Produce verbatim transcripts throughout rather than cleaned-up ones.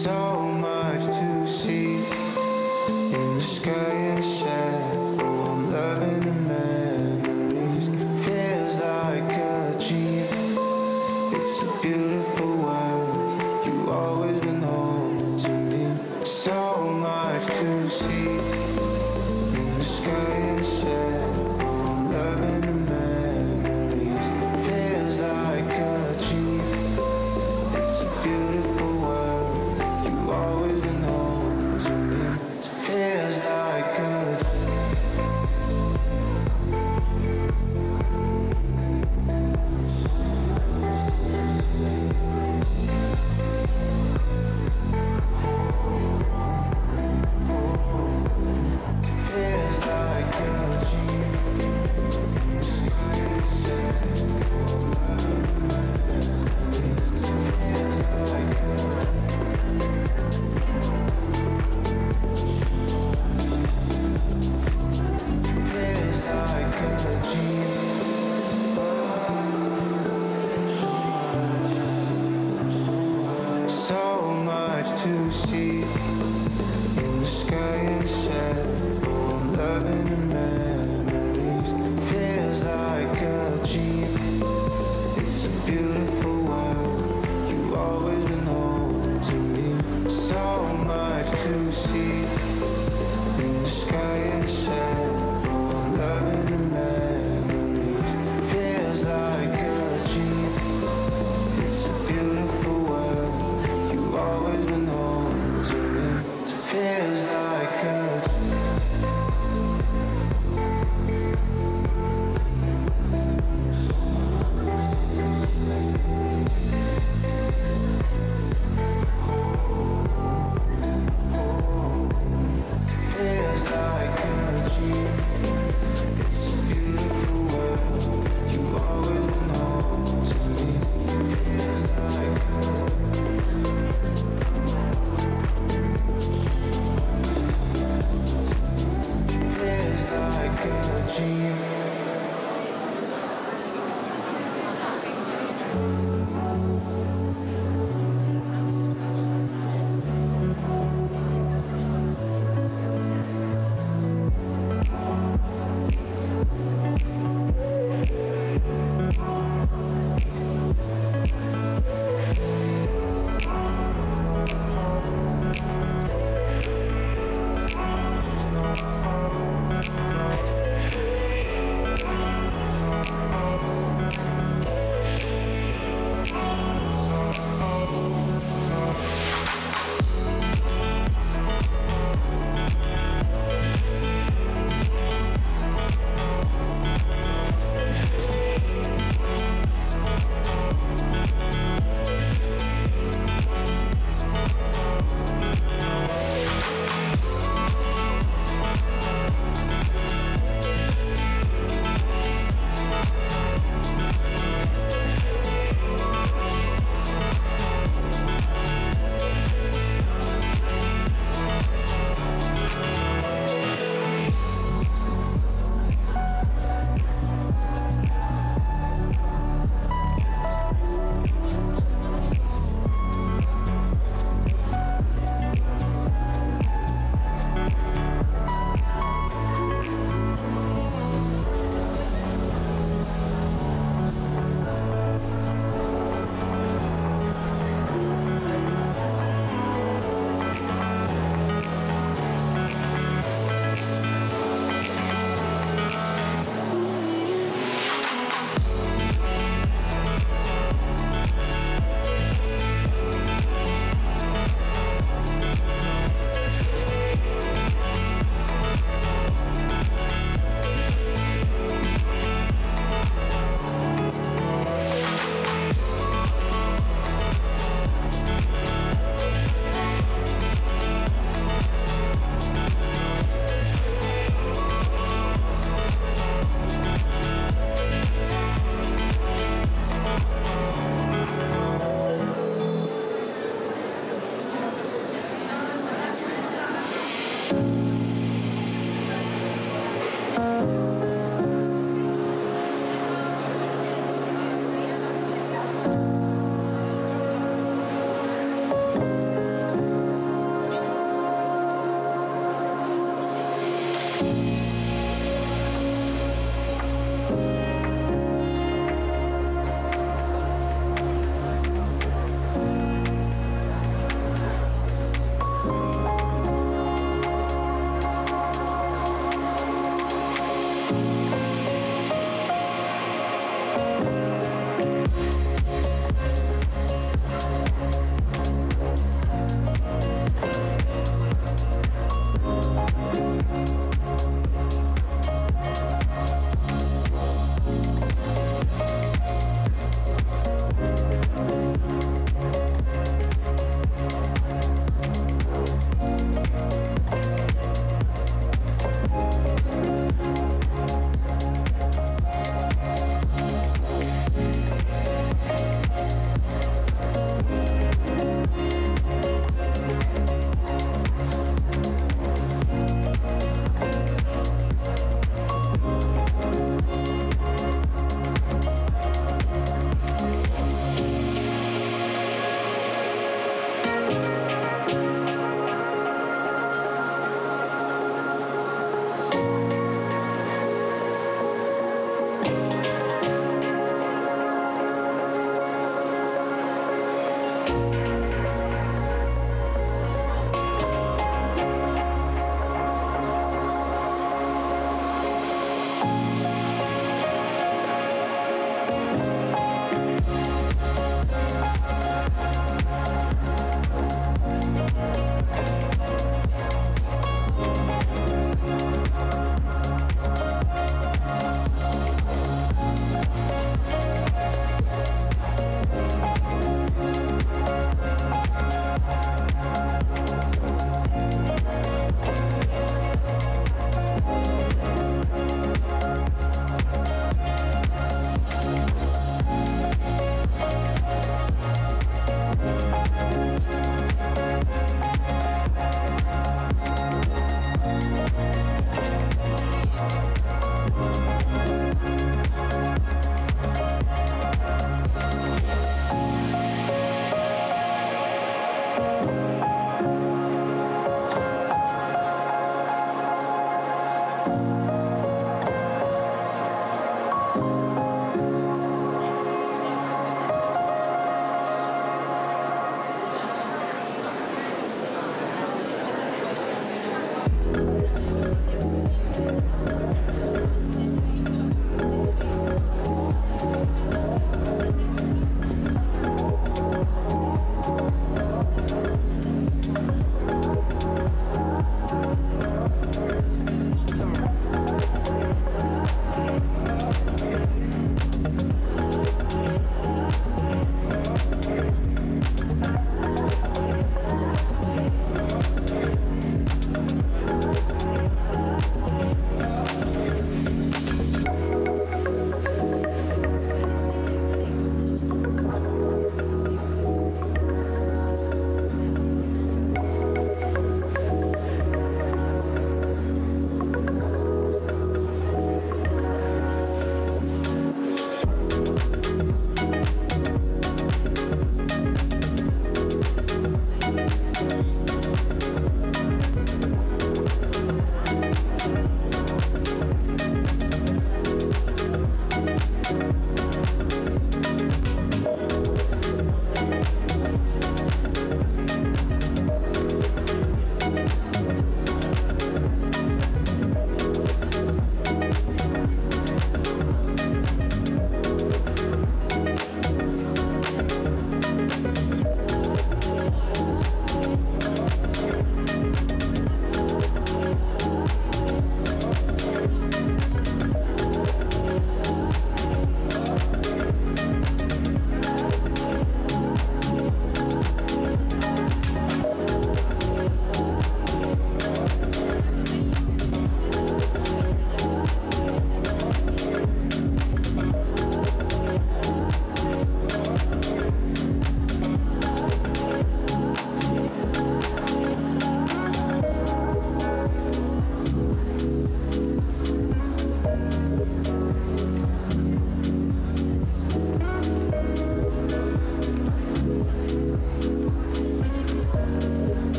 So much to see in the sky and shadow, loving the memories. Feels like a dream. It's a beautiful world. You always been home to me. So much to see in the sky and shadow, loving the memories. Feels like a dream. It's a beautiful world. You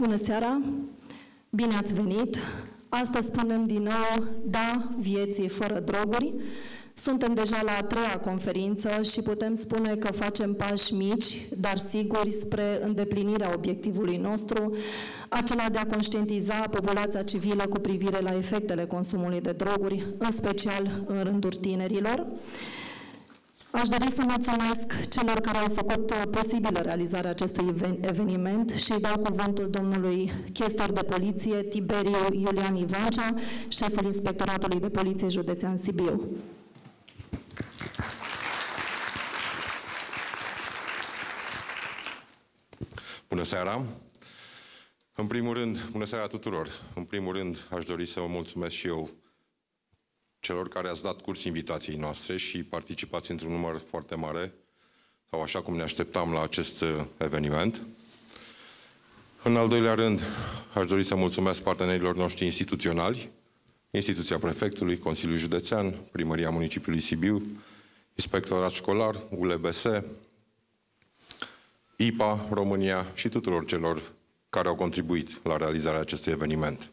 Bună seara! Bine ați venit! Astăzi spunem din nou da vieții fără droguri. Suntem deja la a treia conferință și putem spune că facem pași mici, dar siguri, spre îndeplinirea obiectivului nostru, acela de a conștientiza populația civilă cu privire la efectele consumului de droguri, în special în rândul tinerilor. Aș dori să mulțumesc celor care au făcut posibilă realizarea acestui eveniment și îi dau cuvântul domnului chestor de poliție Tiberiu Iulian Ivancea, șeful Inspectoratului de Poliție Județean Sibiu. Bună seara! În primul rând, bună seara tuturor! În primul rând, aș dori să vă mulțumesc și eu celor care ați dat curs invitației noastre și participați într-un număr foarte mare, sau așa cum ne așteptam la acest eveniment. În al doilea rând, aș dori să mulțumesc partenerilor noștri instituționali, Instituția Prefectului, Consiliul Județean, Primăria Municipiului Sibiu, Inspectorat Școlar, U L B S, I P A România și tuturor celor care au contribuit la realizarea acestui eveniment.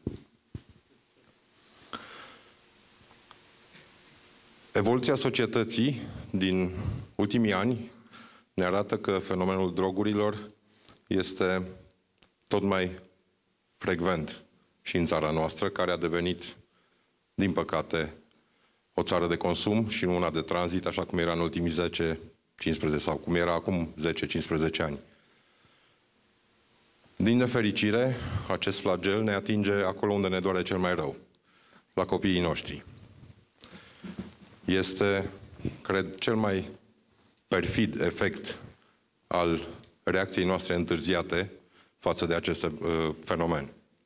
Evoluția societății din ultimii ani ne arată că fenomenul drogurilor este tot mai frecvent și în țara noastră, care a devenit, din păcate, o țară de consum și nu una de tranzit, așa cum era în ultimii zece cincisprezece sau cum era acum zece cincisprezece ani. Din nefericire, acest flagel ne atinge acolo unde ne doare cel mai rău, la copiii noștri. Este, cred, cel mai perfid efect al reacției noastre întârziate față de acest uh, fenomen.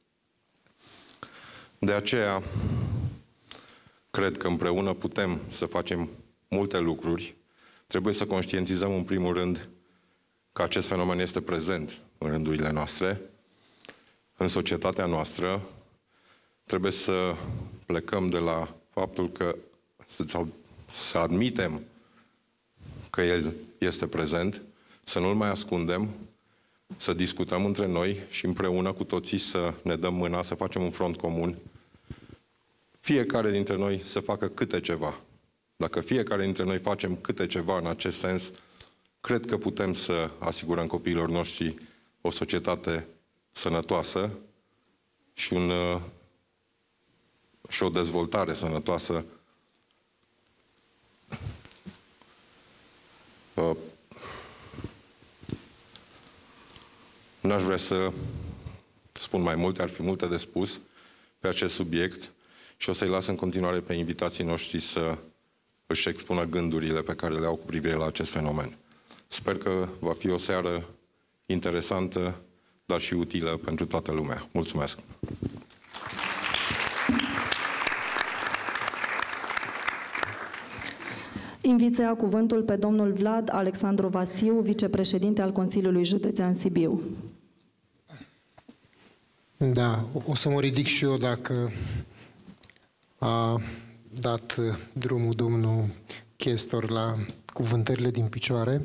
De aceea, cred că împreună putem să facem multe lucruri. Trebuie să conștientizăm în primul rând că acest fenomen este prezent în rândurile noastre, în societatea noastră. Trebuie să plecăm de la faptul că sau să admitem că el este prezent, să nu-l mai ascundem, să discutăm între noi și împreună cu toții să ne dăm mâna, să facem un front comun. Fiecare dintre noi să facă câte ceva. Dacă fiecare dintre noi facem câte ceva în acest sens, cred că putem să asigurăm copiilor noștri o societate sănătoasă și, un, și o dezvoltare sănătoasă. N-aș vrea să spun mai multe, ar fi multe de spus pe acest subiect și o să-i las în continuare pe invitații noștri să își expună gândurile pe care le au cu privire la acest fenomen. Sper că va fi o seară interesantă, dar și utilă pentru toată lumea. Mulțumesc! Invit să ia cuvântul pe domnul Vlad Alexandru Vasiu, vicepreședinte al Consiliului Județean Sibiu. Da, o să mă ridic și eu dacă a dat drumul domnul chestor la cuvântările din picioare.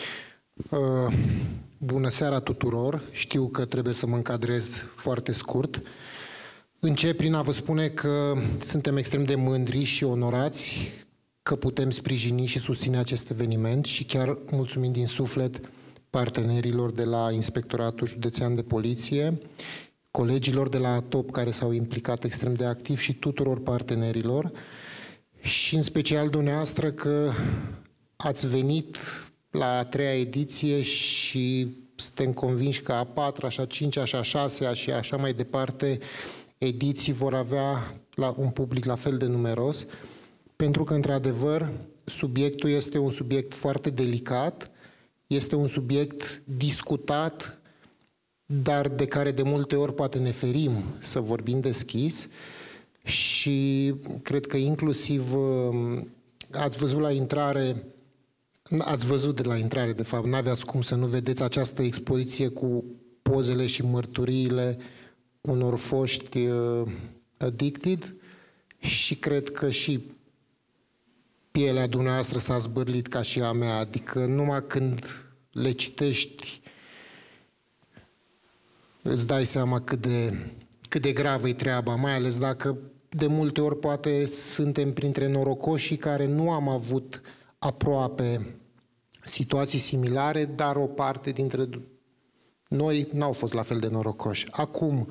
Bună seara tuturor! Știu că trebuie să mă încadrez foarte scurt. Încep prin a vă spune că suntem extrem de mândri și onorați că putem sprijini și susține acest eveniment și chiar mulțumim din suflet partenerilor de la Inspectoratul Județean de Poliție, colegilor de la A T O P care s-au implicat extrem de activ și tuturor partenerilor și în special dumneavoastră că ați venit la a treia ediție și suntem convinși că a patra, și a cincea, și a șasea și așa mai departe ediții vor avea la un public la fel de numeros, pentru că, într-adevăr, subiectul este un subiect foarte delicat, este un subiect discutat, dar de care de multe ori poate ne ferim să vorbim deschis și cred că inclusiv ați văzut la intrare, ați văzut de la intrare, de fapt, n-aveați cum să nu vedeți această expoziție cu pozele și mărturiile unor foști uh, addicted și cred că și pielea dumneavoastră s-a zbârlit ca și a mea, adică numai când le citești îți dai seama cât de, cât de gravă e treaba, mai ales dacă de multe ori poate suntem printre norocoșii care nu am avut aproape situații similare, dar o parte dintre noi n-au fost la fel de norocoși. Acum,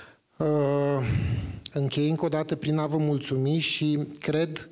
închei încă o dată prin a vă mulțumi și cred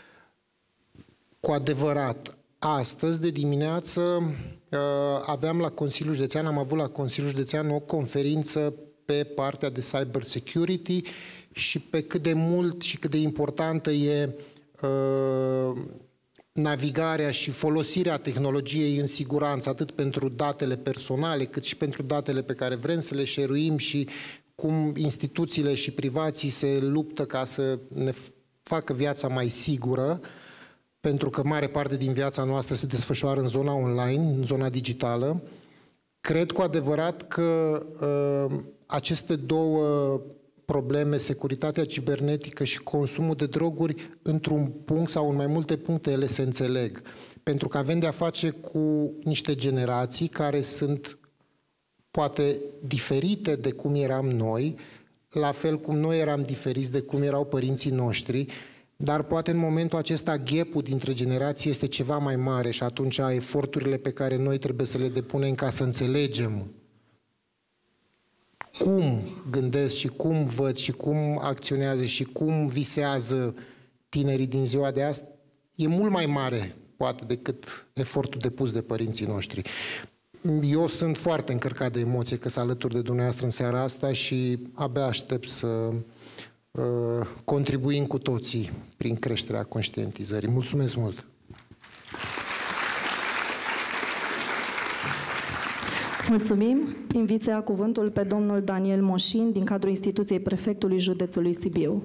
cu adevărat, astăzi de dimineață aveam la Consiliul Județean, am avut la Consiliul Județean o conferință pe partea de cyber security și pe cât de mult și cât de importantă e uh, navigarea și folosirea tehnologiei în siguranță, atât pentru datele personale, cât și pentru datele pe care vrem să le share-uim și cum instituțiile și privații se luptă ca să ne facă viața mai sigură, pentru că mare parte din viața noastră se desfășoară în zona online, în zona digitală. Cred cu adevărat că uh, aceste două probleme, securitatea cibernetică și consumul de droguri, într-un punct sau în mai multe puncte, ele se înțeleg. Pentru că avem de-a face cu niște generații care sunt poate diferite de cum eram noi, la fel cum noi eram diferiți de cum erau părinții noștri, dar poate în momentul acesta gap-ul dintre generații este ceva mai mare și atunci eforturile pe care noi trebuie să le depunem ca să înțelegem cum gândesc și cum văd și cum acționează și cum visează tinerii din ziua de azi, e mult mai mare, poate, decât efortul depus de părinții noștri. Eu sunt foarte încărcat de emoție că sunt alături de dumneavoastră în seara asta și abia aștept să uh, contribuim cu toții prin creșterea conștientizării. Mulțumesc mult! Mulțumim. Invit să ia cuvântul pe domnul Daniel Moșin din cadrul instituției prefectului județului Sibiu.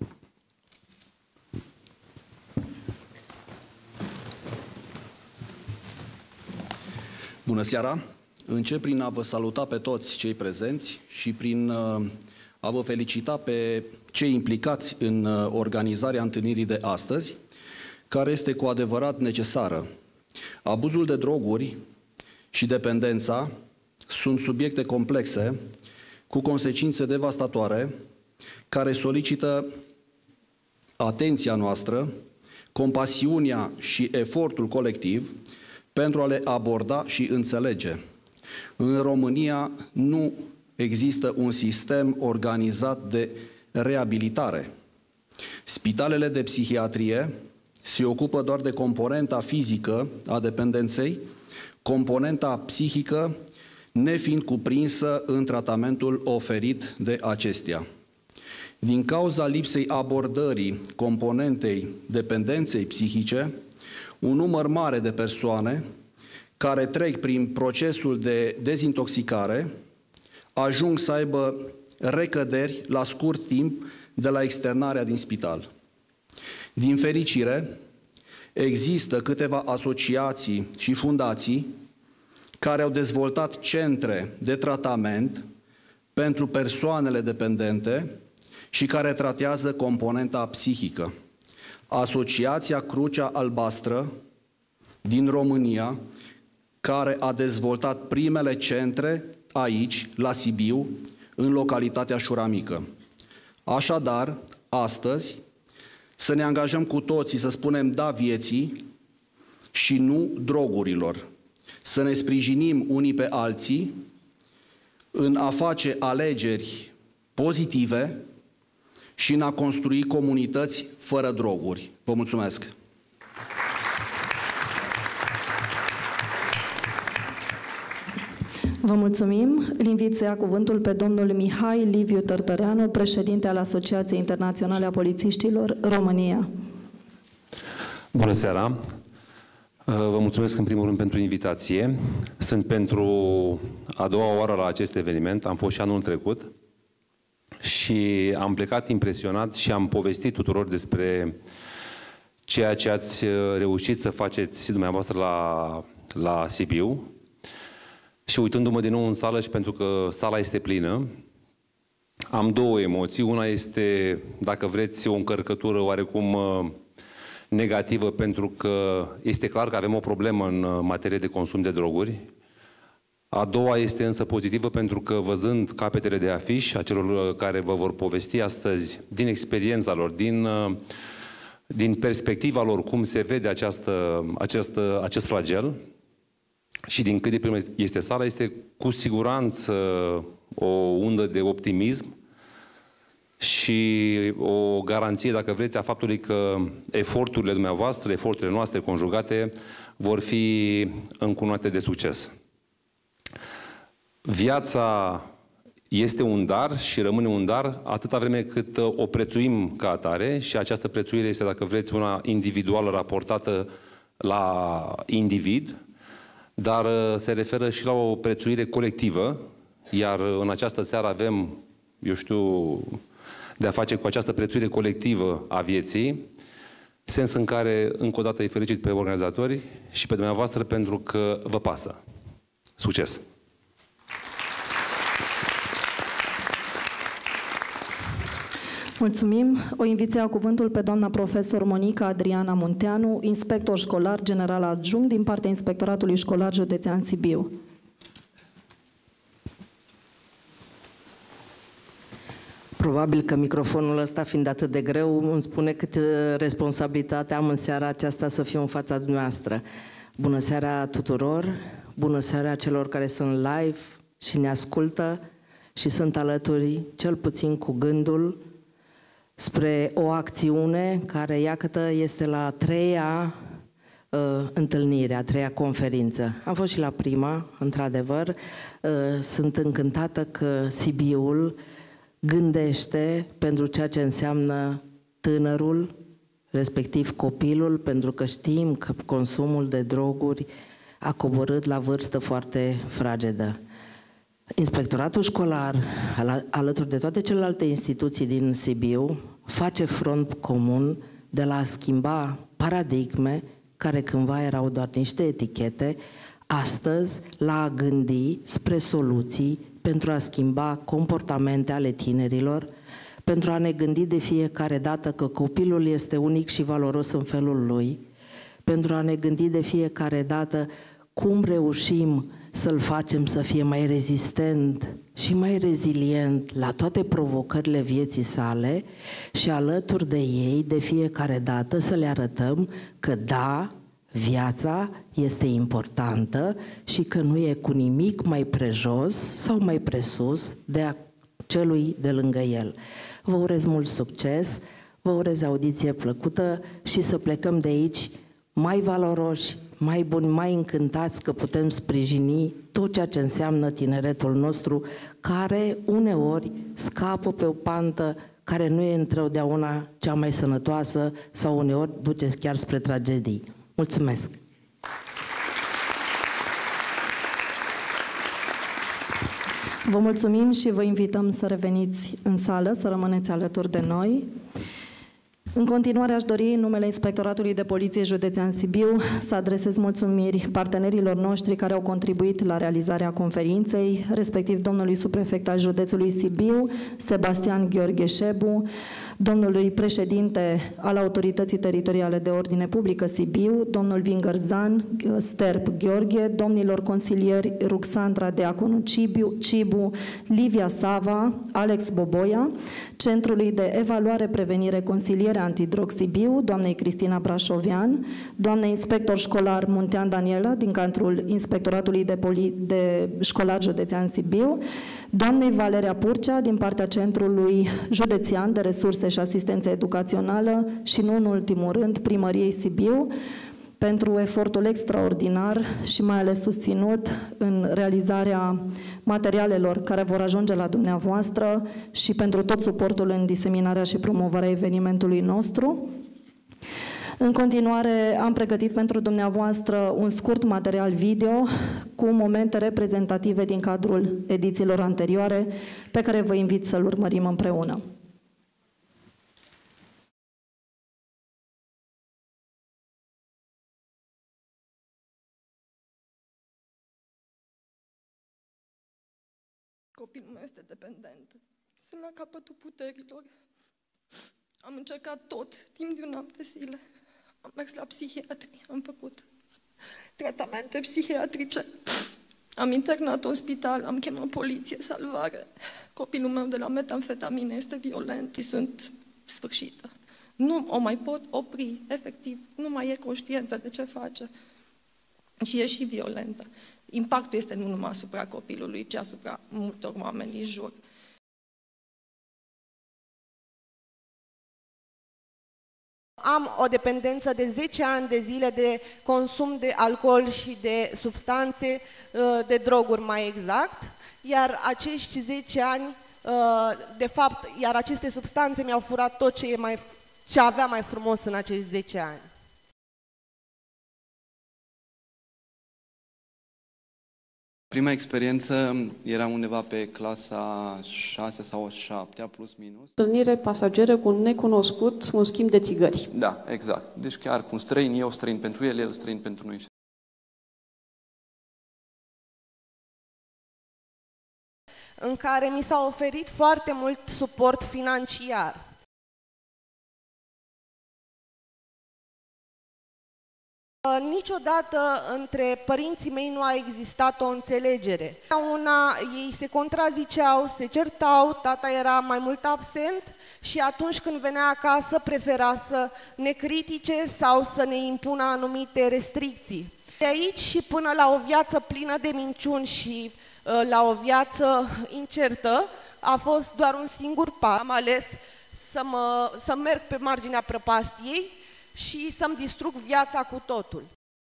Bună seara! Încep prin a vă saluta pe toți cei prezenți și prin a vă felicita pe cei implicați în organizarea întâlnirii de astăzi, care este cu adevărat necesară. Abuzul de droguri și dependența sunt subiecte complexe, cu consecințe devastatoare, care solicită atenția noastră, compasiunea și efortul colectiv pentru a le aborda și înțelege. În România nu există un sistem organizat de reabilitare. Spitalele de psihiatrie se ocupă doar de componenta fizică a dependenței, componenta psihică nefiind cuprinsă în tratamentul oferit de acestea. Din cauza lipsei abordării componentei dependenței psihice, un număr mare de persoane care trec prin procesul de dezintoxicare ajung să aibă recăderi la scurt timp de la externarea din spital. Din fericire, există câteva asociații și fundații care au dezvoltat centre de tratament pentru persoanele dependente și care tratează componenta psihică. Asociația Crucea Albastră din România, care a dezvoltat primele centre aici, la Sibiu, în localitatea Șuramică. Așadar, astăzi, să ne angajăm cu toții să spunem da vieții și nu drogurilor. Să ne sprijinim unii pe alții în a face alegeri pozitive și în a construi comunități fără droguri. Vă mulțumesc! Vă mulțumim. Îl invit să ia cuvântul pe domnul Mihai Liviu Tărtăreanu, președinte al Asociației Internaționale a Polițiștilor România. Bună seara! Vă mulțumesc în primul rând pentru invitație. Sunt pentru a doua oară la acest eveniment. Am fost și anul trecut și am plecat impresionat și am povestit tuturor despre ceea ce ați reușit să faceți dumneavoastră la, la Sibiu. Și uitându-mă din nou în sală și pentru că sala este plină, am două emoții. Una este, dacă vreți, o încărcătură oarecum negativă, pentru că este clar că avem o problemă în materie de consum de droguri. A doua este însă pozitivă pentru că văzând capetele de afiș a celor care vă vor povesti astăzi din experiența lor, din, din perspectiva lor, cum se vede această, această, acest flagel și din cât de primă este sala, este cu siguranță o undă de optimism și o garanție, dacă vreți, a faptului că eforturile dumneavoastră, eforturile noastre conjugate vor fi încununate de succes. Viața este un dar și rămâne un dar atâta vreme cât o prețuim ca atare și această prețuire este, dacă vreți, una individuală raportată la individ, dar se referă și la o prețuire colectivă, iar în această seară avem, eu știu, de a face cu această prețuire colectivă a vieții, sens în care, încă o dată, îi felicit pe organizatori și pe dumneavoastră pentru că vă pasă. Succes! Mulțumim. O invit să ia cuvântul pe doamna profesor Monica Adriana Munteanu, inspector școlar general adjunct din partea Inspectoratului Școlar Județean Sibiu. Probabil că microfonul ăsta, fiind atât de greu, îmi spune cât responsabilitate am în seara aceasta să fiu în fața dumneavoastră. Bună seara tuturor, bună seara celor care sunt live și ne ascultă și sunt alături, cel puțin cu gândul, spre o acțiune care, iată, este la a treia uh, întâlnire, a treia conferință. Am fost și la prima, într-adevăr. Uh, sunt încântată că Sibiul gândește pentru ceea ce înseamnă tânărul, respectiv copilul, pentru că știm că consumul de droguri a coborât la vârstă foarte fragedă. Inspectoratul școlar, alături de toate celelalte instituții din Sibiu, face front comun de la a schimba paradigme care cândva erau doar niște etichete, astăzi la a gândi spre soluții pentru a schimba comportamente ale tinerilor, pentru a ne gândi de fiecare dată că copilul este unic și valoros în felul lui, pentru a ne gândi de fiecare dată cum reușim să-l facem să fie mai rezistent și mai rezilient la toate provocările vieții sale și alături de ei de fiecare dată să le arătăm că da, viața este importantă și că nu e cu nimic mai prejos sau mai presus de a celui de lângă el. Vă urez mult succes, vă urez audiție plăcută și să plecăm de aici mai valoroși, mai buni, mai încântați că putem sprijini tot ceea ce înseamnă tineretul nostru, care uneori scapă pe o pantă care nu e întotdeauna cea mai sănătoasă sau uneori duce chiar spre tragedii. Mulțumesc! Vă mulțumim și vă invităm să reveniți în sală, să rămâneți alături de noi. În continuare aș dori, în numele Inspectoratului de Poliție Județean Sibiu, să adresez mulțumiri partenerilor noștri care au contribuit la realizarea conferinței, respectiv domnului subprefect al județului Sibiu, Sebastian Gheorghe Șebu, domnului președinte al Autorității Teritoriale de Ordine Publică Sibiu, domnul Vingărzan Sterp Gheorghe, domnilor consilieri Ruxandra Deaconu Cibu, Cibu, Livia Sava, Alex Boboia, Centrului de Evaluare, Prevenire, Consiliere Antidrog Sibiu, doamnei Cristina Brașovean, doamnei inspector școlar Muntean Daniela, din cadrul Inspectoratului de, Poli de Școlar Județean Sibiu, doamnei Valeria Purcea, din partea Centrului Județean de Resurse și Asistență Educațională și, nu în ultimul rând, Primăriei Sibiu, pentru efortul extraordinar și mai ales susținut în realizarea materialelor care vor ajunge la dumneavoastră și pentru tot suportul în diseminarea și promovarea evenimentului nostru. În continuare, am pregătit pentru dumneavoastră un scurt material video cu momente reprezentative din cadrul edițiilor anterioare, pe care vă invit să-l urmărim împreună. Copilul meu este dependent. Sunt la capătul puterilor. Am încercat tot, timp de un an de zile. Am mers la psihiatrie, am făcut tratamente psihiatrice. Am internat în spital, am chemat poliție, salvare. Copilul meu de la metamfetamine este violent și sunt sfârșită. Nu o mai pot opri, efectiv, nu mai e conștientă de ce face. Și e și violentă. Impactul este nu numai asupra copilului, ci asupra multor oameni din jur. Am o dependență de zece ani de zile de consum de alcool și de substanțe, de droguri mai exact, iar acești zece ani, de fapt, iar aceste substanțe mi-au furat tot ce, e mai, ce avea mai frumos în acești zece ani. Prima experiență era undeva pe clasa șase sau șapte, plus minus. Întâlnire pasageră cu un necunoscut, un schimb de țigări. Da, exact. Deci chiar cu un străin, eu străin pentru el, el străin pentru noi. În care mi s-a oferit foarte mult suport financiar. Niciodată între părinții mei nu a existat o înțelegere. Una, ei se contraziceau, se certau, tata era mai mult absent și atunci când venea acasă prefera să ne critique sau să ne impună anumite restricții. De aici și până la o viață plină de minciuni și la o viață incertă a fost doar un singur pas. Am ales să, mă, să merg pe marginea prăpastiei și să-mi distrug viața cu totul.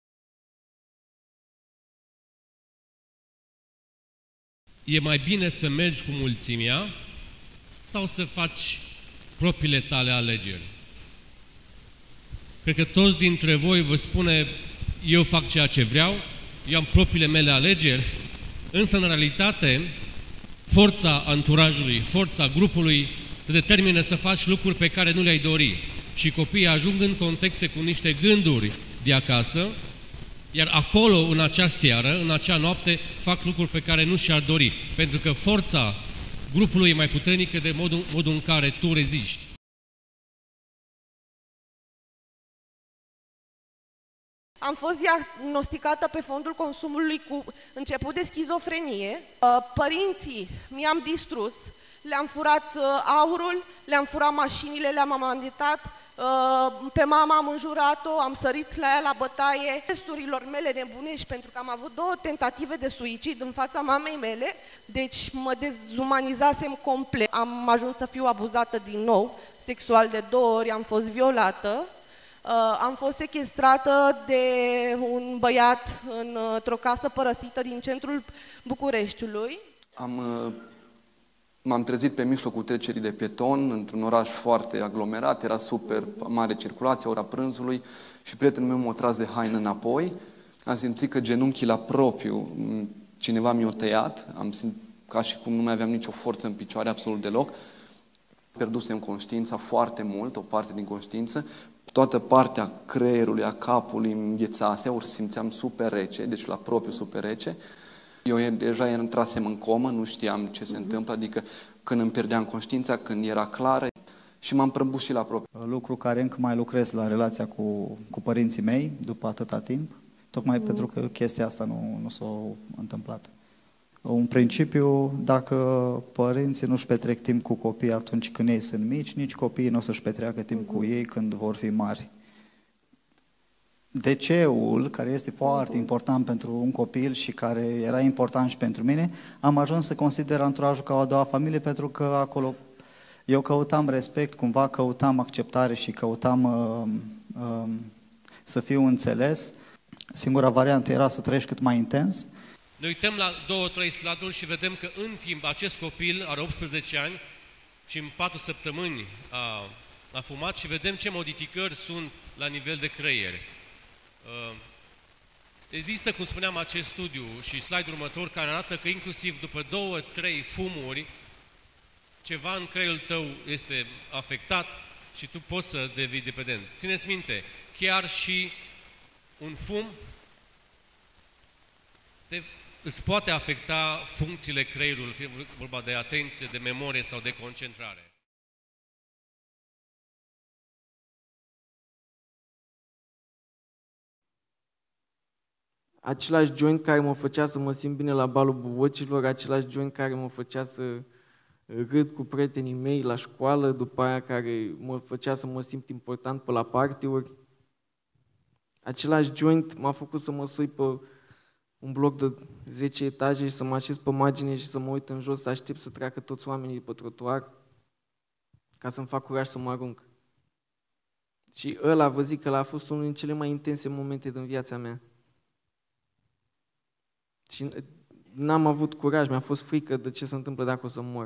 E mai bine să mergi cu mulțimea sau să faci propriile tale alegeri? Cred că toți dintre voi vă spune, eu fac ceea ce vreau, eu am propriile mele alegeri, însă în realitate forța anturajului, forța grupului te determină să faci lucruri pe care nu le-ai dori. Și copiii ajung în contexte cu niște gânduri de acasă, iar acolo, în acea seară, în acea noapte, fac lucruri pe care nu și-ar dori. Pentru că forța grupului e mai puternică de modul, modul în care tu reziști. Am fost diagnosticată pe fondul consumului cu început de schizofrenie. Părinții mi-am distrus, le-am furat aurul, le-am furat mașinile, le-am amanditat, pe mama am înjurat-o, am sărit la ea la bătaie. Testurilor mele nebunești, pentru că am avut două tentative de suicid în fața mamei mele, deci mă dezumanizasem complet. Am ajuns să fiu abuzată din nou, sexual de două ori, am fost violată. Am fost sechestrată de un băiat într-o casă părăsită din centrul Bucureștiului. Am... M-am trezit pe mijlocul trecerii de pieton, într-un oraș foarte aglomerat, era super mare circulație, ora prânzului, și prietenul meu m-a tras de haină înapoi. Am simțit că genunchii la propriu, cineva mi-a tăiat, am simțit ca și cum nu mai aveam nicio forță în picioare, absolut deloc. Pierdusem conștiința foarte mult, o parte din conștiință, toată partea creierului, a capului îmi înghețase, ori simțeam super rece, deci la propriu super rece. Eu deja intrasem în comă, nu știam ce se întâmplă, adică când îmi pierdeam conștiința, când era clară, și m-am prăbușit la propriu. Lucru care încă mai lucrez la relația cu, cu părinții mei, după atâta timp, tocmai mm. pentru că chestia asta nu, nu s-a întâmplat. În principiu, dacă părinții nu-și petrec timp cu copiii atunci când ei sunt mici, nici copiii nu o să-și petreacă timp mm. cu ei când vor fi mari. D C-ul, care este foarte important pentru un copil și care era important și pentru mine, am ajuns să consider anturajul ca o a doua familie, pentru că acolo eu căutam respect, cumva căutam acceptare și căutam uh, uh, să fiu înțeles. Singura variantă era să trăiești cât mai intens. Ne uităm la două, trei slide-uri și vedem că în timp acest copil are optsprezece ani și în patru săptămâni a, a fumat și vedem ce modificări sunt la nivel de creier. Există, cum spuneam, acest studiu și slide-ul următor care arată că inclusiv după două, trei fumuri ceva în creierul tău este afectat și tu poți să devii dependent. Țineți minte, chiar și un fum te, îți poate afecta funcțiile creierului, fie vorba de atenție, de memorie sau de concentrare. Același joint care mă făcea să mă simt bine la balul bubocilor, același joint care mă făcea să râd cu prietenii mei la școală, după aia care mă făcea să mă simt important pe la party-uri. Același joint m-a făcut să mă sui pe un bloc de zece etaje și să mă așez pe margine și să mă uit în jos, să aștept să treacă toți oamenii pe trotuar ca să-mi fac curaj să mă arunc. Și ăla, vă zic că ăla a fost unul din cele mai intense momente din viața mea. Și n-am avut curaj, mi-a fost frică de ce se întâmplă dacă o să mor.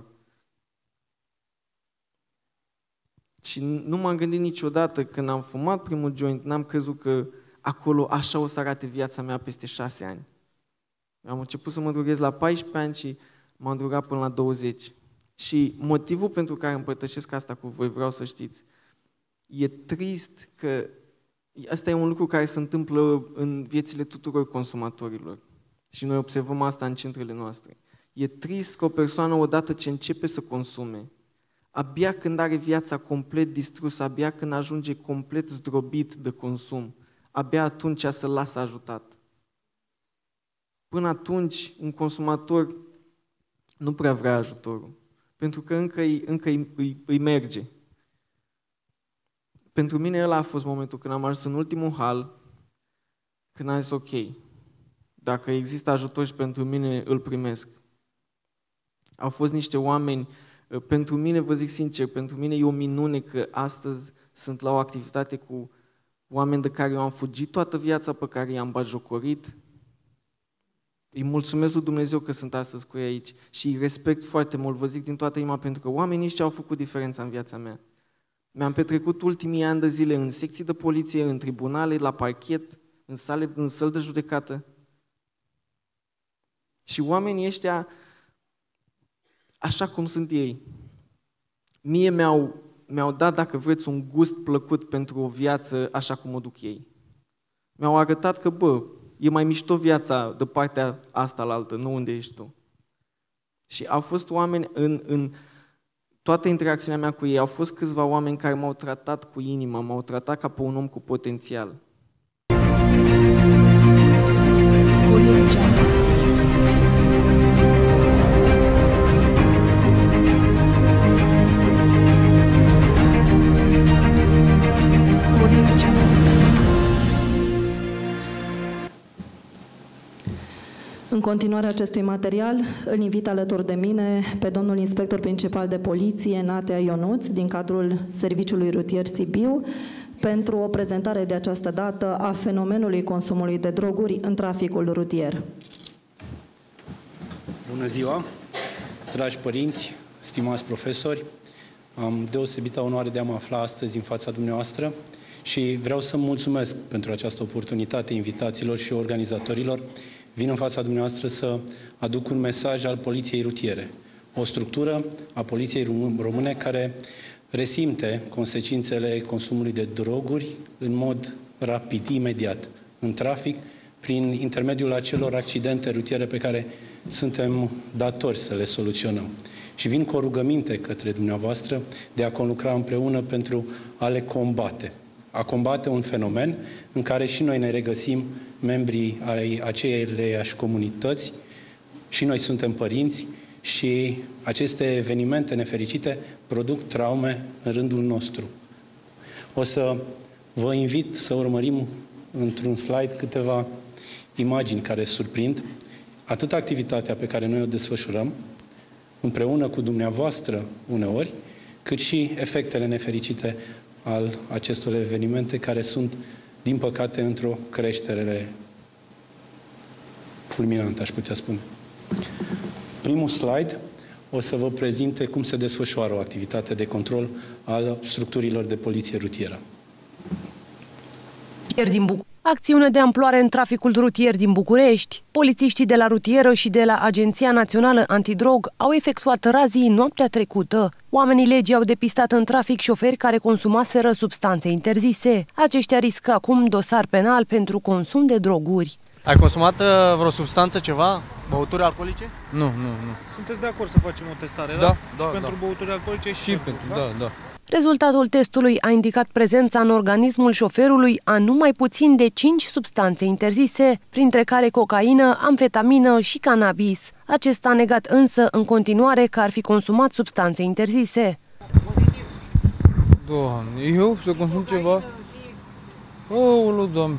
Și nu m-am gândit niciodată când am fumat primul joint, n-am crezut că acolo așa o să arate viața mea peste șase ani. Am început să mă droghez la paisprezece ani și m-am drogat până la douăzeci. Și motivul pentru care împărtășesc asta cu voi, vreau să știți, e trist că asta e un lucru care se întâmplă în viețile tuturor consumatorilor. Și noi observăm asta în centrele noastre. E trist că o persoană, odată ce începe să consume, abia când are viața complet distrusă, abia când ajunge complet zdrobit de consum, abia atunci să-l lasă ajutat. Până atunci, un consumator nu prea vrea ajutorul, pentru că încă, îi, încă îi, îi, îi merge. Pentru mine ăla a fost momentul când am ajuns în ultimul hal, când am zis ok, dacă există ajutor și pentru mine, îl primesc. Au fost niște oameni, pentru mine, vă zic sincer, pentru mine e o minune că astăzi sunt la o activitate cu oameni de care eu am fugit toată viața, pe care i-am batjocorit. Îi mulțumesc lui Dumnezeu că sunt astăzi cu ei aici și îi respect foarte mult, vă zic din toată inima, pentru că oamenii ăștia au făcut diferența în viața mea. Mi-am petrecut ultimii ani de zile în secții de poliție, în tribunale, la parchet, în sale, în săli de judecată. Și oamenii ăștia, așa cum sunt ei, mie mi-au, mi-au dat, dacă vreți, un gust plăcut pentru o viață așa cum o duc ei. Mi-au arătat că, bă, e mai mișto viața de partea asta la altă, nu unde ești tu. Și au fost oameni, în, în toată interacțiunea mea cu ei, au fost câțiva oameni care m-au tratat cu inima, m-au tratat ca pe un om cu potențial. În continuarea acestui material, îl invit alături de mine pe domnul inspector principal de poliție, Natea Ionuț, din cadrul Serviciului Rutier Sibiu, pentru o prezentare de această dată a fenomenului consumului de droguri în traficul rutier. Bună ziua, dragi părinți, stimați profesori, am deosebită onoare de a mă afla astăzi în fața dumneavoastră și vreau să mulțumesc pentru această oportunitate invitațiilor și organizatorilor. Vin în fața dumneavoastră să aduc un mesaj al Poliției Rutiere, o structură a Poliției Române care resimte consecințele consumului de droguri în mod rapid, imediat, în trafic, prin intermediul acelor accidente rutiere pe care suntem datori să le soluționăm. Și vin cu o rugăminte către dumneavoastră de a conlucra împreună pentru a le combate. A combate un fenomen în care și noi ne regăsim membrii ai aceleiași comunități, și noi suntem părinți și aceste evenimente nefericite produc traume în rândul nostru. O să vă invit să urmărim într-un slide câteva imagini care surprind atât activitatea pe care noi o desfășurăm împreună cu dumneavoastră uneori, cât și efectele nefericite al acestor evenimente care sunt, din păcate, într-o creștere fulminantă, aș putea spune. Primul slide o să vă prezinte cum se desfășoară o activitate de control al structurilor de poliție rutieră. Acțiune de amploare în traficul rutier din București. Polițiștii de la rutieră și de la Agenția Națională Antidrog au efectuat razii noaptea trecută. Oamenii legii au depistat în trafic șoferi care consumaseră substanțe interzise. Aceștia riscă acum dosar penal pentru consum de droguri. Ai consumat uh, vreo substanță, ceva? Băuturi alcoolice? Nu, nu, nu. Sunteți de acord să facem o testare, da? Da, Și da, pentru da. băuturi alcoolice și, și pentru, da? da, da. Rezultatul testului a indicat prezența în organismul șoferului a numai puțin de cinci substanțe interzise, printre care cocaină, amfetamină și cannabis. Acesta a negat însă în continuare că ar fi consumat substanțe interzise. Doamne, eu să consum ceva? Oulu, Doamne!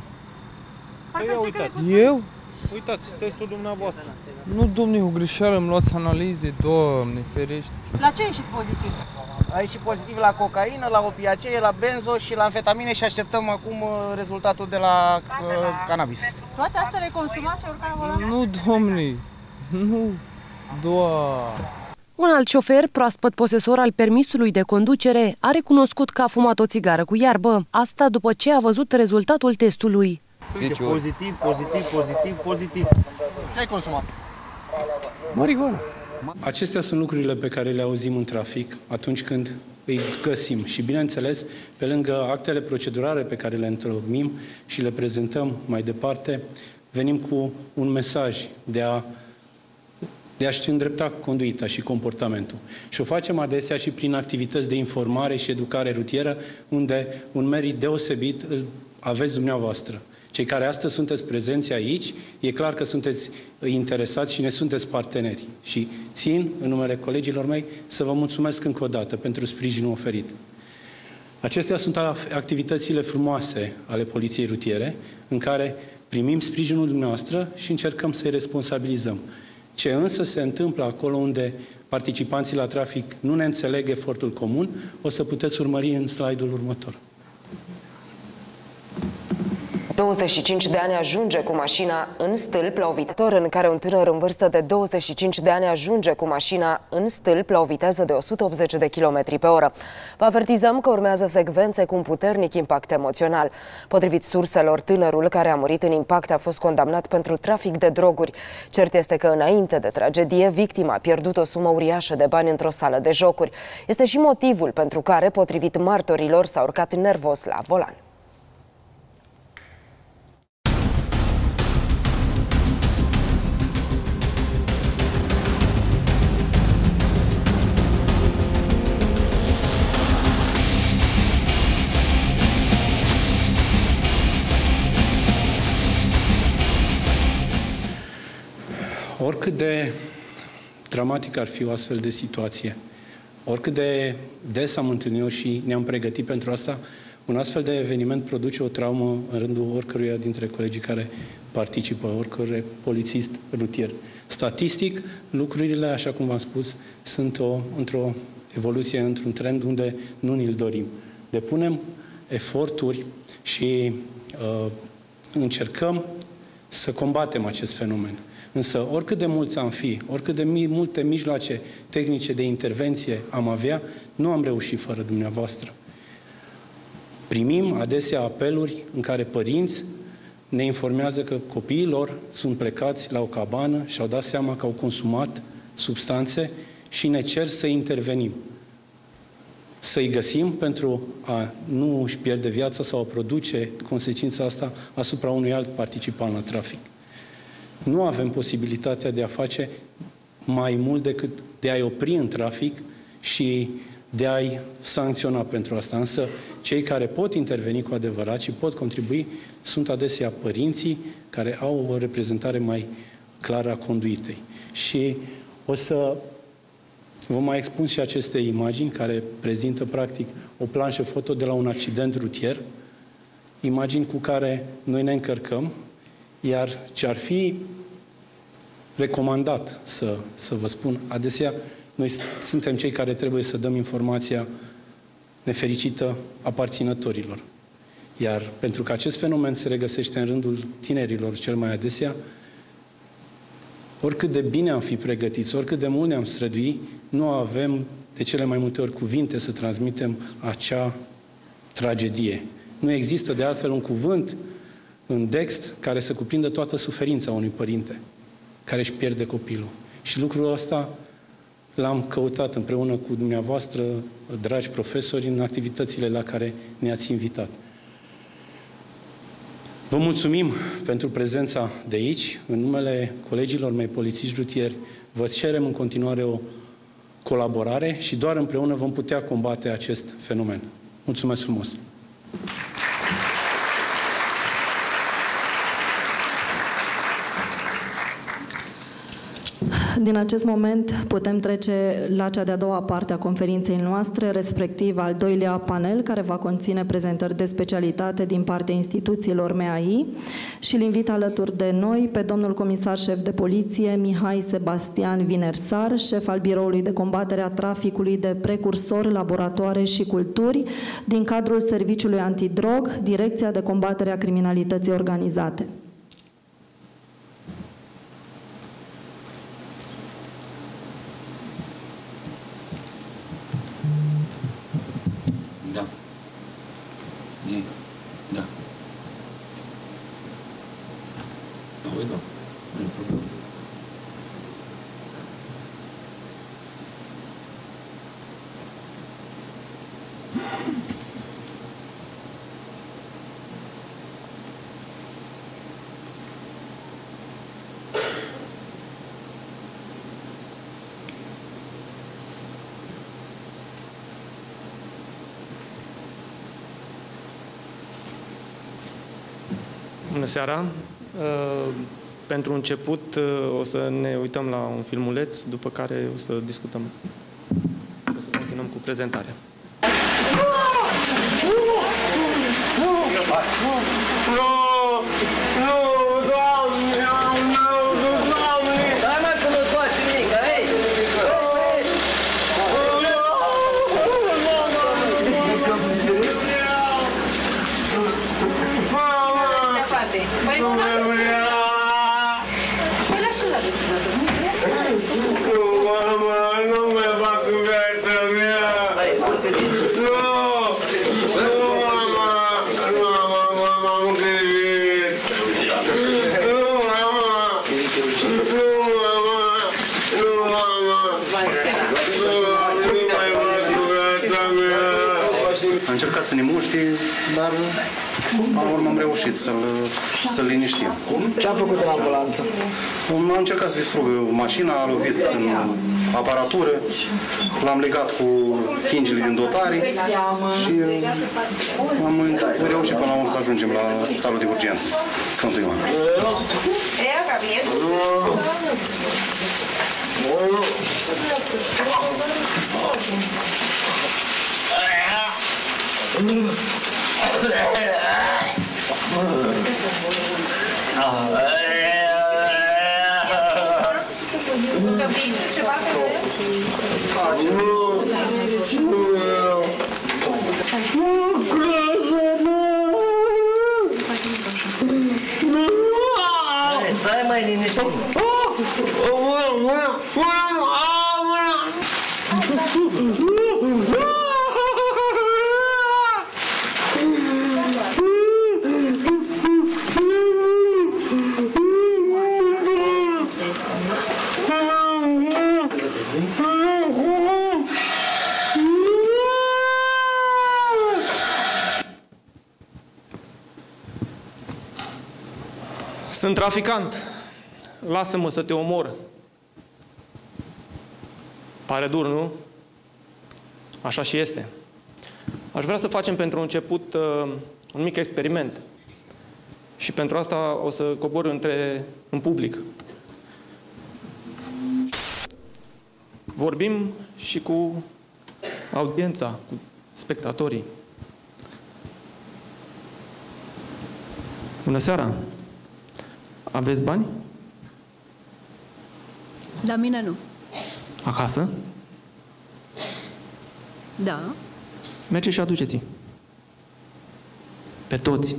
Eu? Uitați, testul dumneavoastră. Nu, domne, o greșeală, îmi luați analize, Doamne, ferește. La ce a ieșit pozitiv? A ieșit pozitiv la cocaină, la opiacee, la benzo și la amfetamine și așteptăm acum rezultatul de la uh, cannabis. Toate astea le consumați și urcare volan? Nu, domne, nu, Doamne. Un alt șofer, proaspăt posesor al permisului de conducere, a recunoscut că a fumat o țigară cu iarbă. Asta după ce a văzut rezultatul testului. Deci pozitiv, pozitiv, pozitiv, pozitiv. Ce ai consumat? Marihuana. Acestea sunt lucrurile pe care le auzim în trafic atunci când îi găsim. Și bineînțeles, pe lângă actele procedurale pe care le întocmim și le prezentăm mai departe, venim cu un mesaj de a de a-și îndrepta conduita și comportamentul. Și o facem adesea și prin activități de informare și educare rutieră, unde un merit deosebit îl aveți dumneavoastră. Cei care astăzi sunteți prezenți aici, e clar că sunteți interesați și ne sunteți parteneri. Și țin, în numele colegilor mei, să vă mulțumesc încă o dată pentru sprijinul oferit. Acestea sunt activitățile frumoase ale Poliției Rutiere, în care primim sprijinul dumneavoastră și încercăm să-i responsabilizăm. Ce însă se întâmplă acolo unde participanții la trafic nu ne înțeleg efortul comun, o să puteți urmări în slide-ul următor. douăzeci și cinci de ani ajunge cu mașina în stâlp la o viteză în care un tânăr în vârstă de douăzeci și cinci de ani ajunge cu mașina în stâlp la o viteză de o sută optzeci de kilometri pe oră. Vă avertizăm că urmează secvențe cu un puternic impact emoțional. Potrivit surselor, tânărul care a murit în impact a fost condamnat pentru trafic de droguri. Cert este că înainte de tragedie, victima a pierdut o sumă uriașă de bani într-o sală de jocuri. Este și motivul pentru care, potrivit martorilor, s-a urcat nervos la volan. Oricât de dramatic ar fi o astfel de situație, oricât de des am întâlnit și ne-am pregătit pentru asta, un astfel de eveniment produce o traumă în rândul oricăruia dintre colegii care participă, oricărui polițist rutier. Statistic, lucrurile, așa cum v-am spus, sunt o, într-o evoluție, într-un trend unde nu ni-l dorim. Depunem eforturi și uh, încercăm să combatem acest fenomen. Însă, oricât de mulți am fi, oricât de multe mijloace tehnice de intervenție am avea, nu am reușit fără dumneavoastră. Primim adesea apeluri în care părinți ne informează că copiii lor sunt plecați la o cabană și au dat seama că au consumat substanțe și ne cer să intervenim. Să-i găsim pentru a nu își pierde viața sau a produce consecința asta asupra unui alt participant la trafic. Nu avem posibilitatea de a face mai mult decât de a-i opri în trafic și de a-i sancționa pentru asta. Însă, cei care pot interveni cu adevărat și pot contribui sunt adesea părinții care au o reprezentare mai clară a conduitei. Și o să vă mai expun și aceste imagini care prezintă, practic, o planșă foto de la un accident rutier, imagini cu care noi ne încărcăm, iar ce ar fi recomandat să, să vă spun, adesea noi suntem cei care trebuie să dăm informația nefericită aparținătorilor. Iar pentru că acest fenomen se regăsește în rândul tinerilor cel mai adesea, oricât de bine am fi pregătiți, oricât de mult ne-am strădui, nu avem de cele mai multe ori cuvinte să transmitem acea tragedie. Nu există de altfel un cuvânt în text care să cuprindă toată suferința unui părinte care își pierde copilul. Și lucrul ăsta l-am căutat împreună cu dumneavoastră, dragi profesori, în activitățile la care ne-ați invitat. Vă mulțumim pentru prezența de aici. În numele colegilor mei polițiști rutieri, vă cerem în continuare o colaborare și doar împreună vom putea combate acest fenomen. Mulțumesc frumos! Din acest moment putem trece la cea de-a doua parte a conferinței noastre, respectiv al doilea panel, care va conține prezentări de specialitate din partea instituțiilor M A I și îl invit alături de noi pe domnul comisar șef de poliție Mihai Sebastian Vinersar, șef al Biroului de combatere a traficului de precursori, laboratoare și culturi din cadrul Serviciului Antidrog, Direcția de combatere a criminalității organizate. Da. Zi. Da. Auzi, da. Nu e problemă. Bună seara! Pentru început o să ne uităm la un filmuleț, după care o să discutăm. O să continuăm cu prezentarea. A încercat să ne muște, dar până la urmă am reușit să-l să liniștim. Ce a făcut în ambulanță? A încercat să distrugă mașina, a lovit în aparatură, l-am legat cu chingile din dotare și am reușit până la urmă să ajungem la spitalul de urgență Sfântul Ioan. Stai mai liniștit. Sunt traficant. Lasă-mă să te omor. Pare dur, nu? Așa și este. Aș vrea să facem pentru început uh, un mic experiment. Și pentru asta o să cobor între, în public. Vorbim și cu audiența, cu spectatorii. Bună seara! Aveți bani? La mine nu. Acasă? Da. Mergeți și aduceți-i. Pe toți.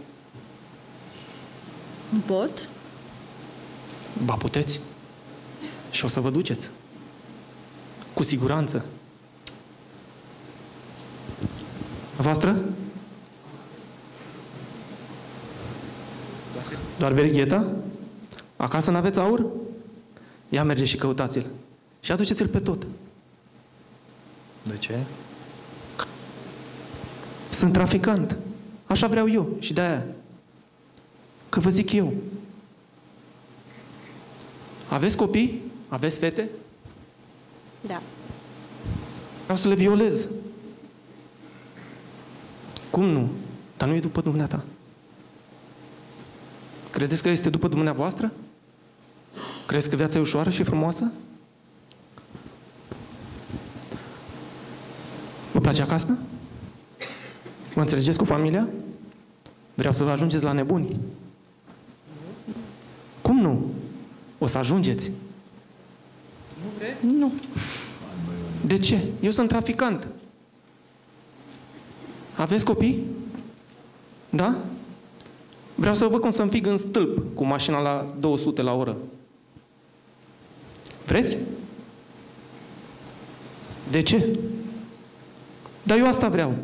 Nu pot? Ba puteți. Și o să vă duceți. Cu siguranță. A voastră? Doar verigheta? Acasă n-aveți aur? Ia merge și căutați-l. Și aduceți-l pe tot. De ce? Sunt traficant. Așa vreau eu și de-aia. Că vă zic eu. Aveți copii? Aveți fete? Da. Vreau să le violez. Cum nu? Dar nu e după dumneata. Credeți că este după dumneavoastră? Crezi că viața e ușoară și frumoasă? Vă place acasă? Vă înțelegeți cu familia? Vreau să vă ajungeți la nebuni. Cum nu? O să ajungeți. Nu vreți? Nu. De ce? Eu sunt traficant. Aveți copii? Da? Vreau să văd cum să înfig în stâlp cu mașina la două sute la oră. Vreți? De ce? Dar eu asta vreau.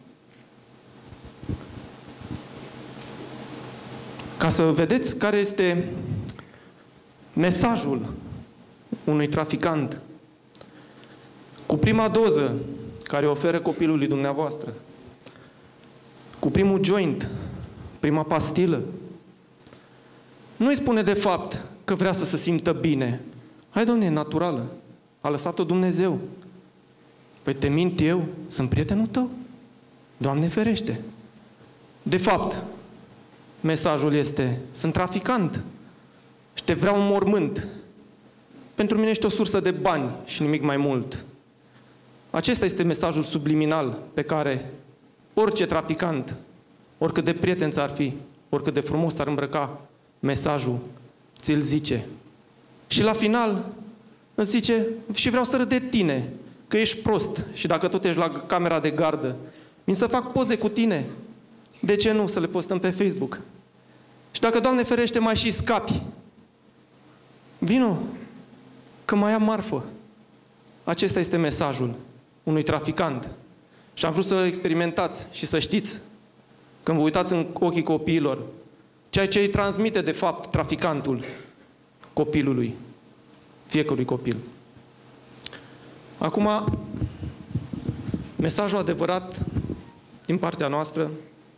Ca să vedeți care este mesajul unui traficant. Cu prima doză care oferă copilului dumneavoastră, cu primul joint, prima pastilă, nu îi spune de fapt că vrea să se simtă bine. Hai, dom'le, e naturală. A lăsat-o Dumnezeu. Păi te mint eu? Sunt prietenul tău? Doamne ferește! De fapt, mesajul este, sunt traficant și te vreau în mormânt. Pentru mine ești o sursă de bani și nimic mai mult. Acesta este mesajul subliminal pe care orice traficant, oricât de prieten ți-ar fi, oricât de frumos ar îmbrăca mesajul, ți-l zice. Și la final îți zice, și vreau să râd de tine, că ești prost și dacă tot ești la camera de gardă, vin să fac poze cu tine. De ce nu să le postăm pe Facebook? Și dacă, Doamne ferește, mai și scapi, vino, că mai am marfă. Acesta este mesajul unui traficant. Și am vrut să experimentați și să știți, când vă uitați în ochii copiilor, ceea ce îi transmite, de fapt, traficantul copilului, fiecărui copil. Acum, mesajul adevărat din partea noastră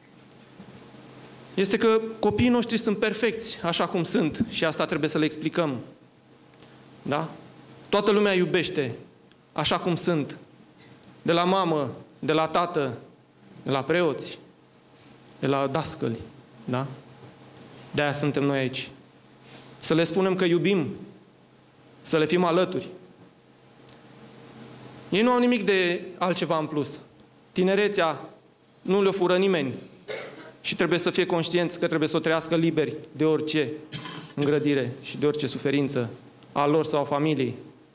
este că copiii noștri sunt perfecți, așa cum sunt, și asta trebuie să le explicăm. Da? Toată lumea iubește așa cum sunt. De la mamă, de la tată, de la preoți, de la dascăli. Da? De-aia suntem noi aici. Să le spunem că iubim, să le fim alături. Ei nu au nimic de altceva în plus. Tinerețea nu le-o fură nimeni și trebuie să fie conștienți că trebuie să o trăiască liberi de orice îngrădire și de orice suferință a lor sau a familiei.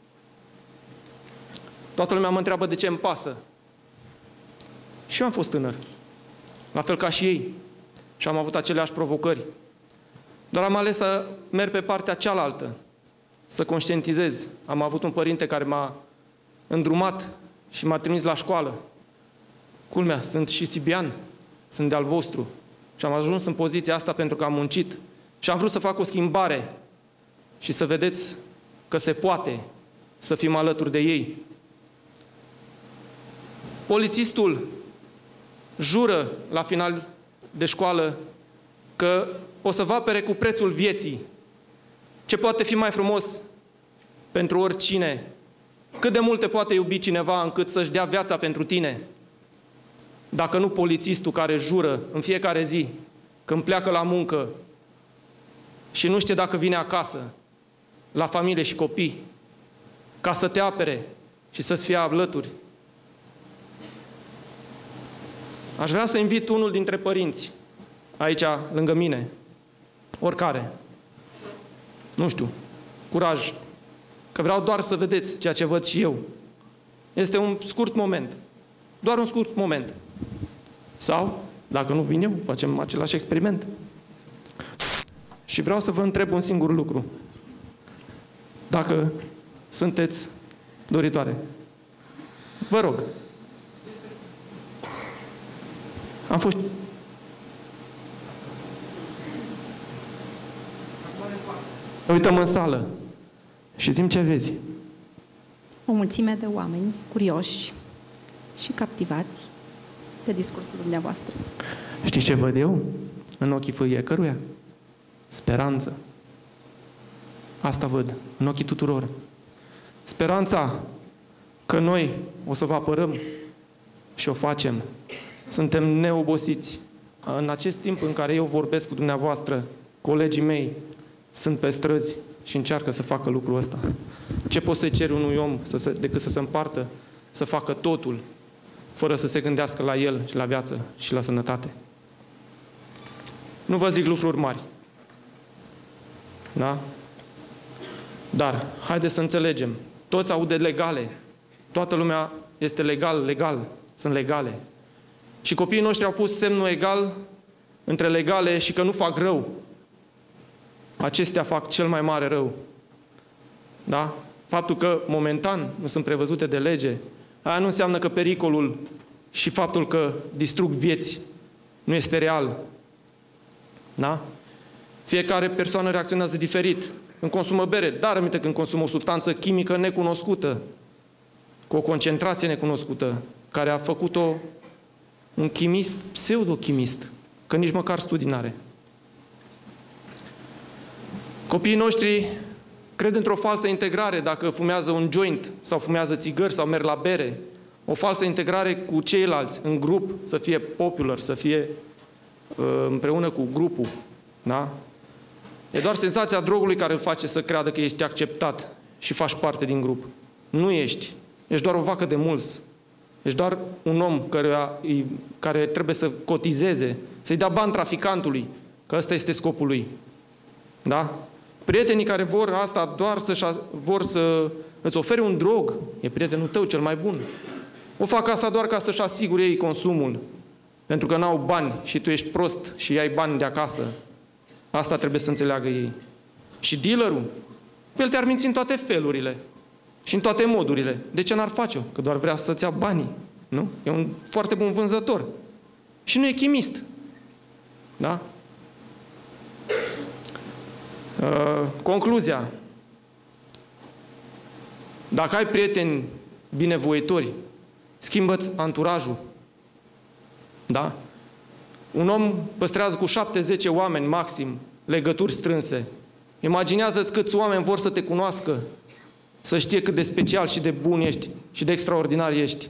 Toată lumea mă întreabă de ce îmi pasă. Și eu am fost tânăr, la fel ca și ei, și am avut aceleași provocări. Dar am ales să merg pe partea cealaltă, să conștientizez. Am avut un părinte care m-a îndrumat și m-a trimis la școală. Culmea, sunt și sibian, sunt de-al vostru. Și am ajuns în poziția asta pentru că am muncit. Și am vrut să fac o schimbare și să vedeți că se poate să fim alături de ei. Polițistul jură la final de școală că o să vă apere cu prețul vieții. Ce poate fi mai frumos pentru oricine? Cât de mult te poate iubi cineva încât să-și dea viața pentru tine? Dacă nu polițistul care jură în fiecare zi, când pleacă la muncă și nu știe dacă vine acasă, la familie și copii, ca să te apere și să-ți fie alături. Aș vrea să invit unul dintre părinți, aici, lângă mine, oricare, nu știu, curaj, că vreau doar să vedeți ceea ce văd și eu. Este un scurt moment, doar un scurt moment. Sau, dacă nu vin eu, facem același experiment. Și vreau să vă întreb un singur lucru. Dacă sunteți doritoare. Vă rog. Am fost... Uităm în sală și zim ce vezi. O mulțime de oameni curioși și captivați de discursul dumneavoastră. Știți ce văd eu în ochii fiecăruia? Speranță. Asta văd în ochii tuturor. Speranța că noi o să vă apărăm și o facem. Suntem neobosiți. În acest timp în care eu vorbesc cu dumneavoastră, colegii mei sunt pe străzi și încearcă să facă lucrul ăsta. Ce poți să-i ceri unui om să se, decât să se împartă, să facă totul, fără să se gândească la el și la viață și la sănătate? Nu vă zic lucruri mari. Da? Dar, haideți să înțelegem. Toți aud de legale. Toată lumea este legal, legal. Sunt legale. Și copiii noștri au pus semnul egal între legale și că nu fac rău. Acestea fac cel mai mare rău. Da? Faptul că momentan nu sunt prevăzute de lege, aia nu înseamnă că pericolul și faptul că distrug vieți nu este real. Da? Fiecare persoană reacționează diferit. Când consumă bere, dar aminte când consumă o substanță chimică necunoscută, cu o concentrație necunoscută, care a făcut-o un chimist, pseudochimist, că nici măcar studii n-are. Copiii noștri cred într-o falsă integrare dacă fumează un joint sau fumează țigări sau merg la bere. O falsă integrare cu ceilalți, în grup, să fie popular, să fie uh, împreună cu grupul. Da? E doar senzația drogului care îl face să creadă că ești acceptat și faci parte din grup. Nu ești. Ești doar o vacă de mulți. Ești doar un om care, care trebuie să cotizeze, să-i dea bani traficantului, că ăsta este scopul lui. Da? Prietenii care vor asta doar să vor să îți ofere un drog, e prietenul tău cel mai bun. O fac asta doar ca să-și asigure ei consumul, pentru că n-au bani și tu ești prost și ai bani de acasă. Asta trebuie să înțeleagă ei. Și dealerul, el te-ar minți în toate felurile și în toate modurile. De ce n-ar face-o? Că doar vrea să-ți ia banii. Nu? E un foarte bun vânzător. Și nu e chimist. Da? Uh, concluzia. Dacă ai prieteni binevoitori, schimbă-ți anturajul. Da? Un om păstrează cu șapte zece oameni maxim legături strânse. Imaginează-ți câți oameni vor să te cunoască, să știe cât de special și de bun ești și de extraordinar ești.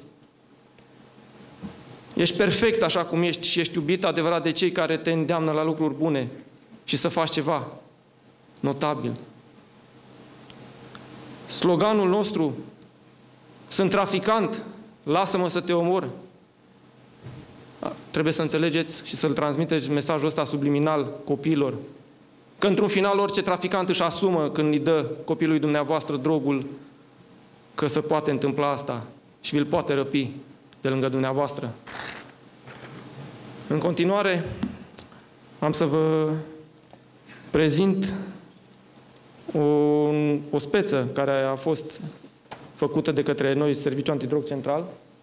Ești perfect așa cum ești și ești iubit adevărat de cei care te îndeamnă la lucruri bune și să faci ceva notabil. Sloganul nostru, sunt traficant, lasă-mă să te omor. Trebuie să înțelegeți și să-l transmiteți mesajul ăsta subliminal copiilor. Că într-un final orice traficant își asumă când îi dă copilului dumneavoastră drogul, că se poate întâmpla asta și vi-l poate răpi de lângă dumneavoastră. În continuare, am să vă prezint o, o speță care a fost făcută de către noi, Serviciul Antidrog Central.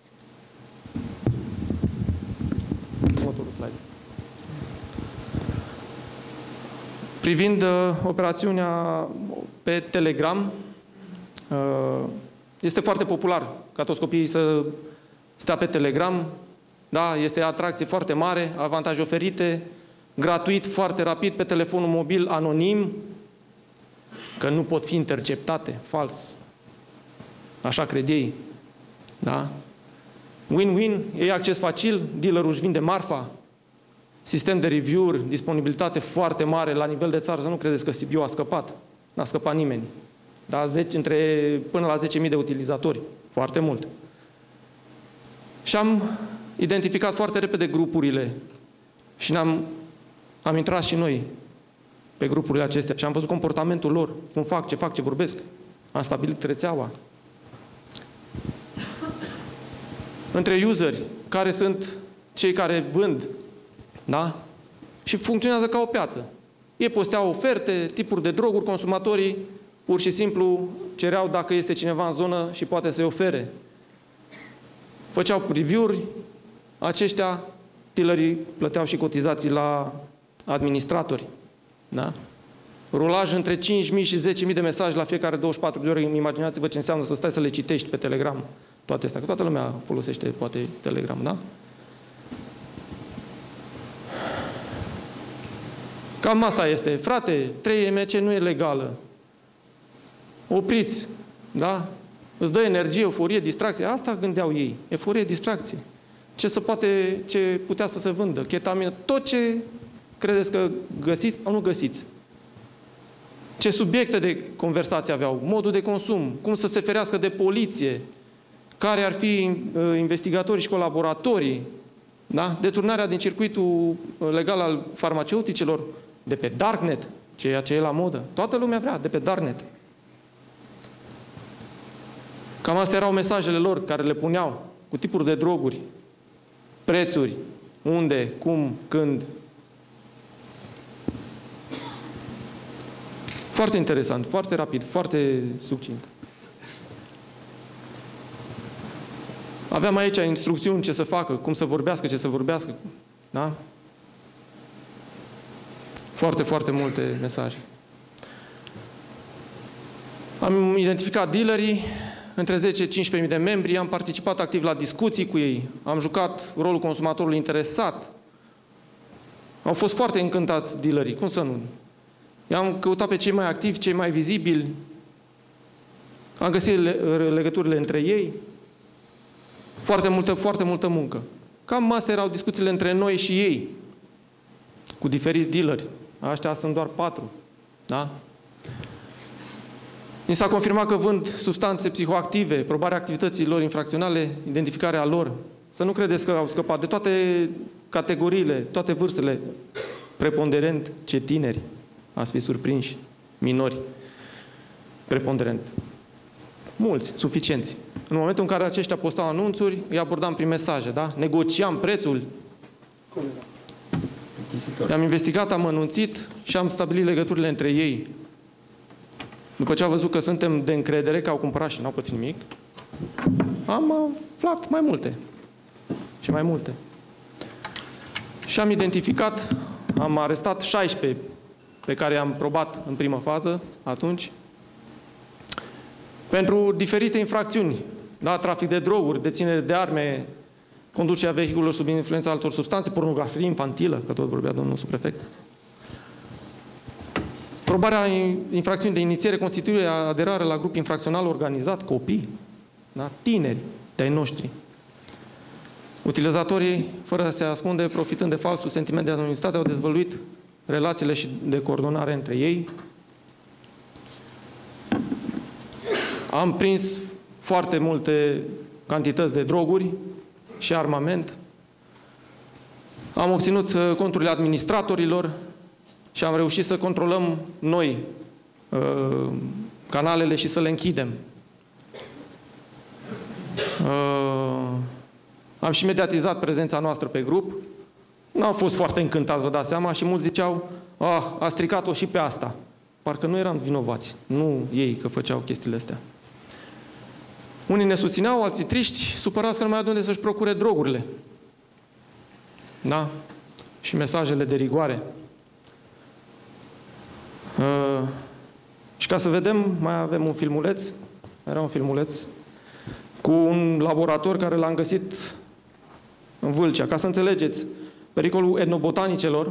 Privind uh, operațiunea pe Telegram, uh, este foarte popular ca toți copiii să stea pe Telegram. Da, este atracție foarte mare, avantaje oferite, gratuit, foarte rapid, pe telefonul mobil, anonim, că nu pot fi interceptate, fals. Așa cred ei. Da? Win-win, ei acces facil, dealerul își vinde marfa, sistem de review-uri, disponibilitate foarte mare la nivel de țară, să nu credeți că C B U a scăpat. N-a scăpat nimeni. Da, zece, între, până la zece mii de utilizatori. Foarte mult. Și am identificat foarte repede grupurile și ne-am am intrat și noi pe grupurile acestea și am văzut comportamentul lor, cum fac, ce fac, ce vorbesc. Am stabilit rețeaua. Între useri, care sunt cei care vând, da? Și funcționează ca o piață. Ei posteau oferte, tipuri de droguri, consumatorii pur și simplu cereau dacă este cineva în zonă și poate să-i ofere. Făceau review-uri, aceștia, dealerii, plăteau și cotizații la administratori. Da? Rulaj între cinci mii și zece mii de mesaje la fiecare douăzeci și patru de ore. Imaginați-vă ce înseamnă să stai să le citești pe Telegram. Toate astea, că toată lumea folosește, poate, Telegram, da? Cam asta este. Frate, trei M C nu e legală. Opriți, da? îți dă energie, euforie, distracție. Asta gândeau ei. Euforie, distracție. Ce, se poate, ce putea să se vândă, chetamină, tot ce credeți că găsiți sau nu găsiți. Ce subiecte de conversație aveau, modul de consum, cum să se ferească de poliție, care ar fi uh, investigatorii și colaboratorii, da? Deturnarea din circuitul legal al farmaceuticelor, de pe Darknet, ceea ce e la modă. Toată lumea vrea, de pe Darknet. Cam astea erau mesajele lor care le puneau cu tipuri de droguri, prețuri, unde, cum, când. Foarte interesant, foarte rapid, foarte succint. Aveam aici instrucțiuni ce să facă, cum să vorbească, ce să vorbească. Da? Foarte, foarte multe mesaje. Am identificat dealerii, între zece cincisprezece mii de membri, am participat activ la discuții cu ei, am jucat rolul consumatorului interesat. Au fost foarte încântați dealerii, cum să nu? I-am căutat pe cei mai activi, cei mai vizibili, am găsit legăturile între ei, foarte multă, foarte multă muncă. Cam astea erau discuțiile între noi și ei, cu diferiți dealeri. Aștia sunt doar patru. Da? Ni s-a confirmat că vând substanțe psihoactive, probarea activităților infracționale, identificarea lor. Să nu credeți că au scăpat de toate categoriile, toate vârstele, preponderent ce tineri, ați fi surprinși, minori, preponderent. Mulți, suficienți. În momentul în care aceștia postau anunțuri, îi abordam prin mesaje, da? Negociam prețul. I-am investigat, am anunțit și am stabilit legăturile între ei. După ce au văzut că suntem de încredere, că au cumpărat și n-au pățit nimic, am aflat mai multe. Și mai multe. Și am identificat, am arestat șaisprezece pe care i-am probat în primă fază, atunci, pentru diferite infracțiuni. Da? Trafic de droguri, deținere de arme, conducerea vehiculelor sub influența altor substanțe, pornografie infantilă, că tot vorbea domnul subprefect. Probarea infracțiuni de inițiere, constituire, aderare la grup infracțional organizat, copii, da? Tineri de-ai noștri. Utilizatorii, fără să se ascunde, profitând de falsul sentiment de anonimitate, au dezvăluit relațiile și de coordonare între ei. Am prins foarte multe cantități de droguri și armament. Am obținut conturile administratorilor și am reușit să controlăm noi uh, canalele și să le închidem. Uh, am și mediatizat prezența noastră pe grup. N-au fost foarte încântați, vă dați seama, și mulți ziceau, ah, a stricat-o și pe asta. Parcă nu eram vinovați, nu ei că făceau chestiile astea. Unii ne susțineau, alții triști, supărați că nu mai au de unde să-și procure drogurile. Da? Și mesajele de rigoare. Uh, și ca să vedem, mai avem un filmuleț, era un filmuleț, cu un laborator care l-am găsit în Vâlcea. Ca să înțelegeți, pericolul etnobotanicelor,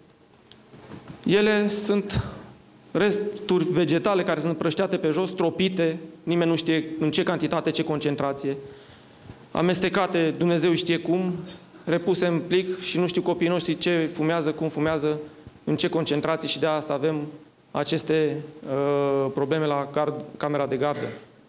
ele sunt resturi vegetale care sunt prășteate pe jos, tropite, nimeni nu știe în ce cantitate, ce concentrație, amestecate, Dumnezeu știe cum, repuse în plic și nu știu copiii noștri ce fumează, cum fumează, în ce concentrații, și de asta avem aceste uh, probleme la card, camera de gardă.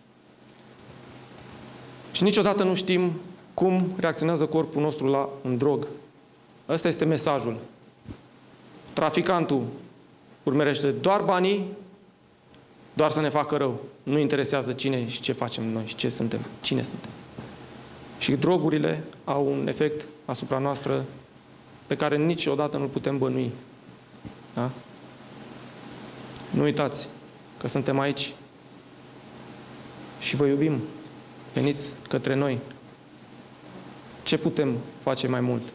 Și niciodată nu știm cum reacționează corpul nostru la un drog. Ăsta este mesajul. Traficantul urmărește doar banii, doar să ne facă rău. Nu interesează cine și ce facem noi și ce suntem, cine suntem. Și drogurile au un efect asupra noastră pe care niciodată nu-l putem bănui. Da? Nu uitați că suntem aici și vă iubim. Veniți către noi. Ce putem face mai mult?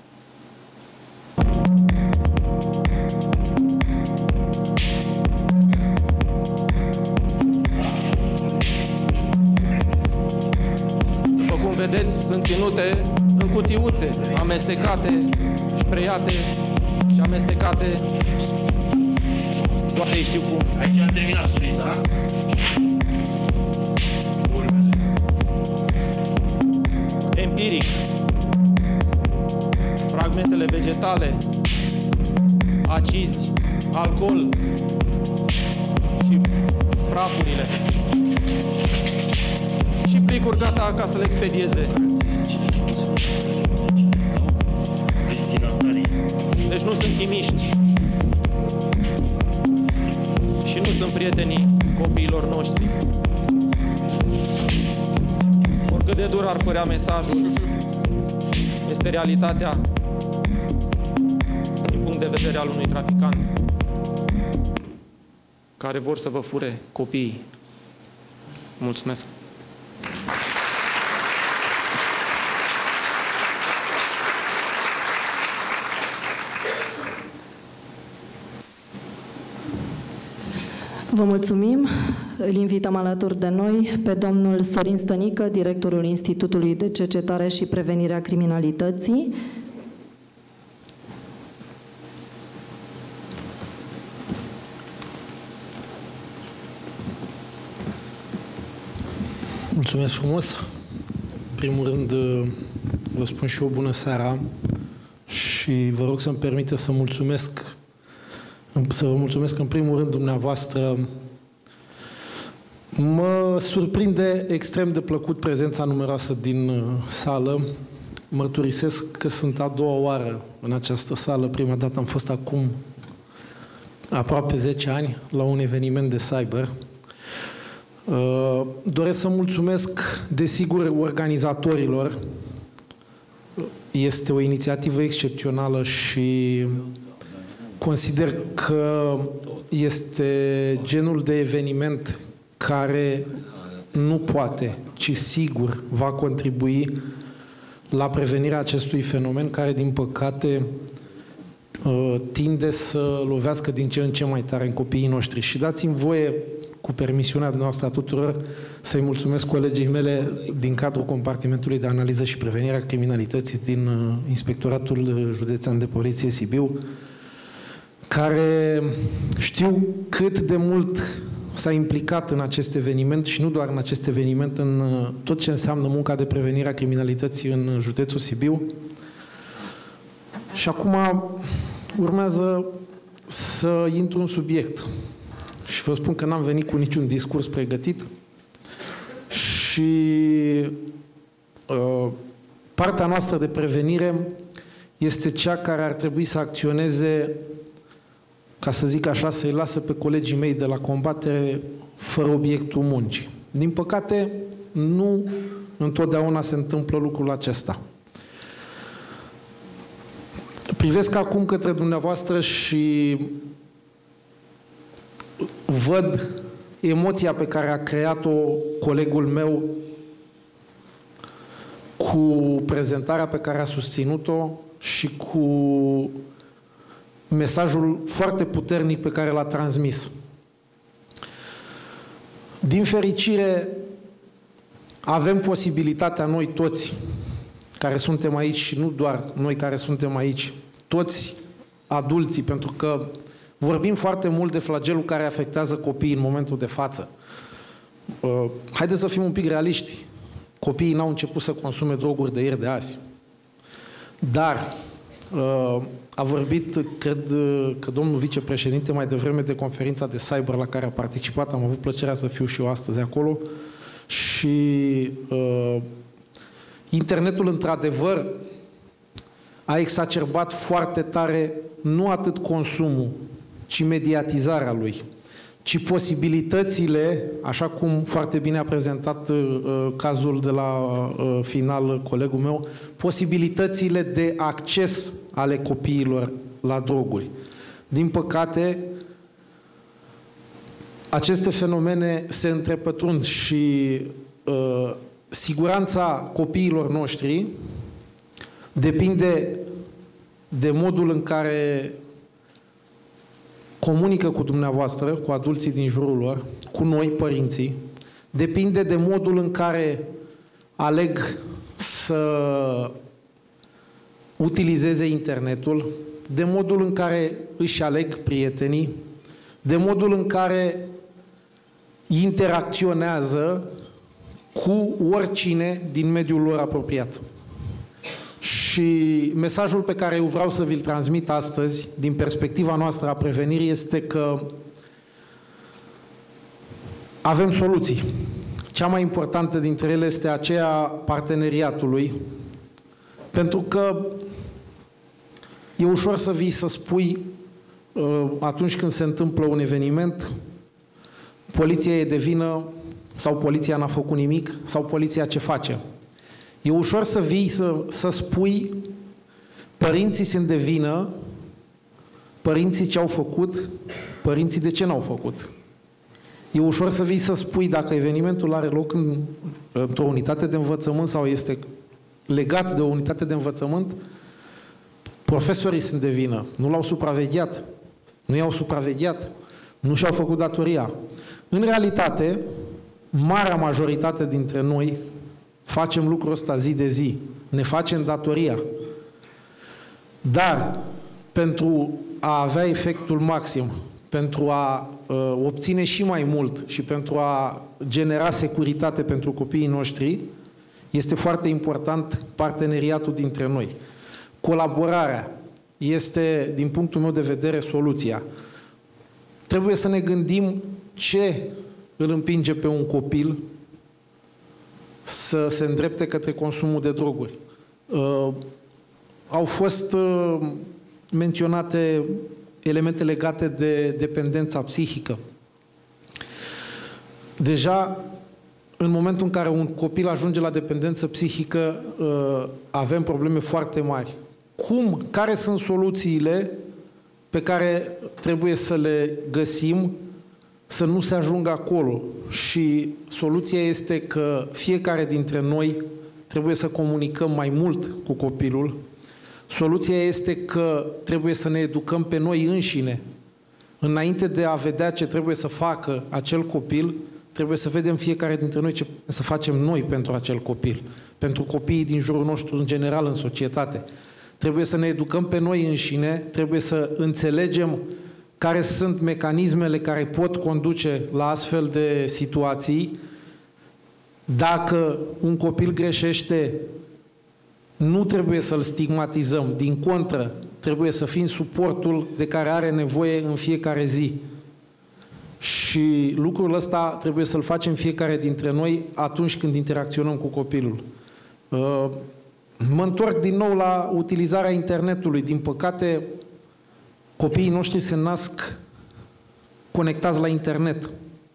După cum vedeți, sunt ținute în cutiuțe, amestecate, spreiate și amestecate. Doar ei știu cum. Aici am terminat, da? Urmele. empiric, fragmentele vegetale, acizi, alcool și prafurile. Și plicuri gata ca să le expedieze. Deci nu sunt chimiști și nu sunt prietenii copiilor noștri. Oricât de dur ar părea mesajul, este realitatea din punct de vedere al unui traficant care vor să vă fure copiii. Mulțumesc! Vă mulțumim. Îl invităm alături de noi pe domnul Sorin Stănică, directorul Institutului de Cercetare și Prevenire a Criminalității. Mulțumesc frumos. În primul rând, vă spun și eu bună seara și vă rog să-mi permite să mulțumesc Să vă mulțumesc în primul rând dumneavoastră. Mă surprinde extrem de plăcut prezența numeroasă din sală. Mărturisesc că sunt a doua oară în această sală. Prima dată am fost acum aproape zece ani la un eveniment de cyber. Doresc să mulțumesc, desigur, organizatorilor. Este o inițiativă excepțională și consider că este genul de eveniment care nu poate, ci sigur va contribui la prevenirea acestui fenomen care, din păcate, tinde să lovească din ce în ce mai tare în copiii noștri. Și dați-mi voie, cu permisiunea noastră a tuturor, să-i mulțumesc colegii mele din cadrul compartimentului de analiză și prevenire a criminalității din Inspectoratul Județean de Poliție Sibiu, care știu cât de mult s-a implicat în acest eveniment și nu doar în acest eveniment, în tot ce înseamnă munca de prevenire a criminalității în județul Sibiu. Și acum urmează să intru în subiect. Și vă spun că n-am venit cu niciun discurs pregătit și uh, partea noastră de prevenire este cea care ar trebui să acționeze, ca să zic așa, să-i lasă pe colegii mei de la combatere fără obiectul muncii. Din păcate, nu întotdeauna se întâmplă lucrul acesta. Privesc acum către dumneavoastră și văd emoția pe care a creat-o colegul meu cu prezentarea pe care a susținut-o și cu mesajul foarte puternic pe care l-a transmis. Din fericire, avem posibilitatea noi toți care suntem aici și nu doar noi care suntem aici, toți adulții, pentru că vorbim foarte mult de flagelul care afectează copiii în momentul de față. Haideți să fim un pic realiști. Copiii n-au început să consume droguri de ieri de azi. Dar a vorbit, cred că domnul vicepreședinte, mai devreme de conferința de cyber la care a participat. Am avut plăcerea să fiu și eu astăzi acolo. Și uh, internetul, într-adevăr, a exacerbat foarte tare nu atât consumul, ci mediatizarea lui, ci posibilitățile, așa cum foarte bine a prezentat uh, cazul de la uh, final colegul meu, posibilitățile de acces ale copiilor la droguri. Din păcate, aceste fenomene se întrepătrund și uh, siguranța copiilor noștri depinde de modul în care comunică cu dumneavoastră, cu adulții din jurul lor, cu noi, părinții, depinde de modul în care aleg să utilizeze internetul, de modul în care își aleg prietenii, de modul în care interacționează cu oricine din mediul lor apropiat. Și mesajul pe care eu vreau să vi-l transmit astăzi, din perspectiva noastră a prevenirii, este că avem soluții. Cea mai importantă dintre ele este aceea parteneriatului, pentru că e ușor să vii să spui atunci când se întâmplă un eveniment, poliția e de vină sau poliția n-a făcut nimic sau poliția ce face. E ușor să vii să, să spui părinții sunt de vină, părinții ce au făcut, părinții de ce n-au făcut. E ușor să vii să spui dacă evenimentul are loc în, într-o unitate de învățământ sau este legat de o unitate de învățământ, profesorii sunt de vină, nu l-au supravegheat, nu i-au supravegheat, nu și-au făcut datoria. În realitate, marea majoritate dintre noi facem lucrul ăsta zi de zi, ne facem datoria. Dar, pentru a avea efectul maxim, pentru a uh, obține și mai mult și pentru a genera securitate pentru copiii noștri, este foarte important parteneriatul dintre noi. Colaborarea este, din punctul meu de vedere, soluția. Trebuie să ne gândim ce îl împinge pe un copil să se îndrepte către consumul de droguri. Uh, au fost uh, menționate elemente legate de dependența psihică. Deja, în momentul în care un copil ajunge la dependență psihică, uh, avem probleme foarte mari. Cum? Care sunt soluțiile pe care trebuie să le găsim să nu se ajungă acolo? Și soluția este că fiecare dintre noi trebuie să comunicăm mai mult cu copilul. Soluția este că trebuie să ne educăm pe noi înșine. Înainte de a vedea ce trebuie să facă acel copil, trebuie să vedem fiecare dintre noi ce să facem noi pentru acel copil, pentru copiii din jurul nostru în general în societate. Trebuie să ne educăm pe noi înșine, trebuie să înțelegem care sunt mecanismele care pot conduce la astfel de situații. Dacă un copil greșește, nu trebuie să-l stigmatizăm. Din contră, trebuie să fim suportul de care are nevoie în fiecare zi. Și lucrul ăsta trebuie să-l facem fiecare dintre noi atunci când interacționăm cu copilul. Mă întorc din nou la utilizarea internetului. Din păcate, copiii noștri se nasc conectați la internet.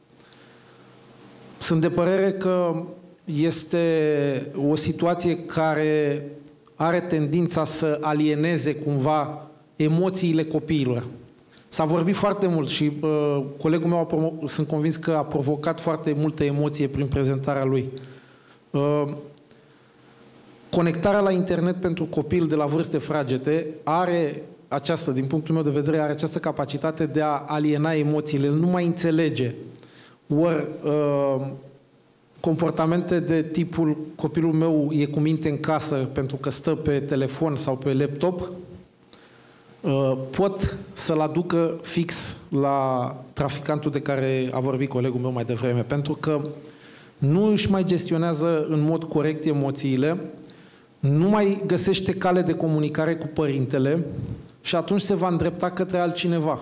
Sunt de părere că este o situație care are tendința să alieneze cumva emoțiile copiilor. S-a vorbit foarte mult și uh, colegul meu a sunt convins că a provocat foarte multă emoție prin prezentarea lui. Uh, conectarea la internet pentru copil de la vârste fragede are această, din punctul meu de vedere, are această capacitate de a aliena emoțiile, nu mai înțelege. Ori uh, comportamente de tipul copilul meu e cu minte în casă pentru că stă pe telefon sau pe laptop, uh, pot să-l aducă fix la traficantul de care a vorbit colegul meu mai devreme, pentru că nu își mai gestionează în mod corect emoțiile, nu mai găsește cale de comunicare cu părintele și atunci se va îndrepta către altcineva.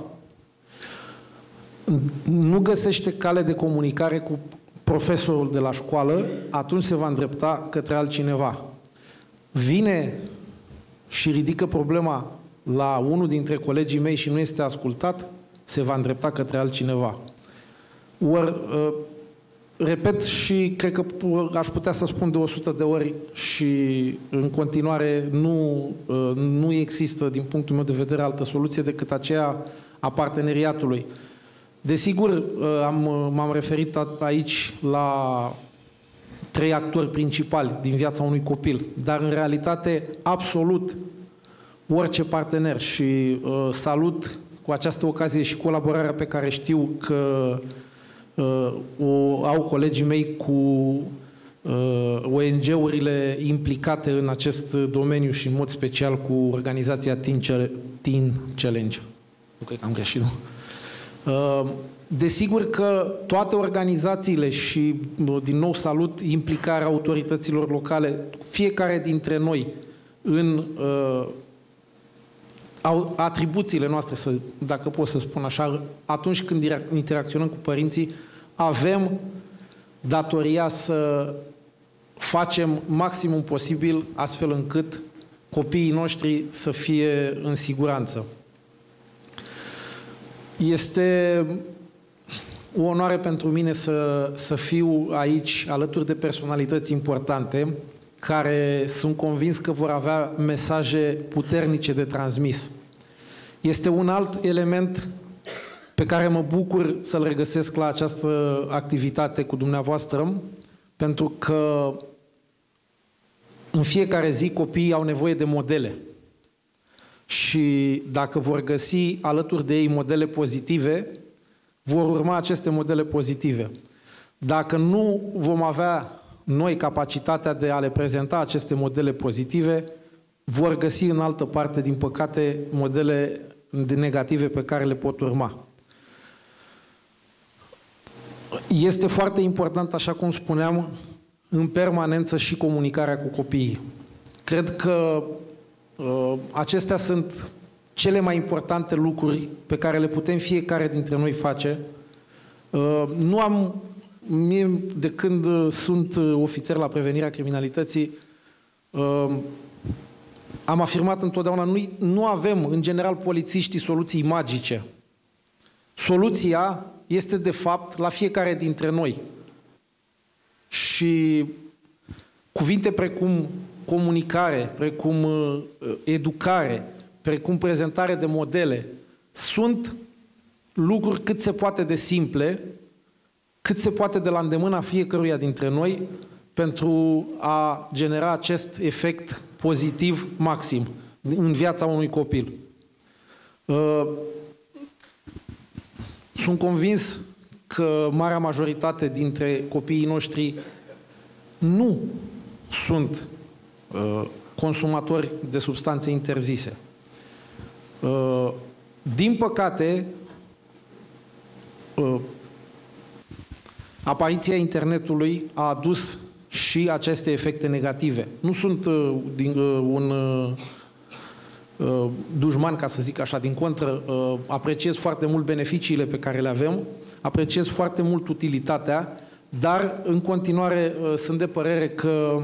Nu găsește cale de comunicare cu profesorul de la școală, atunci se va îndrepta către altcineva. Vine și ridică problema la unul dintre colegii mei și nu este ascultat, se va îndrepta către altcineva. Ori, repet și cred că aș putea să spun de o sută de ori și în continuare nu, nu există, din punctul meu de vedere, altă soluție decât aceea a parteneriatului. Desigur, am, m-am referit aici la trei actori principali din viața unui copil, dar în realitate absolut orice partener și uh, salut cu această ocazie și colaborarea pe care știu că uh, o au colegii mei cu uh, O N G-urile implicate în acest domeniu și în mod special cu organizația Teen Challenge. Nu cred că am greșit, nu? Desigur că toate organizațiile și, din nou salut, implicarea autorităților locale, fiecare dintre noi în uh, au atribuțiile noastre, să, dacă pot să spun așa, atunci când interacționăm cu părinții, avem datoria să facem maximum posibil astfel încât copiii noștri să fie în siguranță. Este o onoare pentru mine să, să fiu aici alături de personalități importante care sunt convins că vor avea mesaje puternice de transmis. Este un alt element pe care mă bucur să-l regăsesc la această activitate cu dumneavoastră, pentru că în fiecare zi copiii au nevoie de modele. Și dacă vor găsi alături de ei modele pozitive, vor urma aceste modele pozitive. Dacă nu vom avea noi capacitatea de a le prezenta aceste modele pozitive, vor găsi în altă parte, din păcate, modele negative pe care le pot urma. Este foarte important, așa cum spuneam, în permanență și comunicarea cu copiii. Cred că uh, acestea sunt cele mai importante lucruri pe care le putem fiecare dintre noi face. Uh, nu am, mie, de când sunt ofițer la prevenirea criminalității, uh, am afirmat întotdeauna, nu, nu avem, în general, polițiștii soluții magice. Soluția este, de fapt, la fiecare dintre noi. Și cuvinte precum comunicare, precum uh, educare, precum prezentare de modele, sunt lucruri cât se poate de simple, cât se poate de la îndemâna fiecăruia dintre noi pentru a genera acest efect pozitiv maxim în viața unui copil. Uh, sunt convins că marea majoritate dintre copiii noștri nu sunt uh, consumatori de substanțe interzise. Uh, din păcate, uh, apariția internetului a adus și aceste efecte negative. Nu sunt uh, din, uh, un uh, uh, dușman, ca să zic așa, din contră, uh, apreciez foarte mult beneficiile pe care le avem, apreciez foarte mult utilitatea, dar în continuare uh, sunt de părere că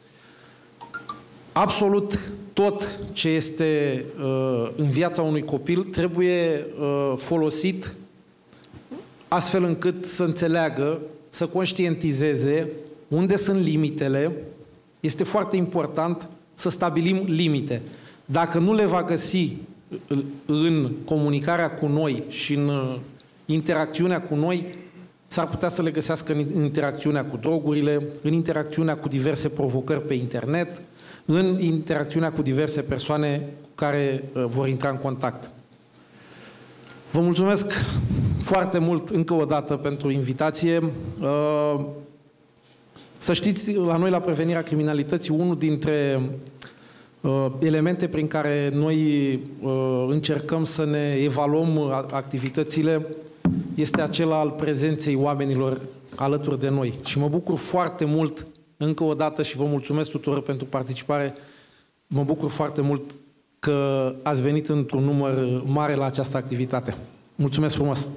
absolut tot ce este uh, în viața unui copil trebuie uh, folosit astfel încât să înțeleagă, să conștientizeze unde sunt limitele. Este foarte important să stabilim limite. Dacă nu le va găsi în comunicarea cu noi și în interacțiunea cu noi, s-ar putea să le găsească în interacțiunea cu drogurile, în interacțiunea cu diverse provocări pe internet, în interacțiunea cu diverse persoane cu care uh, vor intra în contact. Vă mulțumesc foarte mult încă o dată pentru invitație. Uh, să știți, la noi, la prevenirea criminalității, unul dintre uh, elemente prin care noi uh, încercăm să ne evaluăm activitățile este acela al prezenței oamenilor alături de noi. Și mă bucur foarte mult încă o dată și vă mulțumesc tuturor pentru participare. Mă bucur foarte mult că ați venit într-un număr mare la această activitate. Mulțumesc frumos!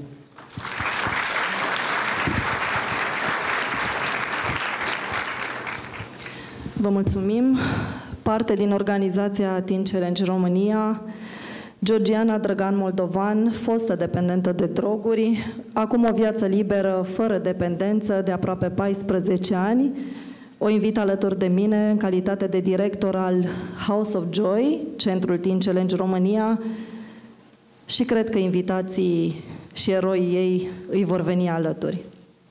Vă mulțumim! Parte din organizația Teen Challenge România, Georgiana Drăgan Moldovan, fostă dependentă de droguri, acum o viață liberă, fără dependență, de aproape paisprezece ani, o invit alături de mine în calitate de director al House of Joy, Centrul Teen Challenge România, și cred că invitații și eroii ei îi vor veni alături.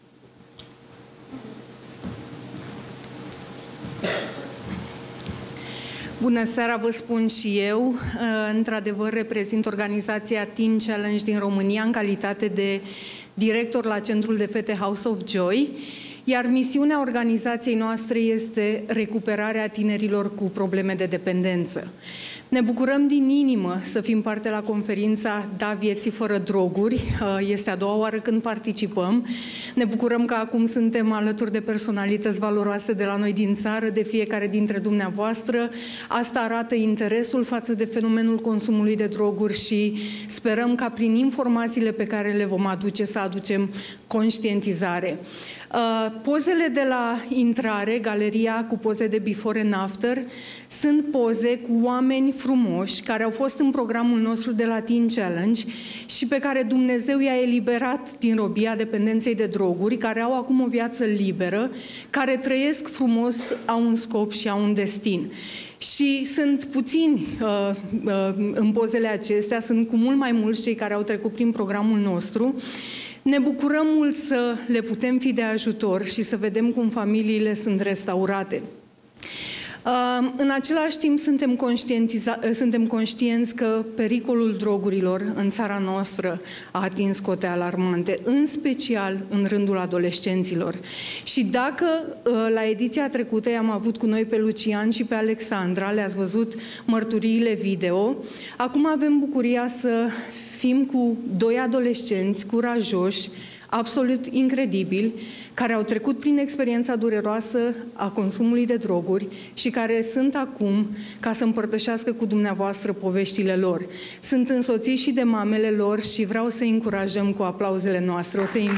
Bună seara, vă spun și eu. Într-adevăr, reprezint organizația Teen Challenge din România în calitate de director la Centrul de Fete House of Joy. Iar misiunea organizației noastre este recuperarea tinerilor cu probleme de dependență. Ne bucurăm din inimă să fim parte la conferința Da vieții fără droguri. Este a doua oară când participăm. Ne bucurăm că acum suntem alături de personalități valoroase de la noi din țară, de fiecare dintre dumneavoastră. Asta arată interesul față de fenomenul consumului de droguri și sperăm ca prin informațiile pe care le vom aduce să aducem conștientizare. Uh, pozele de la intrare, galeria cu poze de before and after, sunt poze cu oameni frumoși care au fost în programul nostru de la Teen Challenge și pe care Dumnezeu i-a eliberat din robia dependenței de droguri, care au acum o viață liberă, care trăiesc frumos, au un scop și au un destin. Și sunt puțini uh, uh, în pozele acestea, sunt cu mult mai mulți cei care au trecut prin programul nostru. Ne bucurăm mult să le putem fi de ajutor și să vedem cum familiile sunt restaurate. În același timp, suntem, suntem conștienți că pericolul drogurilor în țara noastră a atins cote alarmante, în special în rândul adolescenților. Și dacă la ediția trecută i-am avut cu noi pe Lucian și pe Alexandra, le-ați văzut mărturiile video, acum avem bucuria să fim cu doi adolescenți curajoși, absolut incredibili, care au trecut prin experiența dureroasă a consumului de droguri și care sunt acum ca să împărtășească cu dumneavoastră poveștile lor. Sunt însoțiți și de mamele lor și vreau să-i încurajăm cu aplauzele noastre. O să-i...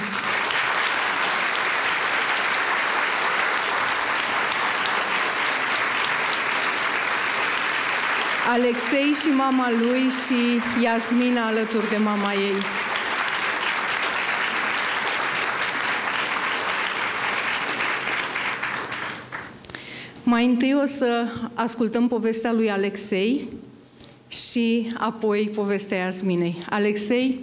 Alexei și mama lui și Iasmina alături de mama ei. Mai întâi o să ascultăm povestea lui Alexei și apoi povestea Iasminei. Alexei?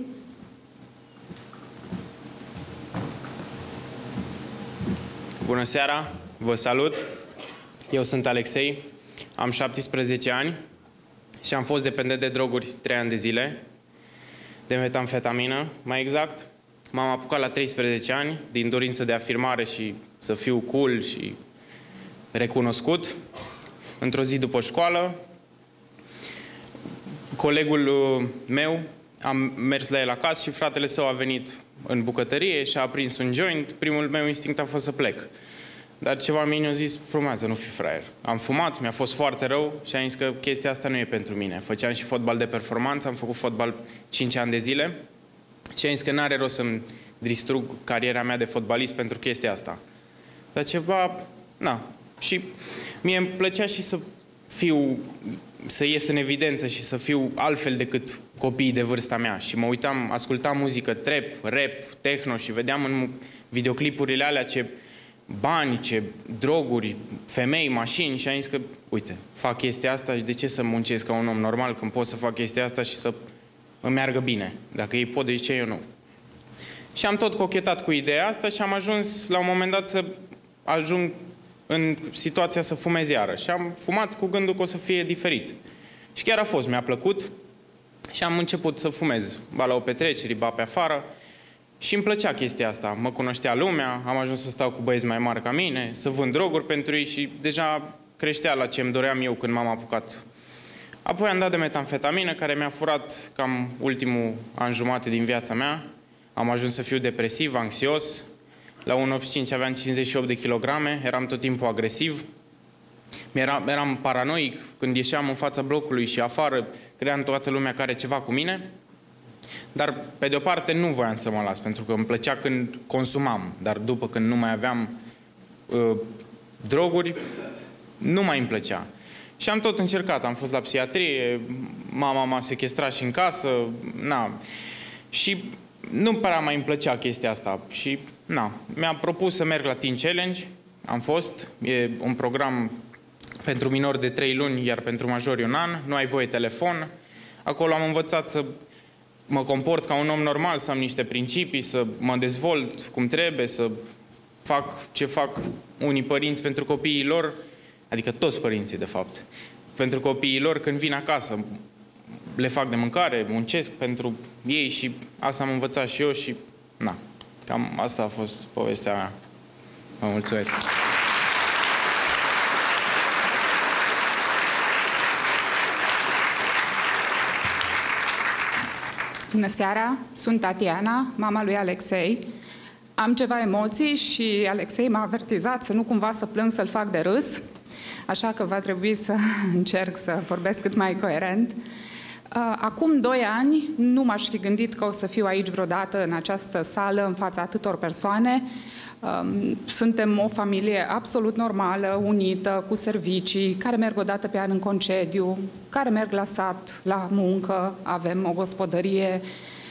Bună seara, vă salut! Eu sunt Alexei, am șaptesprezece ani și am fost dependent de droguri trei ani de zile, de metamfetamină, mai exact. M-am apucat la treisprezece ani, din dorință de afirmare și să fiu cool și recunoscut. Într-o zi după școală, colegul meu, am mers la el acasă și fratele său a venit în bucătărie și a aprins un joint. Primul meu instinct a fost să plec. Dar ceva mine a zis, frumează, nu fi fraier. Am fumat, mi-a fost foarte rău și am zis că chestia asta nu e pentru mine. Făceam și fotbal de performanță, am făcut fotbal cinci ani de zile și am zis că n-are rost să-mi distrug cariera mea de fotbalist pentru chestia asta. Dar ceva, na. Și mie îmi plăcea și să fiu, să ies în evidență și să fiu altfel decât copiii de vârsta mea. Și mă uitam, ascultam muzică trap, rap, techno și vedeam în videoclipurile alea ce bani, ce droguri, femei, mașini și am zis că, uite, fac chestia asta și de ce să muncesc ca un om normal când pot să fac chestia asta și să îmi meargă bine? Dacă ei pot, de ce eu nu? Și am tot cochetat cu ideea asta și am ajuns la un moment dat să ajung în situația să fumez iară. Și am fumat cu gândul că o să fie diferit. Și chiar a fost, mi-a plăcut și am început să fumez, ba la o petrecere, ba pe afară. Și îmi plăcea chestia asta. Mă cunoștea lumea, am ajuns să stau cu băieți mai mari ca mine, să vând droguri pentru ei și deja creștea la ce îmi doream eu când m-am apucat. Apoi am dat de metamfetamină, care mi-a furat cam ultimul an jumate din viața mea. Am ajuns să fiu depresiv, anxios. La unu virgulă optzeci și cinci aveam cincizeci și opt de kilograme, eram tot timpul agresiv. Eram, eram paranoic când ieșeam în fața blocului și afară, cream toată lumea care are ceva cu mine. Dar, pe de-o parte, nu voiam să mă las, pentru că îmi plăcea când consumam. Dar după când nu mai aveam uh, droguri, nu mai îmi plăcea. Și am tot încercat, am fost la psihiatrie, mama m-a sequestrat și în casă, na. Și nu prea mai îmi plăcea chestia asta. Și, na, mi-am propus să merg la Teen Challenge, am fost, e un program pentru minori de trei luni, iar pentru majori un an, nu ai voie telefon. Acolo am învățat să mă comport ca un om normal, să am niște principii, să mă dezvolt cum trebuie, să fac ce fac unii părinți pentru copiii lor, adică toți părinții, de fapt. Pentru copiii lor, când vin acasă, le fac de mâncare, muncesc pentru ei și asta am învățat și eu și, na, cam asta a fost povestea mea. Vă mulțumesc! Bună seara! Sunt Tatiana, mama lui Alexei. Am ceva emoții și Alexei m-a avertizat să nu cumva să plâng, să-l fac de râs, așa că va trebui să încerc să vorbesc cât mai coerent. Acum doi ani nu m-aș fi gândit că o să fiu aici vreodată în această sală, în fața atâtor persoane. Suntem o familie absolut normală, unită, cu servicii, care merg o dată pe an în concediu, care merg la sat, la muncă, avem o gospodărie.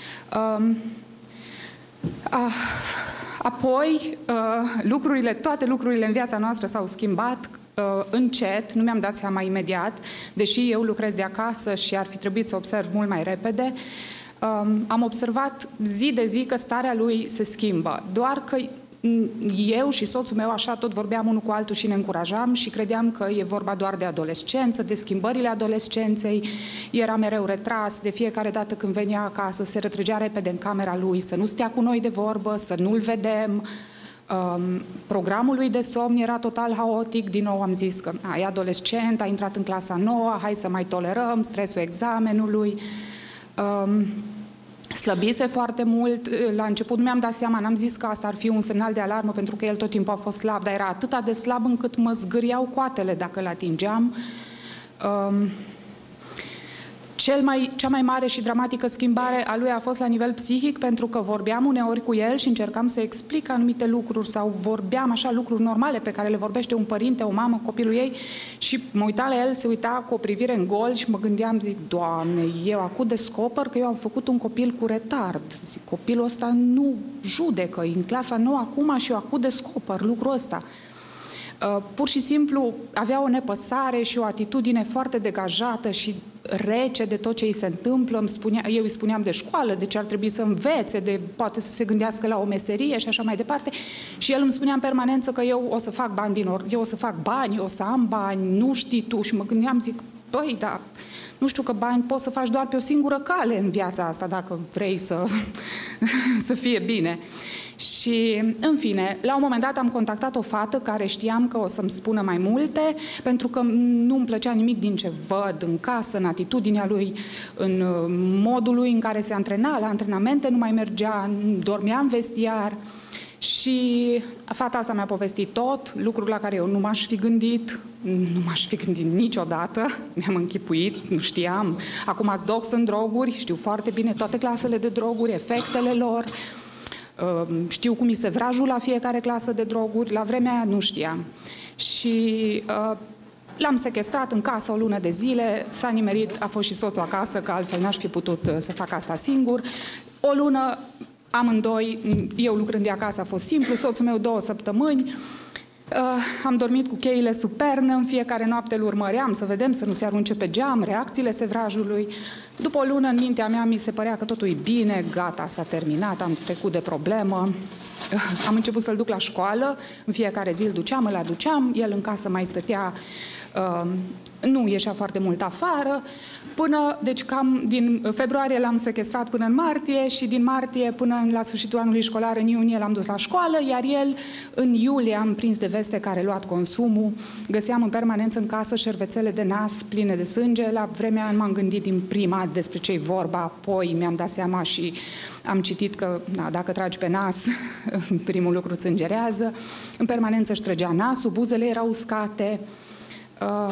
Apoi, lucrurile, toate lucrurile în viața noastră s-au schimbat încet, nu mi-am dat seama imediat, deși eu lucrez de acasă și ar fi trebuit să observ mult mai repede. Am observat zi de zi că starea lui se schimbă, doar că eu și soțul meu așa tot vorbeam unul cu altul și ne încurajam și credeam că e vorba doar de adolescență, de schimbările adolescenței. Era mereu retras, de fiecare dată când venea acasă se retrăgea repede în camera lui, să nu stea cu noi de vorbă, să nu-l vedem. Um, programul lui de somn era total haotic. Din nou am zis că a, e adolescent, a intrat în clasa nouă, hai să mai tolerăm stresul examenului. Um, Slăbise foarte mult. La început nu mi-am dat seama, n-am zis că asta ar fi un semnal de alarmă, pentru că el tot timpul a fost slab, dar era atât de slab încât mă zgâriau coatele dacă îl atingeam. Um, Cel mai, cea mai mare și dramatică schimbare a lui a fost la nivel psihic, pentru că vorbeam uneori cu el și încercam să explic anumite lucruri sau vorbeam așa lucruri normale pe care le vorbește un părinte, o mamă, copilul ei și mă uitam la el, se uita cu o privire în gol și mă gândeam, zic, Doamne, eu acum descoper că eu am făcut un copil cu retard. Zic, copilul ăsta nu judecă, e în clasa nouă acum și eu acum descoper lucrul ăsta. Uh, pur și simplu avea o nepăsare și o atitudine foarte degajată și rece de tot ce îi se întâmplă. Îmi spunea, eu îi spuneam de școală, de ce ar trebui să învețe, de poate să se gândească la o meserie și așa mai departe. Și el îmi spunea în permanență că eu o să fac bani din or, eu o să fac bani, eu o să am bani, nu știi tu. Și mă gândeam, zic, băi, dar nu știu că bani poți să faci doar pe o singură cale în viața asta, dacă vrei să, să fie bine. Și, în fine, la un moment dat am contactat o fată care știam că o să-mi spună mai multe, pentru că nu îmi plăcea nimic din ce văd în casă, în atitudinea lui, în modul lui în care se antrena la antrenamente, nu mai mergea, dormea în vestiar. Și fata asta mi-a povestit tot, lucruri la care eu nu m-aș fi gândit, nu m-aș fi gândit niciodată, mi-am închipuit, nu știam. Acum ați sunt droguri, știu foarte bine toate clasele de droguri, efectele lor, știu cum îi se vrajul la fiecare clasă de droguri, la vremea aia nu știam. Și uh, l-am sequestrat în casă o lună de zile, s-a nimerit, a fost și soțul acasă, că altfel n-aș fi putut uh, să fac asta singur. O lună, amândoi, eu lucrând de acasă a fost simplu, soțul meu două săptămâni. Uh, am dormit cu cheile sub pernă, în fiecare noapte îl urmăream să vedem, să nu se arunce pe geam, reacțiile sevrajului. După o lună, în mintea mea, mi se părea că totul e bine, gata, s-a terminat, am trecut de problemă. Uh, am început să-l duc la școală, în fiecare zi îl duceam, îl aduceam, el în casă mai stătea, uh, nu ieșea foarte mult afară, până, deci cam din februarie l-am sequestrat până în martie și din martie până la sfârșitul anului școlar, în iunie, l-am dus la școală, iar el în iulie am prins de veste care luat consumul, găseam în permanență în casă șervețele de nas pline de sânge, la vremea m-am gândit din prima despre ce-i vorba, apoi mi-am dat seama și am citit că na, dacă tragi pe nas, primul lucru sângerează, în permanență își trăgea nasul, buzele erau uscate. Uh,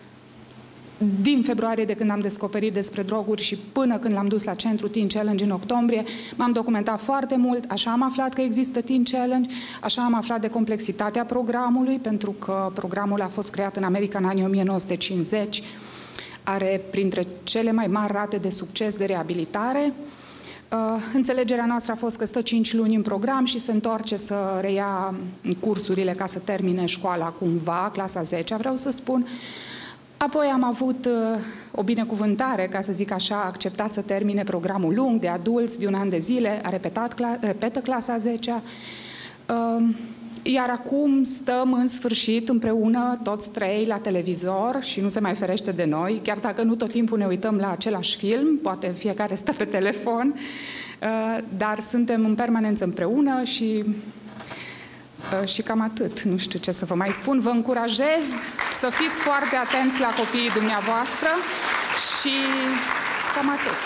Din februarie, de când am descoperit despre droguri și până când l-am dus la centru Teen Challenge în octombrie, m-am documentat foarte mult, așa am aflat că există Teen Challenge, așa am aflat de complexitatea programului, pentru că programul a fost creat în America în anii o mie nouă sute cincizeci, are printre cele mai mari rate de succes de reabilitare. Uh, înțelegerea noastră a fost că stă cinci luni în program și se întoarce să reia cursurile ca să termine școala cumva, clasa zece, vreau să spun. Apoi am avut uh, o binecuvântare, ca să zic așa, a acceptat să termine programul lung de adulți de un an de zile, a repetat, cla repetă clasa zecea, uh, iar acum stăm în sfârșit împreună toți trei la televizor și nu se mai ferește de noi, chiar dacă nu tot timpul ne uităm la același film, poate fiecare stă pe telefon, uh, dar suntem în permanență împreună și Și cam atât, nu știu ce să vă mai spun. Vă încurajez să fiți foarte atenți la copiii dumneavoastră și cam atât.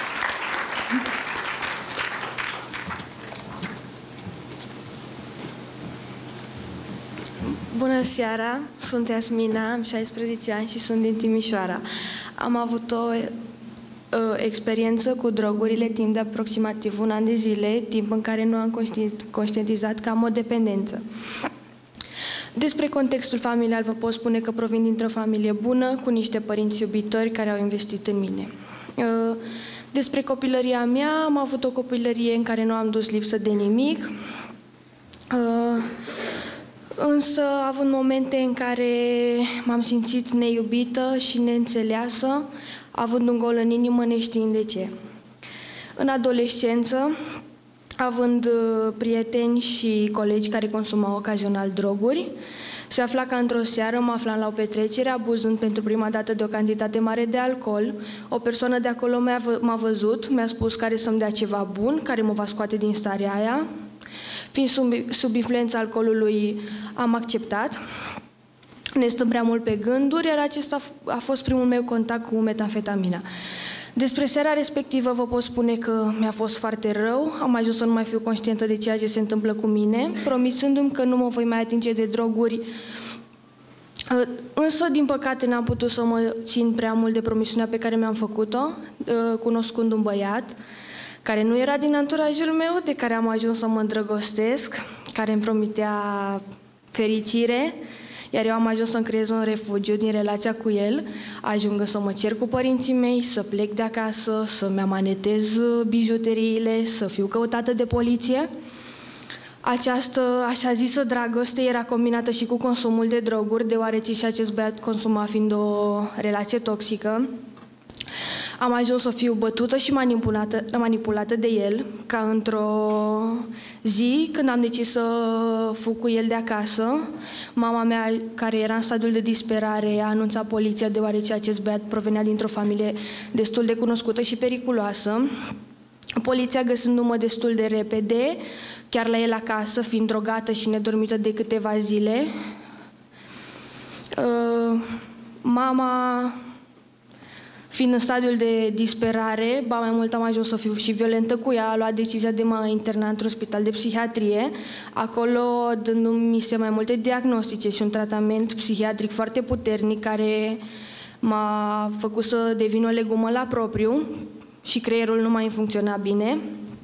Bună seara, sunt Iasmina, am șaisprezece ani și sunt din Timișoara. Am avut o uh, experiență cu drogurile timp de aproximativ un an de zile, timp în care nu am conștientizat că am o dependență. Despre contextul familial vă pot spune că provin dintr-o familie bună, cu niște părinți iubitori care au investit în mine. Uh, despre copilăria mea, am avut o copilărie în care nu am dus lipsă de nimic, uh, însă având momente în care m-am simțit neiubită și neînțeleasă, având un gol în inimă neștiind de ce. În adolescență, având prieteni și colegi care consumau ocazional droguri, se afla că într-o seară mă aflam la o petrecere, abuzând pentru prima dată de o cantitate mare de alcool. O persoană de acolo m-a văzut, mi-a spus care să-mi dea ceva bun, care mă va scoate din starea aia. Fiind sub, sub influența alcoolului, am acceptat. Ne stăm prea mult pe gânduri, iar acesta a fost primul meu contact cu metamfetamina. Despre seara respectivă vă pot spune că mi-a fost foarte rău, am ajuns să nu mai fiu conștientă de ceea ce se întâmplă cu mine, promițându-mi că nu mă voi mai atinge de droguri. Însă, din păcate, n-am putut să mă țin prea mult de promisiunea pe care mi-am făcut-o, cunoscând un băiat care nu era din anturajul meu, de care am ajuns să mă îndrăgostesc, care îmi promitea fericire, iar eu am ajuns să-mi creez un refugiu din relația cu el, ajungând să mă cer cu părinții mei, să plec de acasă, să-mi amanetez bijuteriile, să fiu căutată de poliție. Această așa zisă dragoste era combinată și cu consumul de droguri, deoarece și acest băiat consuma fiind o relație toxică. Am ajuns să fiu bătută și manipulată, manipulată de el, ca într-o zi, când am decis să fug cu el de acasă, mama mea, care era în stadiul de disperare, a anunțat poliția, deoarece acest băiat provenea dintr-o familie destul de cunoscută și periculoasă. Poliția, găsându-mă destul de repede, chiar la el acasă, fiind drogată și nedormită de câteva zile, mama, fiind în stadiul de disperare, ba mai mult am ajuns să fiu și violentă cu ea, a luat decizia de mă interna într-un spital de psihiatrie, acolo dându-mi se mai multe diagnostice și un tratament psihiatric foarte puternic care m-a făcut să devin o legumă la propriu și creierul nu mai funcționa bine.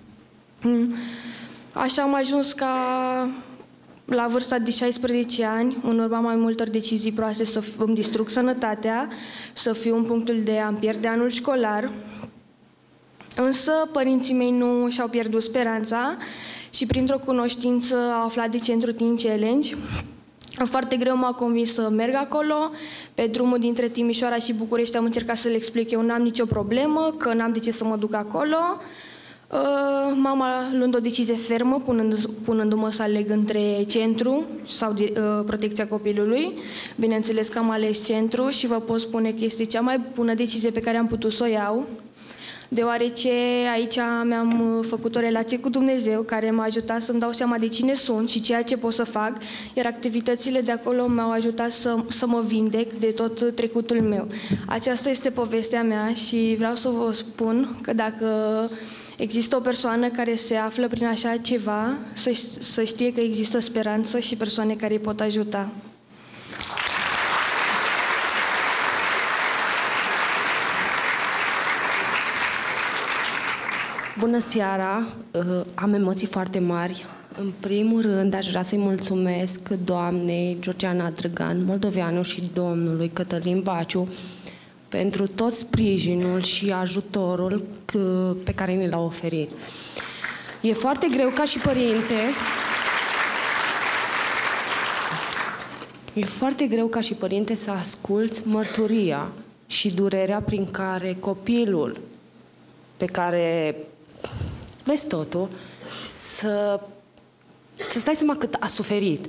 Așa am ajuns ca la vârsta de șaisprezece ani, în urma mai multor decizii proaste, să îmi distrug sănătatea, să fiu în punctul de a-mi pierde anul școlar. Însă părinții mei nu și-au pierdut speranța și printr-o cunoștință au aflat de Centru Teen Challenge. Foarte greu m-a convins să merg acolo. Pe drumul dintre Timișoara și București am încercat să le explic că eu n-am nicio problemă, că n-am de ce să mă duc acolo. Mama luând o decizie fermă, punându-mă să aleg între centru sau uh, protecția copilului. Bineînțeles că am ales centru și vă pot spune că este cea mai bună decizie pe care am putut să o iau, deoarece aici mi-am făcut o relație cu Dumnezeu care m-a ajutat să-mi dau seama de cine sunt și ceea ce pot să fac, iar activitățile de acolo m-au ajutat să, să mă vindec de tot trecutul meu. Aceasta este povestea mea și vreau să vă spun că dacă există o persoană care se află prin așa ceva, să, să știe că există speranță și persoane care îi pot ajuta. Bună seara! Am emoții foarte mari. În primul rând, aș vrea să-i mulțumesc doamnei Georgiana Drăgan, moldoveanu, și domnului Cătălin Baciu pentru tot sprijinul și ajutorul pe care ni l-a oferit. E foarte greu ca și părinte, e foarte greu ca și părinte să asculți mărturia și durerea prin care copilul pe care vezi totul, să, să-ți dai seama cât a suferit.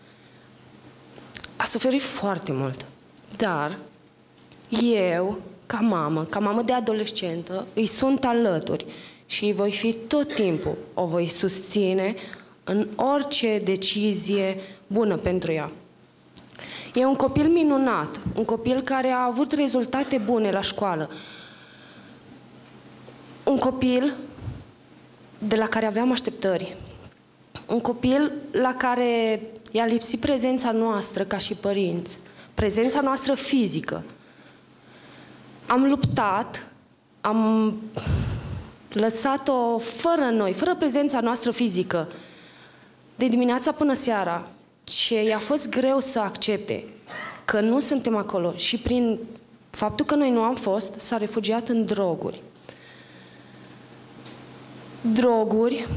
A suferit foarte mult, dar eu, ca mamă, ca mamă de adolescentă, îi sunt alături și îi voi fi tot timpul. O voi susține în orice decizie bună pentru ea. E un copil minunat, un copil care a avut rezultate bune la școală. Un copil de la care aveam așteptări. Un copil la care i-a lipsit prezența noastră ca și părinți, prezența noastră fizică. Am luptat, am lăsat-o fără noi, fără prezența noastră fizică, de dimineața până seara, ce i-a fost greu să accepte că nu suntem acolo și prin faptul că noi nu am fost, s-a refugiat în droguri. Droguri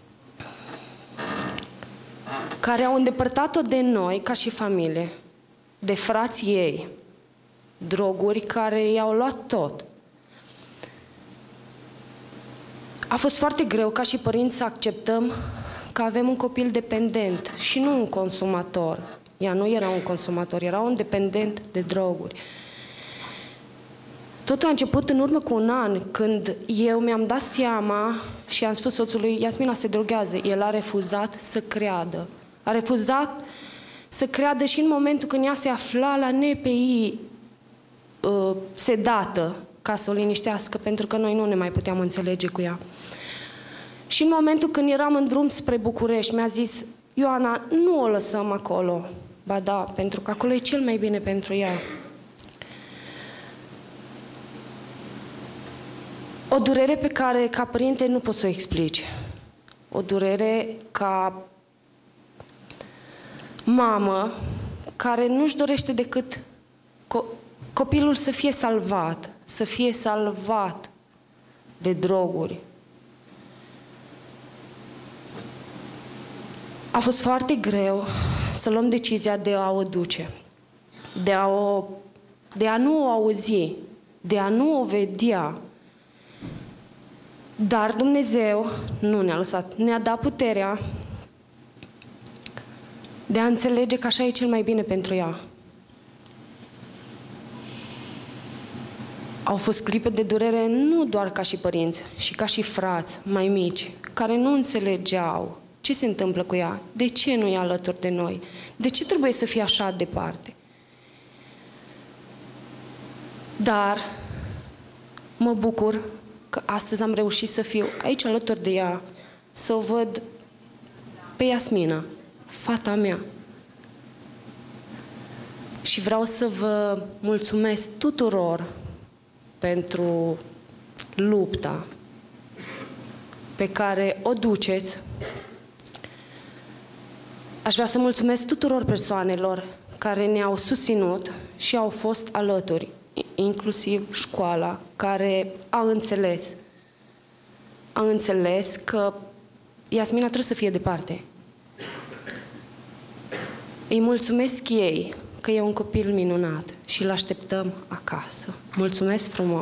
care au îndepărtat-o de noi ca și familie, de frații ei. Droguri care i-au luat tot. A fost foarte greu ca și părinți să acceptăm că avem un copil dependent și nu un consumator. Ea nu era un consumator, era un dependent de droguri. Totul a început în urmă cu un an, când eu mi-am dat seama și am spus soțului, Iasmina se droghează. El a refuzat să creadă. A refuzat să creadă și în momentul când ea se afla la N P I uh, sedată, ca să o liniștească, pentru că noi nu ne mai puteam înțelege cu ea. Și în momentul când eram în drum spre București, mi-a zis, Ioana, nu o lăsăm acolo. Ba da, pentru că acolo e cel mai bine pentru ea. O durere pe care, ca părinte, nu poți să o explici. O durere ca mamă, care nu-și dorește decât co copilul să fie salvat, să fie salvat de droguri. A fost foarte greu să luăm decizia de a o duce, de a, o, de a nu o auzi, de a nu o vedea. Dar Dumnezeu nu ne-a lăsat, ne-a dat puterea de a înțelege că așa e cel mai bine pentru ea. Au fost clipe de durere nu doar ca și părinți, și ca și frați mai mici, care nu înțelegeau ce se întâmplă cu ea, de ce nu e alături de noi, de ce trebuie să fie așa departe. Dar mă bucur că astăzi am reușit să fiu aici alături de ea, să o văd pe Iasmina, fata mea. Și vreau să vă mulțumesc tuturor pentru lupta pe care o duceți. Aș vrea să mulțumesc tuturor persoanelor care ne-au susținut și au fost alături, inclusiv școala, care a înțeles, a înțeles că Iasmina trebuie să fie departe. Îi mulțumesc ei că e un copil minunat și îl așteptăm acasă. Mulțumesc frumos!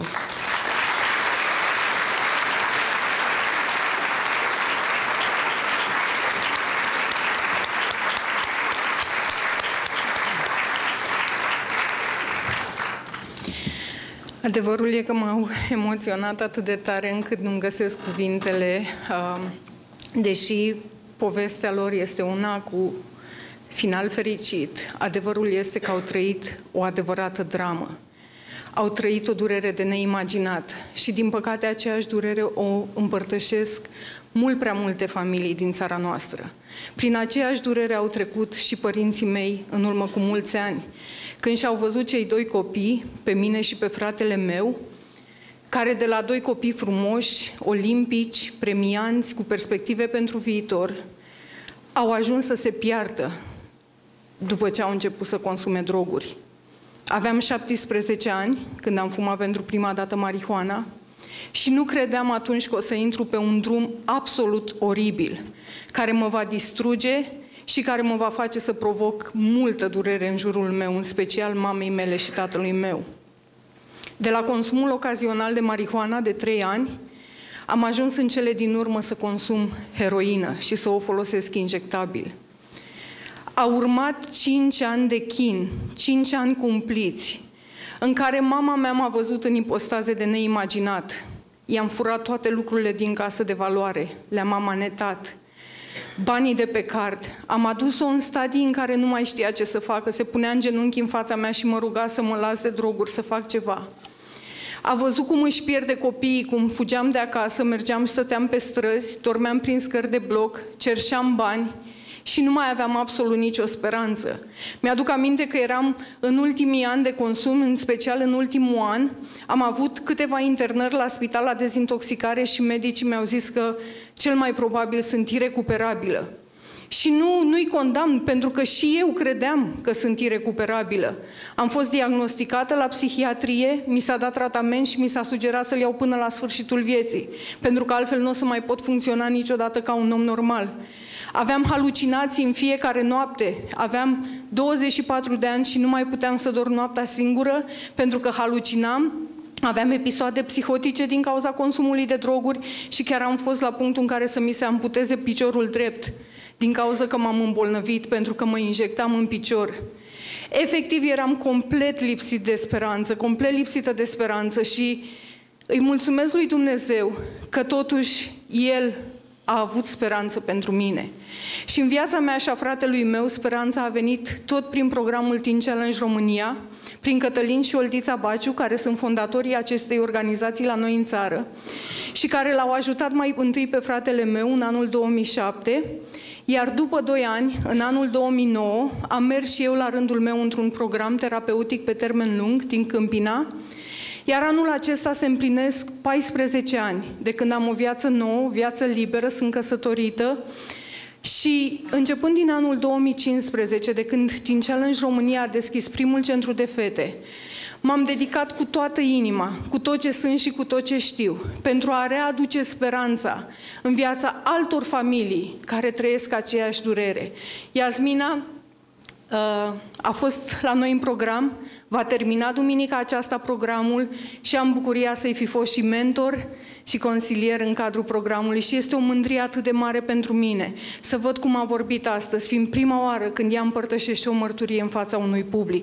Adevărul e că m-au emoționat atât de tare încât nu-mi găsesc cuvintele, deși povestea lor este una cu final fericit. Adevărul este că au trăit o adevărată dramă. Au trăit o durere de neimaginat și, din păcate, aceeași durere o împărtășesc mult prea multe familii din țara noastră. Prin aceeași durere au trecut și părinții mei în urmă cu mulți ani, când și-au văzut cei doi copii, pe mine și pe fratele meu, care de la doi copii frumoși, olimpici, premianți, cu perspective pentru viitor, au ajuns să se piardă după ce au început să consume droguri. Aveam șaptesprezece ani când am fumat pentru prima dată marihuana și nu credeam atunci că o să intru pe un drum absolut oribil, care mă va distruge și care mă va face să provoc multă durere în jurul meu, în special mamei mele și tatălui meu. De la consumul ocazional de marihuana de trei ani, am ajuns în cele din urmă să consum heroină și să o folosesc injectabil. Au urmat cinci ani de chin, cinci ani cumpliți, în care mama mea m-a văzut în ipostaze de neimaginat. I-am furat toate lucrurile din casă de valoare, le-am amanetat. banii de pe card. Am adus-o în stadii în care nu mai știa ce să facă. Se punea în genunchi în fața mea și mă ruga să mă las de droguri, să fac ceva. A văzut cum își pierde copiii, cum fugeam de acasă, mergeam și stăteam pe străzi, dormeam prin scări de bloc, cerșeam bani și nu mai aveam absolut nicio speranță. Mi-aduc aminte că eram în ultimii ani de consum, în special în ultimul an, am avut câteva internări la spital la dezintoxicare și medicii mi-au zis că cel mai probabil sunt irecuperabilă. Și nu, nu-i condamn, pentru că și eu credeam că sunt irecuperabilă. Am fost diagnosticată la psihiatrie, mi s-a dat tratament și mi s-a sugerat să-l iau până la sfârșitul vieții, pentru că altfel nu o să mai pot funcționa niciodată ca un om normal. Aveam halucinații în fiecare noapte, aveam douăzeci și patru de ani și nu mai puteam să dorm noaptea singură, pentru că halucinam. Aveam episoade psihotice din cauza consumului de droguri și chiar am fost la punctul în care să mi se amputeze piciorul drept, din cauza că m-am îmbolnăvit, pentru că mă injectam în picior. Efectiv, eram complet lipsit de speranță, complet lipsită de speranță și îi mulțumesc lui Dumnezeu că totuși El a avut speranță pentru mine. Și în viața mea și a fratelui meu, speranța a venit tot prin programul Teen Challenge România, prin Cătălin și Oltița Baciu, care sunt fondatorii acestei organizații la noi în țară și care l-au ajutat mai întâi pe fratele meu în anul două mii șapte, iar după doi ani, în anul două mii nouă, am mers și eu la rândul meu într-un program terapeutic pe termen lung din Câmpina, iar anul acesta se împlinesc paisprezece ani de când am o viață nouă, o viață liberă, sunt căsătorită și începând din anul două mii cincisprezece, de când Teen Challenge România a deschis primul centru de fete, m-am dedicat cu toată inima, cu tot ce sunt și cu tot ce știu, pentru a readuce speranța în viața altor familii care trăiesc aceeași durere. Iasmina uh, a fost la noi în program, va termina duminica aceasta programul și am bucuria să-i fi fost și mentor și consilier în cadrul programului și este o mândrie atât de mare pentru mine să văd cum a vorbit astăzi, fiind prima oară când ea împărtășește o mărturie în fața unui public.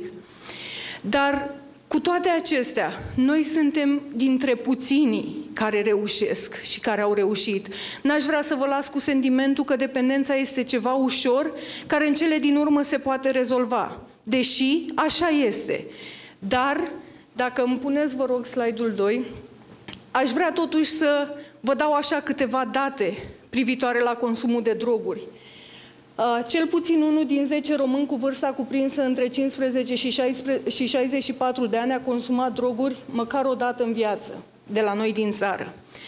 Dar cu toate acestea, noi suntem dintre puținii care reușesc și care au reușit. N-aș vrea să vă las cu sentimentul că dependența este ceva ușor, care în cele din urmă se poate rezolva. Deși așa este. Dar, dacă îmi puneți, vă rog, slide-ul doi, aș vrea totuși să vă dau așa câteva date privitoare la consumul de droguri. Cel puțin unul din zece români cu vârsta cuprinsă între cincisprezece și șaizeci și patru de ani a consumat droguri măcar o dată în viață, de la noi din țară.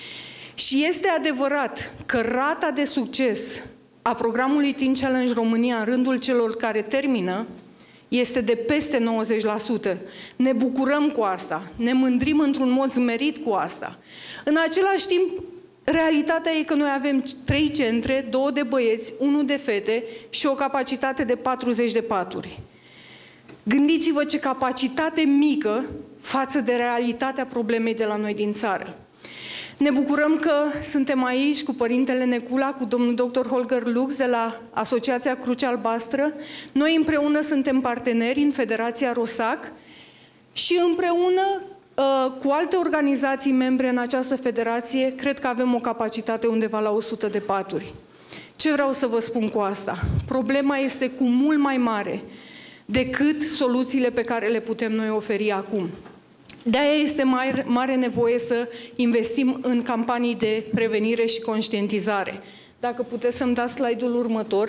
Și este adevărat că rata de succes a programului Teen Challenge România în rândul celor care termină este de peste nouăzeci la sută. Ne bucurăm cu asta, ne mândrim într-un mod zmerit cu asta. În același timp, realitatea e că noi avem trei centre, două de băieți, unul de fete și o capacitate de patruzeci de paturi. Gândiți-vă ce capacitate mică față de realitatea problemei de la noi din țară. Ne bucurăm că suntem aici cu Părintele Necula, cu domnul doctor Holger Lux de la Asociația Crucea Albastră. Noi împreună suntem parteneri în Federația Rosac și împreună cu alte organizații membre în această federație, cred că avem o capacitate undeva la o sută de paturi. Ce vreau să vă spun cu asta? Problema este cu mult mai mare decât soluțiile pe care le putem noi oferi acum. De-aia este mai mare nevoie să investim în campanii de prevenire și conștientizare. Dacă puteți să-mi dați slide-ul următor.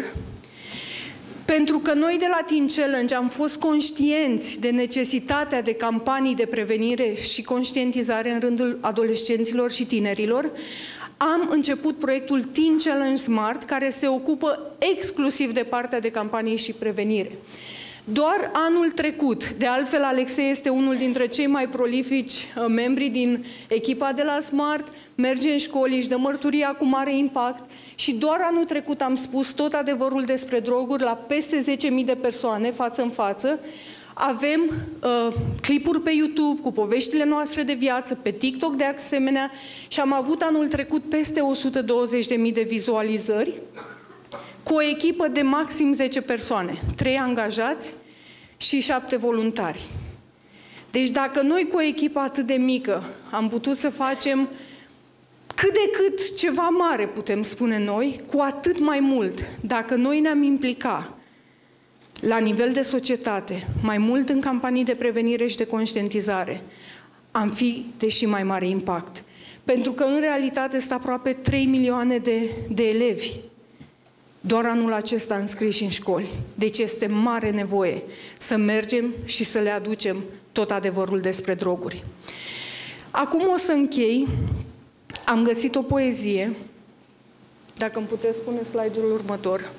Pentru că noi de la Teen Challenge am fost conștienți de necesitatea de campanii de prevenire și conștientizare în rândul adolescenților și tinerilor, am început proiectul Teen Challenge Smart, care se ocupă exclusiv de partea de campanii și prevenire. Doar anul trecut, de altfel Alexei este unul dintre cei mai prolifici membri din echipa de la Smart, merge în școli, își dă mărturia cu mare impact și doar anul trecut am spus tot adevărul despre droguri la peste zece mii de persoane față în față. Avem uh, clipuri pe YouTube cu poveștile noastre de viață, pe TikTok de asemenea și am avut anul trecut peste o sută douăzeci de mii de vizualizări cu o echipă de maxim zece persoane, trei angajați și șapte voluntari. Deci dacă noi cu o echipă atât de mică am putut să facem Cât de cât ceva mare putem spune noi, cu atât mai mult dacă noi ne-am implica la nivel de societate, mai mult în campanii de prevenire și de conștientizare, am fi de și mai mare impact. Pentru că în realitate sunt aproape trei milioane de, de elevi doar anul acesta înscriși în școli. Deci este mare nevoie să mergem și să le aducem tot adevărul despre droguri. Acum o să închei. Am găsit o poezie, dacă îmi puteți spune slide-ul următor,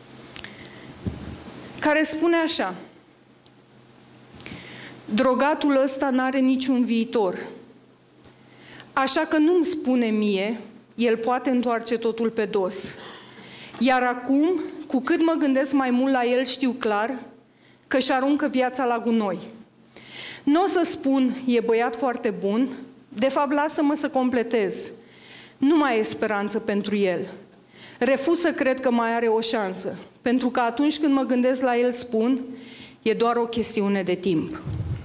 care spune așa: drogatul ăsta n-are niciun viitor, așa că nu-mi spune mie, el poate întoarce totul pe dos. Iar acum, cu cât mă gândesc mai mult la el, știu clar că-și aruncă viața la gunoi. Nu o să spun, e băiat foarte bun, de fapt lasă-mă să completez. Nu mai e speranță pentru el. Refuz să cred că mai are o șansă, pentru că atunci când mă gândesc la el spun, e doar o chestiune de timp.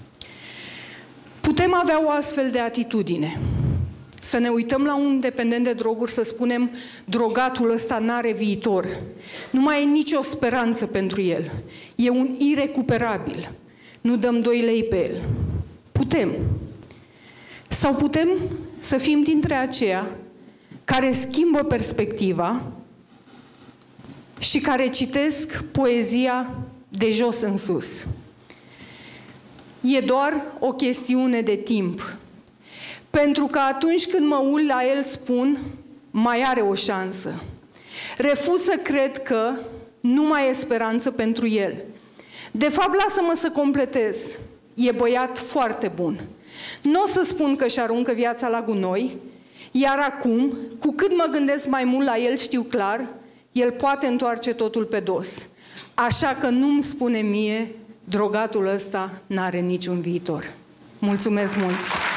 Putem avea o astfel de atitudine. Să ne uităm la un dependent de droguri, să spunem, drogatul ăsta n-are viitor. Nu mai e nicio speranță pentru el. E un irecuperabil. Nu dăm doi lei pe el. Putem. Sau putem să fim dintre aceia care schimbă perspectiva și care citesc poezia de jos în sus. E doar o chestiune de timp. Pentru că atunci când mă uit la el spun, mai are o șansă. Refuz să cred că nu mai e speranță pentru el. De fapt, lasă-mă să completez. E băiat foarte bun. Nu o să spun că își aruncă viața la gunoi, iar acum, cu cât mă gândesc mai mult la el, știu clar, el poate întoarce totul pe dos. Așa că nu-mi spune mie, drogatul ăsta n-are niciun viitor. Mulțumesc mult!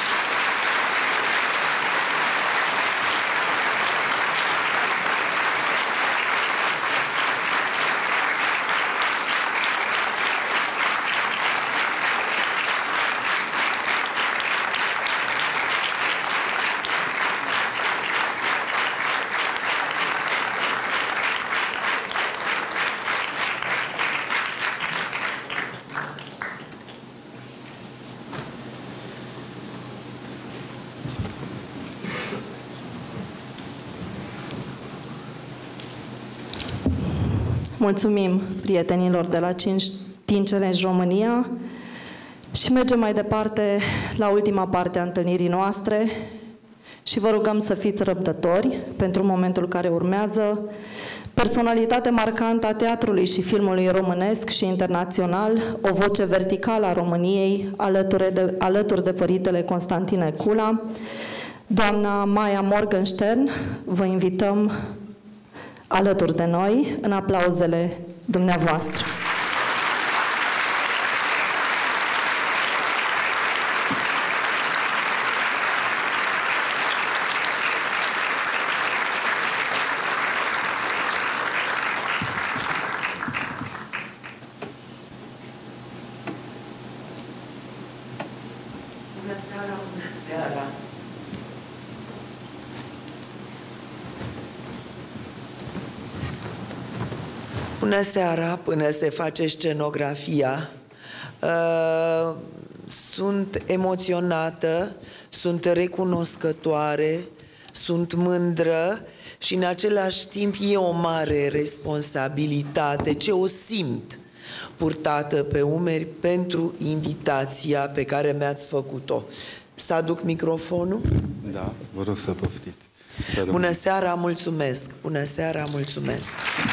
Mulțumim prietenilor de la Teen Challenge România și mergem mai departe la ultima parte a întâlnirii noastre și vă rugăm să fiți răbdători pentru momentul care urmează. Personalitate marcantă a teatrului și filmului românesc și internațional, o voce verticală a României, alături de, alături de părintele Constantine Cula, doamna Maia Morgenstern, vă invităm alături de noi, în aplauzele dumneavoastră. Bună seara, bună seara! Bună seara, până se face scenografia. Sunt emoționată, sunt recunoscătoare, sunt mândră și în același timp e o mare responsabilitate ce o simt purtată pe umeri pentru invitația pe care mi-ați făcut-o. Să aduc microfonul? Da, vă rog să poftiți. Bună seara, mulțumesc! Bună seara, mulțumesc!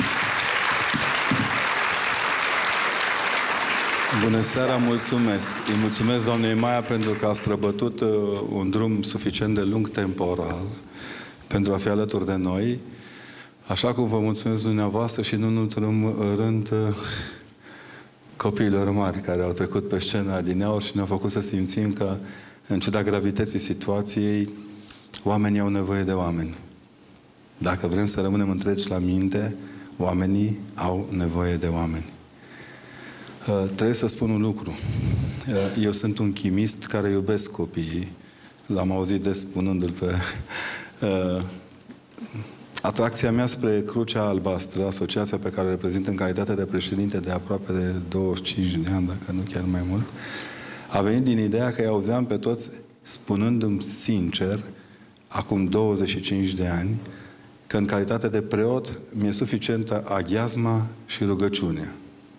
Bună seara, mulțumesc! Îi mulțumesc doamnei Maia pentru că a străbătut uh, un drum suficient de lung temporal pentru a fi alături de noi. Așa cum vă mulțumesc dumneavoastră și nu în ultimul rând uh, copiilor mari care au trecut pe scenă adineauri și ne-au făcut să simțim că, în ciuda gravității situației, oamenii au nevoie de oameni. Dacă vrem să rămânem întregi la minte, oamenii au nevoie de oameni. Uh, trebuie să spun un lucru. Uh, eu sunt un chimist care iubesc copiii. L-am auzit des spunându-l pe Uh, atracția mea spre Crucea Albastră, asociația pe care o reprezint în calitate de președinte de aproape de douăzeci și cinci de ani, dacă nu chiar mai mult, a venit din ideea că îi auzeam pe toți spunându-mi sincer, acum douăzeci și cinci de ani, că în calitate de preot mi-e suficientă aghiazma și rugăciunea.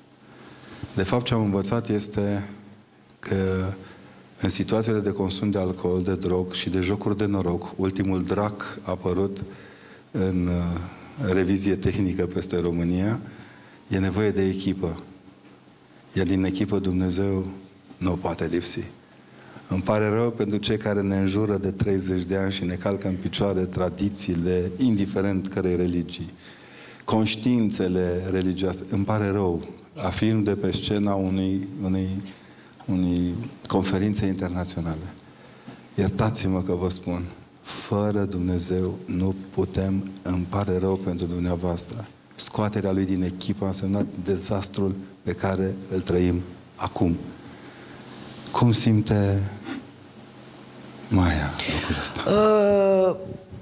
De fapt, ce am învățat este că în situațiile de consum de alcool, de drog și de jocuri de noroc, ultimul drac a apărut în revizie tehnică peste România, e nevoie de echipă. Iar din echipă Dumnezeu nu poate lipsi. Îmi pare rău pentru cei care ne înjură de treizeci de ani și ne calcă în picioare tradițiile, indiferent cărei religii, conștiințele religioase. Îmi pare rău. Afirm de pe scena unei, unei, unei conferințe internaționale. Iertați-mă că vă spun, fără Dumnezeu nu putem, îmi pare rău pentru dumneavoastră. Scoaterea lui din echipă a însemnat dezastrul pe care îl trăim acum. Cum simte Maia lucrul ăsta? Uh,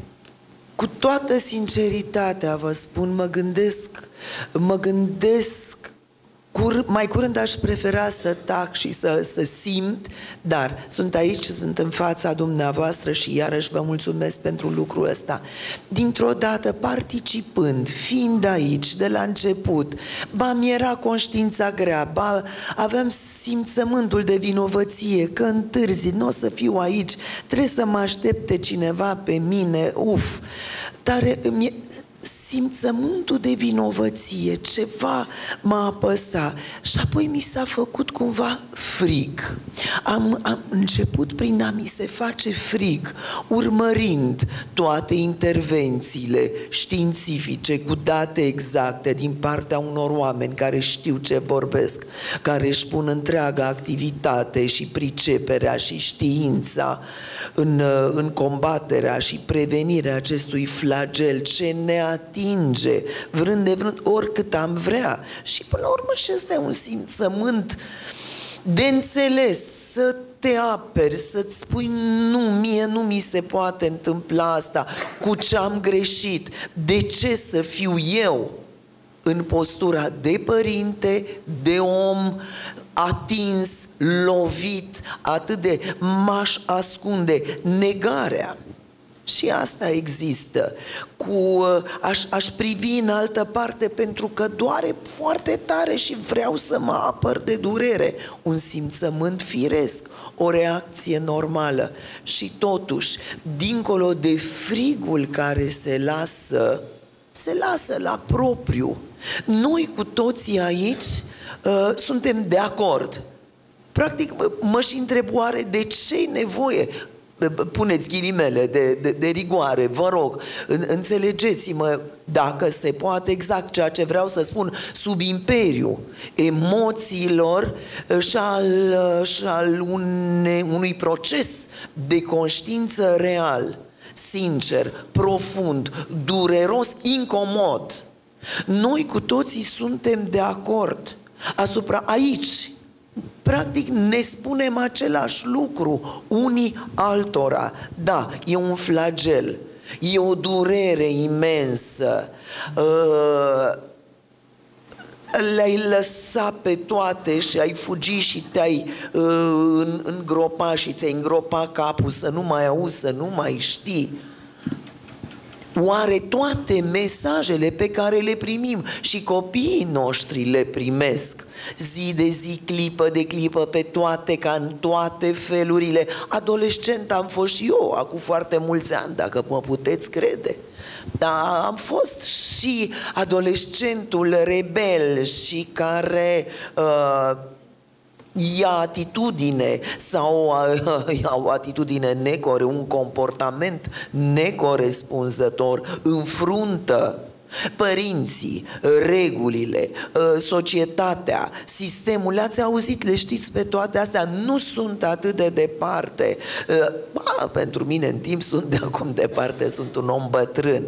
cu toată sinceritatea vă spun, mă gândesc, mă gândesc Cur, mai curând aș prefera să tac și să, să simt, dar sunt aici, sunt în fața dumneavoastră și iarăși vă mulțumesc pentru lucrul ăsta. Dintr-o dată, participând, fiind aici de la început, ba mi-era conștiința grea, ba aveam simțământul de vinovăție, că întârzi, nu o să fiu aici, trebuie să mă aștepte cineva pe mine, uf, tare îmi simțământul de vinovăție, ceva m-a apăsat și apoi mi s-a făcut cumva frig. Am, am început prin a mi se face frig, urmărind toate intervențiile științifice cu date exacte din partea unor oameni care știu ce vorbesc, care își pun întreaga activitate și priceperea și știința în, în combaterea și prevenirea acestui flagel ce ne atinge, vrând de vrând, oricât am vrea. Și până la urmă și ăsta e un simțământ de înțeles, să te aperi, să-ți spui nu, mie nu mi se poate întâmpla asta, cu ce am greșit, de ce să fiu eu în postura de părinte, de om atins, lovit, atât de m-aș ascunde, negarea. Și asta există. Cu, aș, aș privi în altă parte pentru că doare foarte tare și vreau să mă apăr de durere. Un simțământ firesc, o reacție normală. Și totuși, dincolo de frigul care se lasă, se lasă la propriu. Noi cu toții aici uh, suntem de acord. Practic, mă și întreb oare de ce e nevoie? Puneți ghilimele de, de, de rigoare, vă rog, înțelegeți-mă, dacă se poate, exact ceea ce vreau să spun, sub imperiu emoțiilor și al, și al une, unui proces de conștiință real, sincer, profund, dureros, incomod. Noi cu toții suntem de acord asupra aici. Practic ne spunem același lucru unii altora. Da, e un flagel, e o durere imensă. Le-ai lăsat pe toate și ai fugit și te-ai îngropat și ți-ai îngropat capul să nu mai auzi, să nu mai știi. Oare toate mesajele pe care le primim și copiii noștri le primesc zi de zi, clipă de clipă, pe toate, ca în toate felurile? Adolescent am fost și eu, acum foarte mulți ani, dacă mă puteți crede. Dar am fost și adolescentul rebel și care uh, ia atitudine sau ia o atitudine necor, un comportament necorespunzător, înfruntă părinții, regulile, societatea, sistemul. Le-ați auzit, le știți pe toate astea, nu sunt atât de departe. Ba, pentru mine în timp sunt de acum departe, sunt un om bătrân.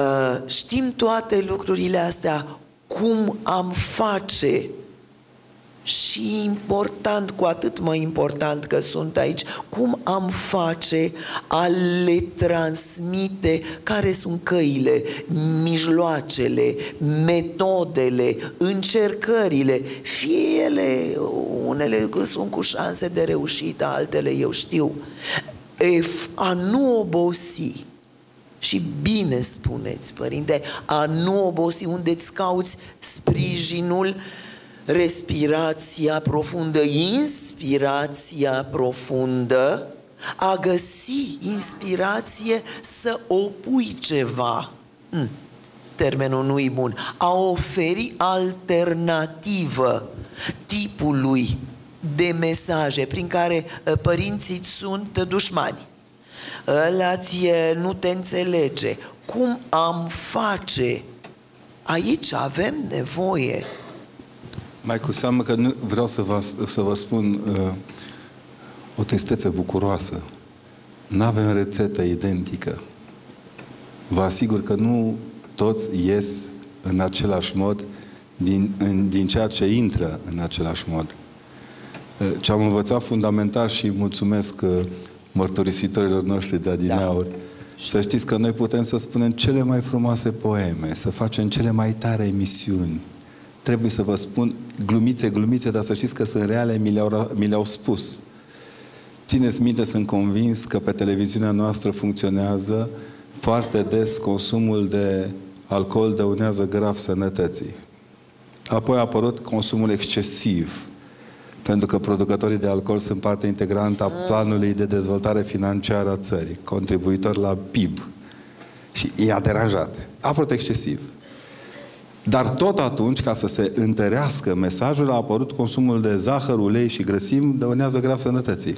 Știm toate lucrurile astea. Cum am face Și important, cu atât mai important că sunt aici, cum am face a le transmite care sunt căile, mijloacele, metodele, încercările, fie ele, unele sunt cu șanse de reușită, altele eu știu, a nu obosi. Și bine spuneți, părinte, a nu obosi, unde îți cauți sprijinul, respirația profundă, inspirația profundă, a găsi inspirație să opui ceva. Hmm, termenul nu-i bun. A oferi alternativă tipului de mesaje prin care părinții sunt dușmani. Ăla ție nu te înțelege. Cum am face? Aici avem nevoie. Mai cu seamă că nu, vreau să vă, să vă spun uh, o tristețe bucuroasă. N-avem rețetă identică. Vă asigur că nu toți ies în același mod din, în, din ceea ce intră în același mod. Uh, ce am învățat fundamental și mulțumesc uh, mărturisitorilor noștri de adineauri, da. Să știți că noi putem să spunem cele mai frumoase poeme, să facem cele mai tare emisiuni. Trebuie să vă spun glumițe, glumițe, dar să știți că sunt reale, mi le-au, mi le-au spus. Țineți minte, sunt convins că pe televiziunea noastră funcționează foarte des consumul de alcool dăunează grav sănătății. Apoi a apărut consumul excesiv, pentru că producătorii de alcool sunt parte integrantă a planului de dezvoltare financiară a țării, contribuitor la P I B. Și i-a deranjat. A apărut excesiv. Dar tot atunci, ca să se întărească mesajul, a apărut consumul de zahăr, ulei și grăsimi, dăunează grav sănătății.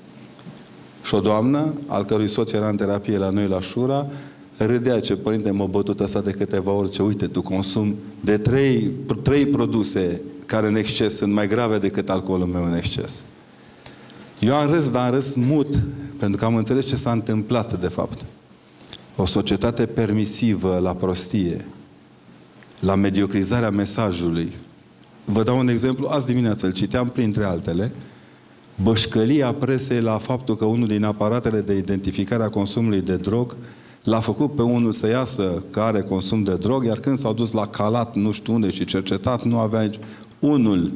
Și o doamnă, al cărui soț era în terapie la noi la Șura, râdea: ce părinte, m-a bătut ăsta de câteva ori, ce uite, tu consumi de trei, trei produse care în exces sunt mai grave decât alcoolul meu în exces. Eu am râs, dar am râs mut, pentru că am înțeles ce s-a întâmplat de fapt. O societate permisivă la prostie, la mediocrizarea mesajului. Vă dau un exemplu, azi dimineață îl citeam printre altele, bășcălia presei la faptul că unul din aparatele de identificare a consumului de drog l-a făcut pe unul să iasă că are consum de drog, iar când s-au dus la calat nu știu unde și cercetat, nu avea nici unul.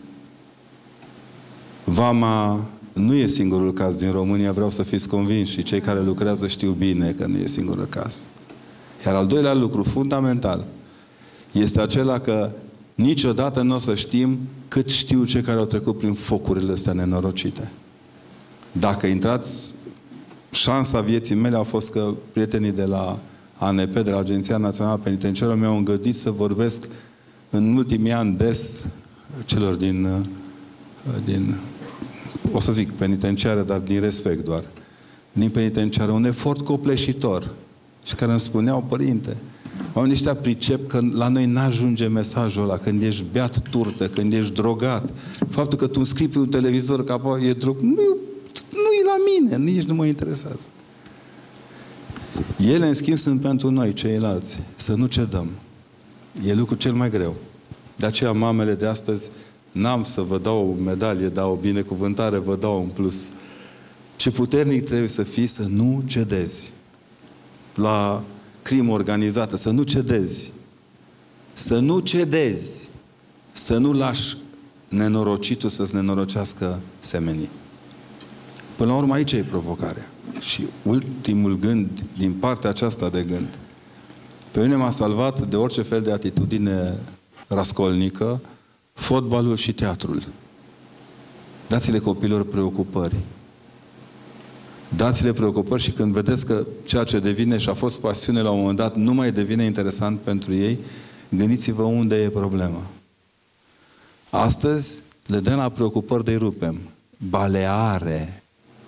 Vama nu e singurul caz din România, vreau să fiți convinși, și cei care lucrează știu bine că nu e singurul caz. Iar al doilea lucru fundamental este acela că niciodată nu o să știm cât știu cei care au trecut prin focurile astea nenorocite. Dacă intrați, șansa vieții mele a fost că prietenii de la A N P, de la Agenția Națională Penitenciară, mi-au îngăduit să vorbesc în ultimii ani des celor din, din o să zic penitenciară, dar din respect doar, din penitenciară, un efort copleșitor și care îmi spuneau: părinte, oamenii ăștia pricep că la noi n-ajunge mesajul ăla când ești beat turtă, când ești drogat. Faptul că tu înscrii pe un televizor că apoi e drog, nu, nu e la mine, nici nu mă interesează. Ele, în schimb, sunt pentru noi, ceilalți, să nu cedăm. E lucru cel mai greu. De aceea, mamele de astăzi, n-am să vă dau o medalie, dar o binecuvântare vă dau în plus. Ce puternic trebuie să fii să nu cedezi la crimă organizată, să nu cedezi. Să nu cedezi. Să nu lași nenorocitul să-ți nenorocească semenii. Până la urmă, aici e provocarea. Și ultimul gând, din partea aceasta de gând, pe mine m-a salvat de orice fel de atitudine rascolnică fotbalul și teatrul. Dați-le copilor preocupări. Dați-le preocupări și când vedeți că ceea ce devine și a fost pasiune la un moment dat nu mai devine interesant pentru ei, gândiți-vă unde e problema. Astăzi le dăm la preocupări de-i rupem. Baleare.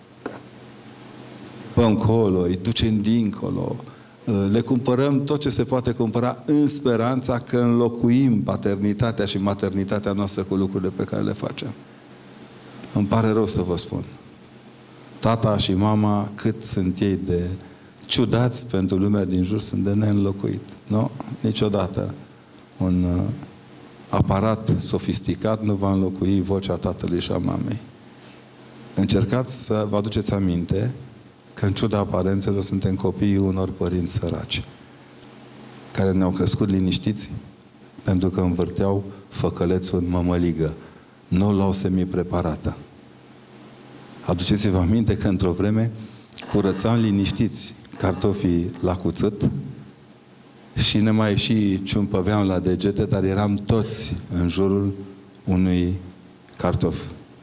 Pe încolo, îi ducem dincolo. Le cumpărăm tot ce se poate cumpăra în speranța că înlocuim paternitatea și maternitatea noastră cu lucrurile pe care le facem. Îmi pare rău să vă spun. Tata și mama, cât sunt ei de ciudați pentru lumea din jur, sunt de neînlocuit. Nu? Niciodată un aparat sofisticat nu va înlocui vocea tatălui și a mamei. Încercați să vă aduceți aminte că în ciuda aparențelor suntem copiii unor părinți săraci care ne-au crescut liniștiți pentru că învârteau făcălețul în mămăligă. Nu o luau semi-preparată. Aduceți-vă aminte că într-o vreme curățam liniștiți cartofii la cuțăt și ne mai și ciumpăveam la degete, dar eram toți în jurul unui cartof.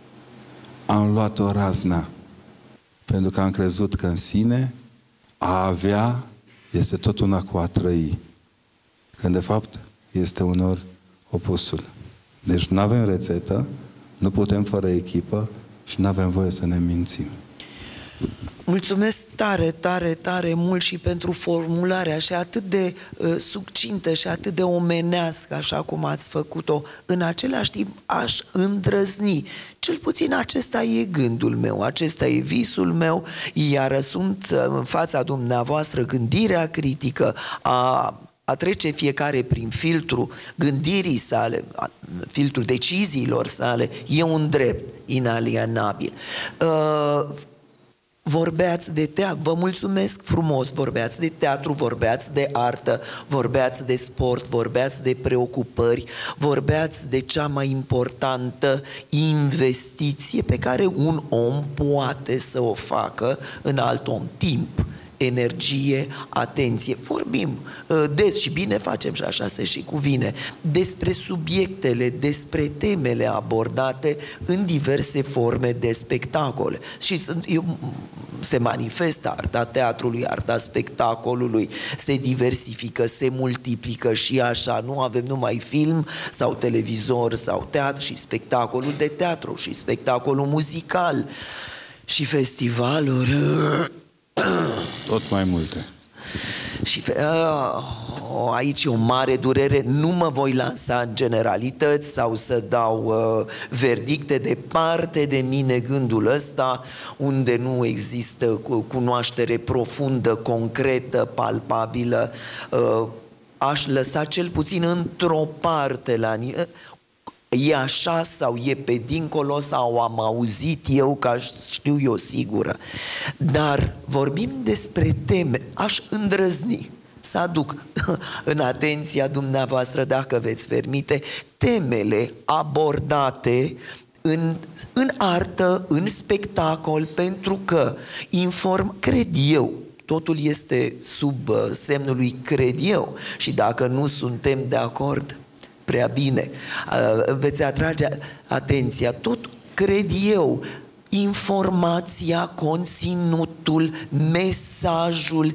Am luat o razna pentru că am crezut că în sine a avea este tot una cu a trăi. Când de fapt este unor opusul. Deci nu avem rețetă, nu putem fără echipă și nu avem voie să ne mințim. Mulțumesc tare, tare, tare mult și pentru formularea și atât de uh, succintă și atât de omenească, așa cum ați făcut-o. În același timp aș îndrăzni. Cel puțin acesta e gândul meu, acesta e visul meu, iar sunt în fața dumneavoastră gândirea critică a a trece fiecare prin filtrul gândirii sale, filtrul deciziilor sale, e un drept inalienabil. Uh, vorbeați de teatru, vă mulțumesc frumos, vorbeați de teatru, vorbeați de artă, vorbeați de sport, vorbeați de preocupări, vorbeați de cea mai importantă investiție pe care un om poate să o facă în alt om, timp, energie, atenție. Vorbim uh, des și bine facem și așa se și cuvine despre subiectele, despre temele abordate în diverse forme de spectacole. Și sunt, eu, se manifestă arta teatrului, arta spectacolului, se diversifică, se multiplică și așa. Nu avem numai film sau televizor sau teatru și spectacolul de teatru și spectacolul muzical și festivaluri. Tot mai multe. Și aici e o mare durere, nu mă voi lansa în generalități sau să dau uh, verdicte, departe de mine gândul ăsta, unde nu există cunoaștere profundă, concretă, palpabilă. Uh, aș lăsa cel puțin într-o parte la e așa sau e pe dincolo sau am auzit eu ca știu eu sigură. Dar vorbim despre teme, aș îndrăzni să aduc în atenția dumneavoastră, dacă veți permite, temele abordate în, în artă, în spectacol, pentru că inform, cred eu, totul este sub semnul lui cred eu și dacă nu suntem de acord, prea bine, veți atrage atenția, tot cred eu, informația, conținutul, mesajul,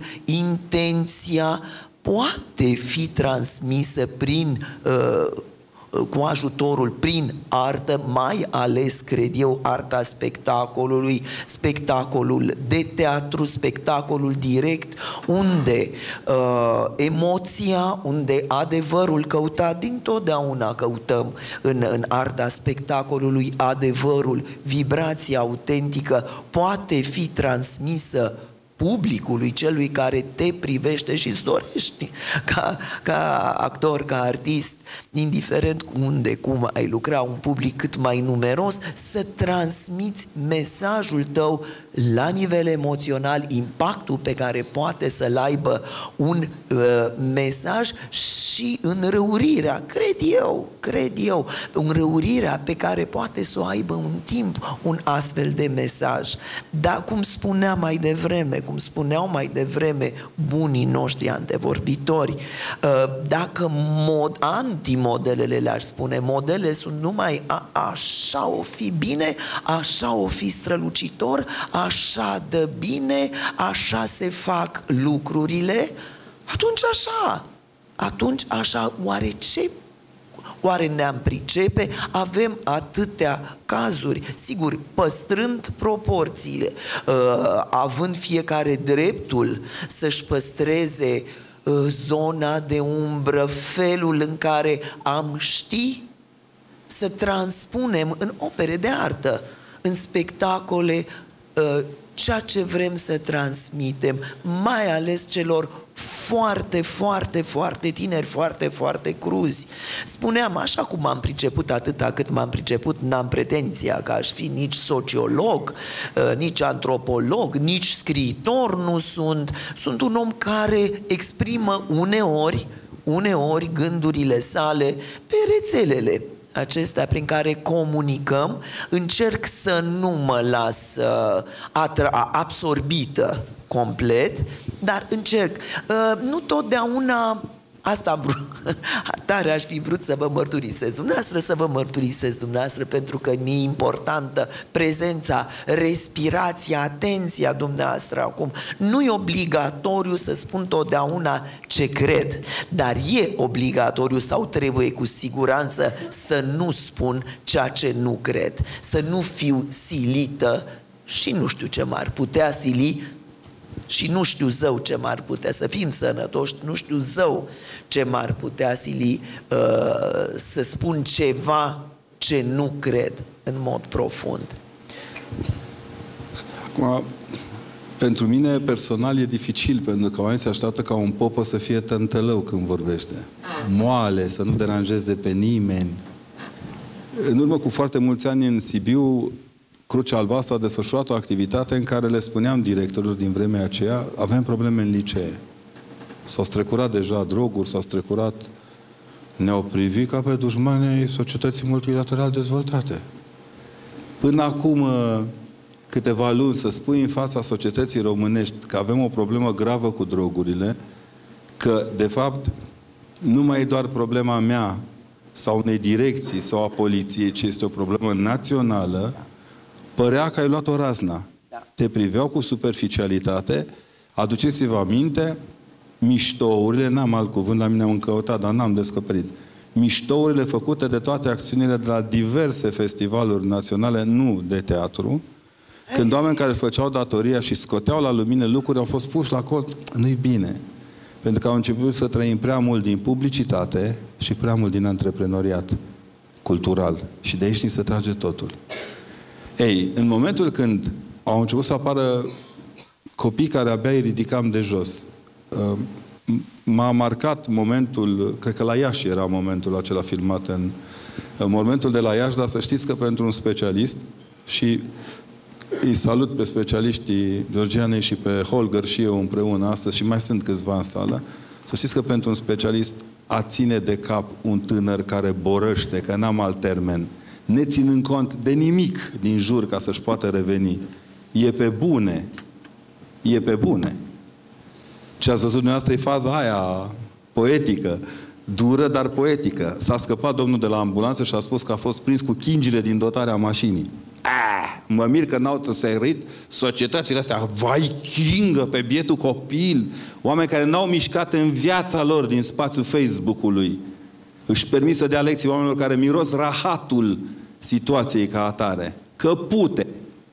intenția poate fi transmisă prin uh, cu ajutorul, prin artă, mai ales, cred eu, arta spectacolului, spectacolul de teatru, spectacolul direct, unde uh, emoția, unde adevărul căutat, dintotdeauna căutăm în, în arta spectacolului adevărul, vibrația autentică, poate fi transmisă publicului, celui care te privește și îți dorești ca, ca actor, ca artist, indiferent unde, cum ai lucra, un public cât mai numeros, să transmiți mesajul tău la nivel emoțional, impactul pe care poate să-l aibă un uh, mesaj și înrăurirea, cred eu, cred eu, înrăurirea pe care poate să o aibă un timp un astfel de mesaj. Dar cum spuneam mai devreme, cum spuneau mai devreme bunii noștri antevorbitori, dacă mod, antimodelele le-aș spune, modele sunt numai a, așa o fi bine, așa o fi strălucitor, așa dă bine, așa se fac lucrurile, atunci așa, atunci așa, oare ce Oare ne-am pricepe? Avem atâtea cazuri, sigur, păstrând proporțiile, uh, având fiecare dreptul să-și păstreze uh, zona de umbră, felul în care am ști să transpunem în opere de artă, în spectacole, uh, ceea ce vrem să transmitem, mai ales celor foarte, foarte, foarte tineri, foarte, foarte cruzi. Spuneam, așa cum am priceput atâta cât m-am priceput, n-am pretenția că aș fi nici sociolog, nici antropolog, nici scriitor nu sunt. Sunt un om care exprimă uneori, uneori gândurile sale pe rețelele acestea prin care comunicăm. Încerc să nu mă las absorbită complet, dar încerc. Nu totdeauna asta am vrut, tare aș fi vrut să vă mărturisesc dumneavoastră, să vă mărturisesc dumneavoastră, pentru că mi-e importantă prezența, respirația, atenția dumneavoastră acum. Nu e obligatoriu să spun totdeauna ce cred, dar e obligatoriu sau trebuie cu siguranță să nu spun ceea ce nu cred, să nu fiu silită și nu știu ce m-ar putea sili. Și nu știu zău ce m-ar putea, să fim sănătoși, nu știu zău ce m-ar putea sili uh, să spun ceva ce nu cred în mod profund. Acum, pentru mine personal e dificil, pentru că oamenii se așteaptă ca un popă să fie tântălău când vorbește. Moale, să nu deranjeze pe nimeni. În urmă cu foarte mulți ani în Sibiu, Crucea Albastră a desfășurat o activitate în care le spuneam directorilor din vremea aceea: avem probleme în licee. S-au strecurat deja droguri, s-au strecurat, ne-au privit ca pe dușmanii societății multilateral dezvoltate. Până acum câteva luni să spui în fața societății românești că avem o problemă gravă cu drogurile, că de fapt nu mai e doar problema mea sau unei direcții sau a poliției, ci este o problemă națională, părea că ai luat o razna. Te priveau cu superficialitate. Aduceți-vă aminte, miștourile, n-am alt cuvânt, la mine am încăutat, dar n-am descoperit. Miștourile făcute de toate acțiunile de la diverse festivaluri naționale, nu de teatru, când oameni care făceau datoria și scoteau la lumină lucruri au fost puși la cot, nu-i bine. Pentru că au început să trăim prea mult din publicitate și prea mult din antreprenoriat cultural. Și de aici ni se trage totul. Ei, în momentul când au început să apară copii care abia îi ridicam de jos, m-a marcat momentul, cred că la Iași era momentul acela filmat, în, în momentul de la Iași, dar să știți că pentru un specialist, și îi salut pe specialiștii Georgianei și pe Holger și eu împreună astăzi, și mai sunt câțiva în sală, să știți că pentru un specialist a ține de cap un tânăr care borăște, că n-am alt termen, neținând cont de nimic din jur ca să-și poată reveni, e pe bune. E pe bune. Ce ați văzut dumneavoastră e faza aia poetică, dură, dar poetică. S-a scăpat domnul de la ambulanță și a spus că a fost prins cu chingile din dotarea mașinii. Ah, mă mir că n-au tăsărit societățile astea. Vai, chingă pe bietul copil. Oameni care n-au mișcat în viața lor din spațiul Facebook-ului. Își permit să dea lecții oamenilor care miros rahatul situației ca atare. Că pute.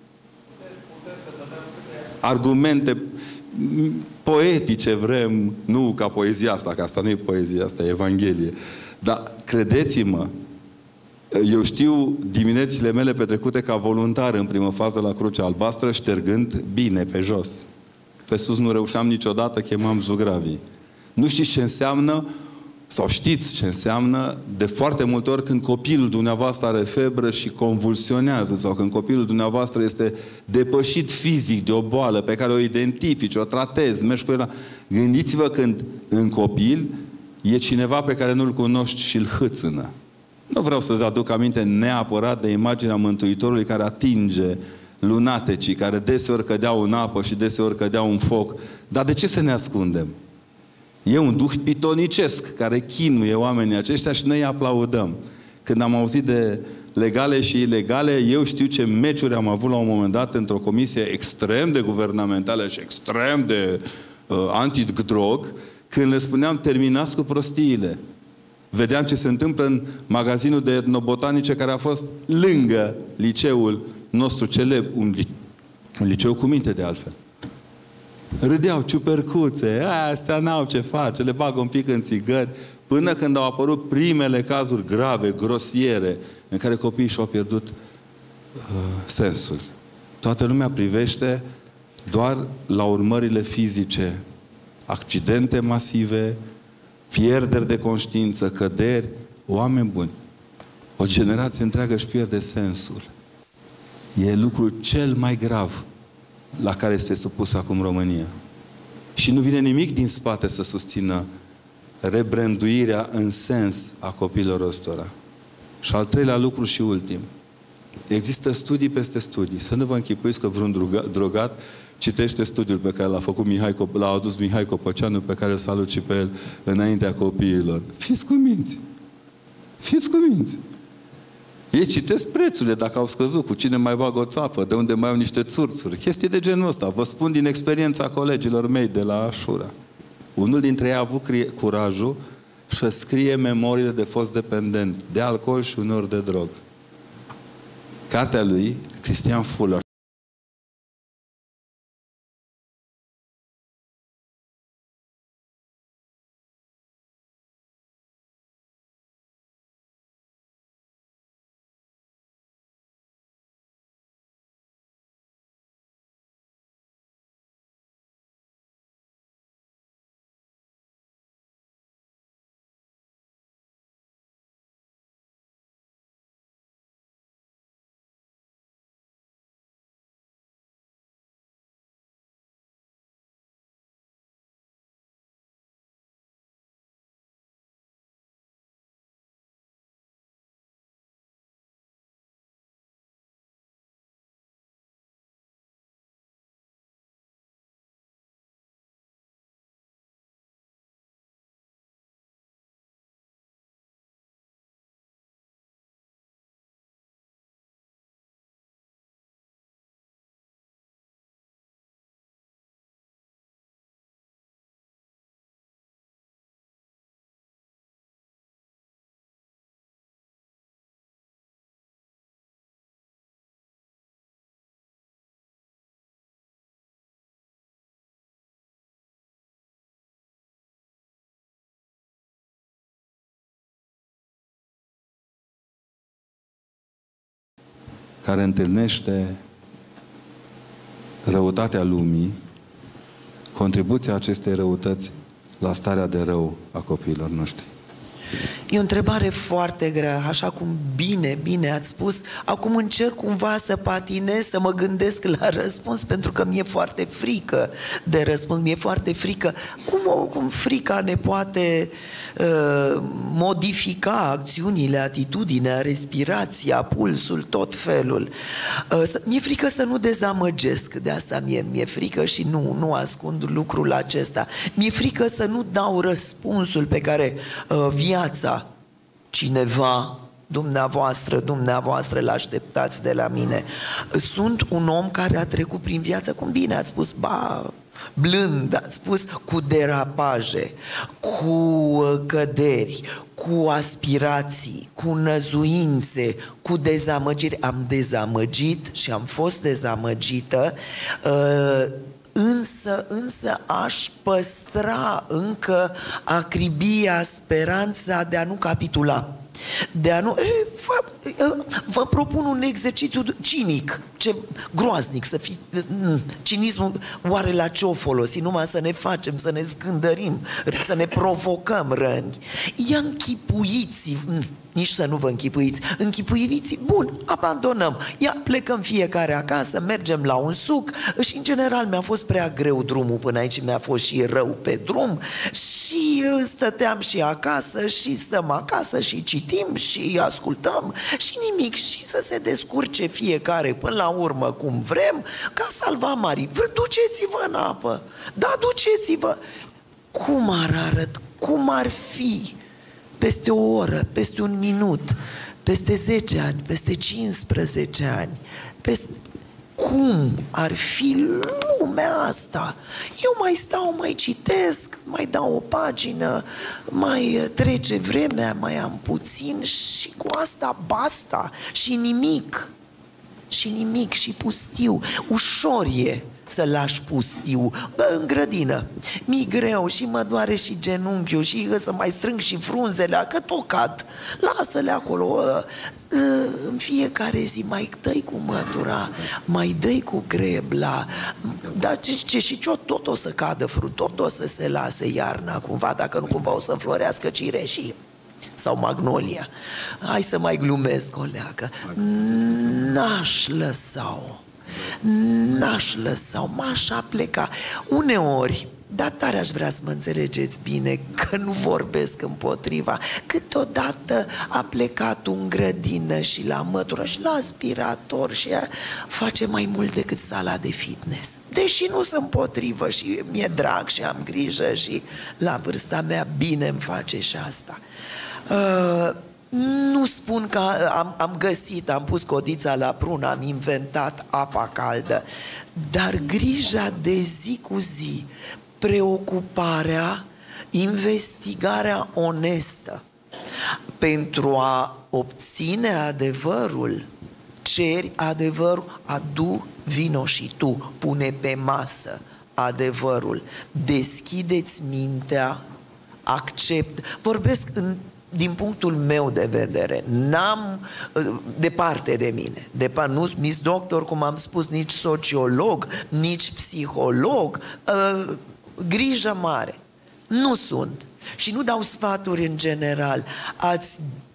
Argumente poetice vrem, nu ca poezia asta, că asta nu e poezia, asta e Evanghelie. Dar credeți-mă, eu știu diminețile mele petrecute ca voluntar în primă fază la Crucea Albastră, ștergând bine pe jos. Pe sus nu reușeam niciodată, chemam zugravii. Nu știți ce înseamnă, sau știți ce înseamnă, de foarte multe ori când copilul dumneavoastră are febră și convulsionează, sau când copilul dumneavoastră este depășit fizic de o boală pe care o identifici, o tratezi, mergi cu el. Gândiți-vă când în copil e cineva pe care nu-l cunoști și îl hâțână. Nu vreau să-ți aduc aminte neapărat de imaginea Mântuitorului care atinge lunatecii, care deseori cădeau în apă și deseori cădeau în foc. Dar de ce să ne ascundem? E un duh pitonicesc care chinuie oamenii aceștia și noi îi aplaudăm. Când am auzit de legale și ilegale, eu știu ce meciuri am avut la un moment dat într-o comisie extrem de guvernamentală și extrem de uh, anti-drog, când le spuneam, terminați cu prostiile. Vedeam ce se întâmplă în magazinul de etnobotanice care a fost lângă liceul nostru celeb, un, li un liceu cu minte de altfel. Râdeau ciupercuțe, astea n-au ce face, le bagă un pic în țigări, până când au apărut primele cazuri grave, grosiere, în care copiii și-au pierdut uh, sensul. Toată lumea privește doar la urmările fizice accidente masive, pierderi de conștiință, căderi, oameni buni. O generație întreagă își pierde sensul. E lucrul cel mai grav la care este supusă acum România. Și nu vine nimic din spate să susțină rebranduirea în sens a copiilor ăstora. Și al treilea lucru și ultim. Există studii peste studii. Să nu vă închipuiți că vreun drogat citește studiul pe care l-a făcut Mihai, l-a adus Mihai Copăceanu, pe care îl salut și pe el înaintea copiilor. Fiți cuminți! Fiți cuminți! Ei citesc prețurile, dacă au scăzut, cu cine mai bagă o țapă, de unde mai au niște țurțuri. Chestii de genul ăsta. Vă spun din experiența colegilor mei de la Șura. Unul dintre ei a avut curajul să scrie memoriile de fost dependent de alcool și uneori de drog. Cartea lui, Cristian Fuller, care întâlnește răutatea lumii, contribuția acestei răutăți la starea de rău a copiilor noștri. E o întrebare foarte grea, așa cum bine, bine ați spus. Acum încerc cumva să patinez, să mă gândesc la răspuns, pentru că mi-e foarte frică de răspuns, mi-e foarte frică. Cum, cum frica ne poate uh, modifica acțiunile, atitudinea, respirația, pulsul, tot felul. Uh, mi-e frică să nu dezamăgesc, de asta mi-e, mi-e frică și nu, nu ascund lucrul acesta. Mi-e frică să nu dau răspunsul pe care uh, viața, cineva, dumneavoastră, dumneavoastră l-așteptați de la mine. Sunt un om care a trecut prin viață, cum bine ați spus, ba, blând, ați spus, cu derapaje, cu căderi, cu aspirații, cu năzuințe, cu dezamăgiri. Am dezamăgit și am fost dezamăgită, Însă, însă aș păstra încă acribia, speranța de a nu capitula. De a nu... Vă, vă propun un exercițiu cinic, ce groaznic să fie. Cinismul, oare la ce o folosi? Numai să ne facem, să ne scândărim, să ne provocăm răni. Ia închipuiți, nici să nu vă închipuiți, închipuiți, bun, abandonăm, ia plecăm fiecare acasă, mergem la un suc și în general mi-a fost prea greu drumul până aici, mi-a fost și rău pe drum și stăteam și acasă și stăm acasă și citim și ascultăm și nimic și să se descurce fiecare până la urmă cum vrem ca salvamari. Duceți-vă în apă, da, duceți-vă. Cum ar arăt, cum ar fi peste o oră, peste un minut, peste zece ani, peste cincisprezece ani, peste... cum ar fi lumea asta? Eu mai stau, mai citesc, mai dau o pagină, mai trece vremea, mai am puțin și cu asta basta și nimic. Și nimic, și pustiu. Ușor e să lași pustiu. Bă, în grădină, mi greu și mă doare și genunchiul și să mai strâng și frunzele, că tocat. Lasă-le acolo. În fiecare zi mai dai cu mătura, mai dai cu grebla, dar ce, ce și ce, tot o să cadă frunt, tot o să se lase iarna cumva, dacă nu cumva o să înflorească cireșii sau magnolia. Hai să mai glumesc o leacă. N-aș lăsa-o, n-aș lăsa-o, m-aș apleca. Uneori, dar tare aș vrea să mă înțelegeți bine că nu vorbesc împotriva. Câteodată a plecat în grădină și la mătură și la aspirator și face mai mult decât sala de fitness. Deși nu sunt împotrivă și mi-e drag și am grijă și la vârsta mea bine îmi face și asta. Uh, Nu spun că am, am găsit, am pus codița la prun, am inventat apa caldă, dar grija de zi cu zi, preocuparea, investigarea onestă pentru a obține adevărul, ceri adevărul, adu, vino și tu, pune pe masă adevărul, deschideți mintea, accept, vorbesc în din punctul meu de vedere, n-am departe de mine, departe, nu sunt Miss Doctor, cum am spus, nici sociolog, nici psiholog, uh, grijă mare. Nu sunt. Și nu dau sfaturi în general. Ați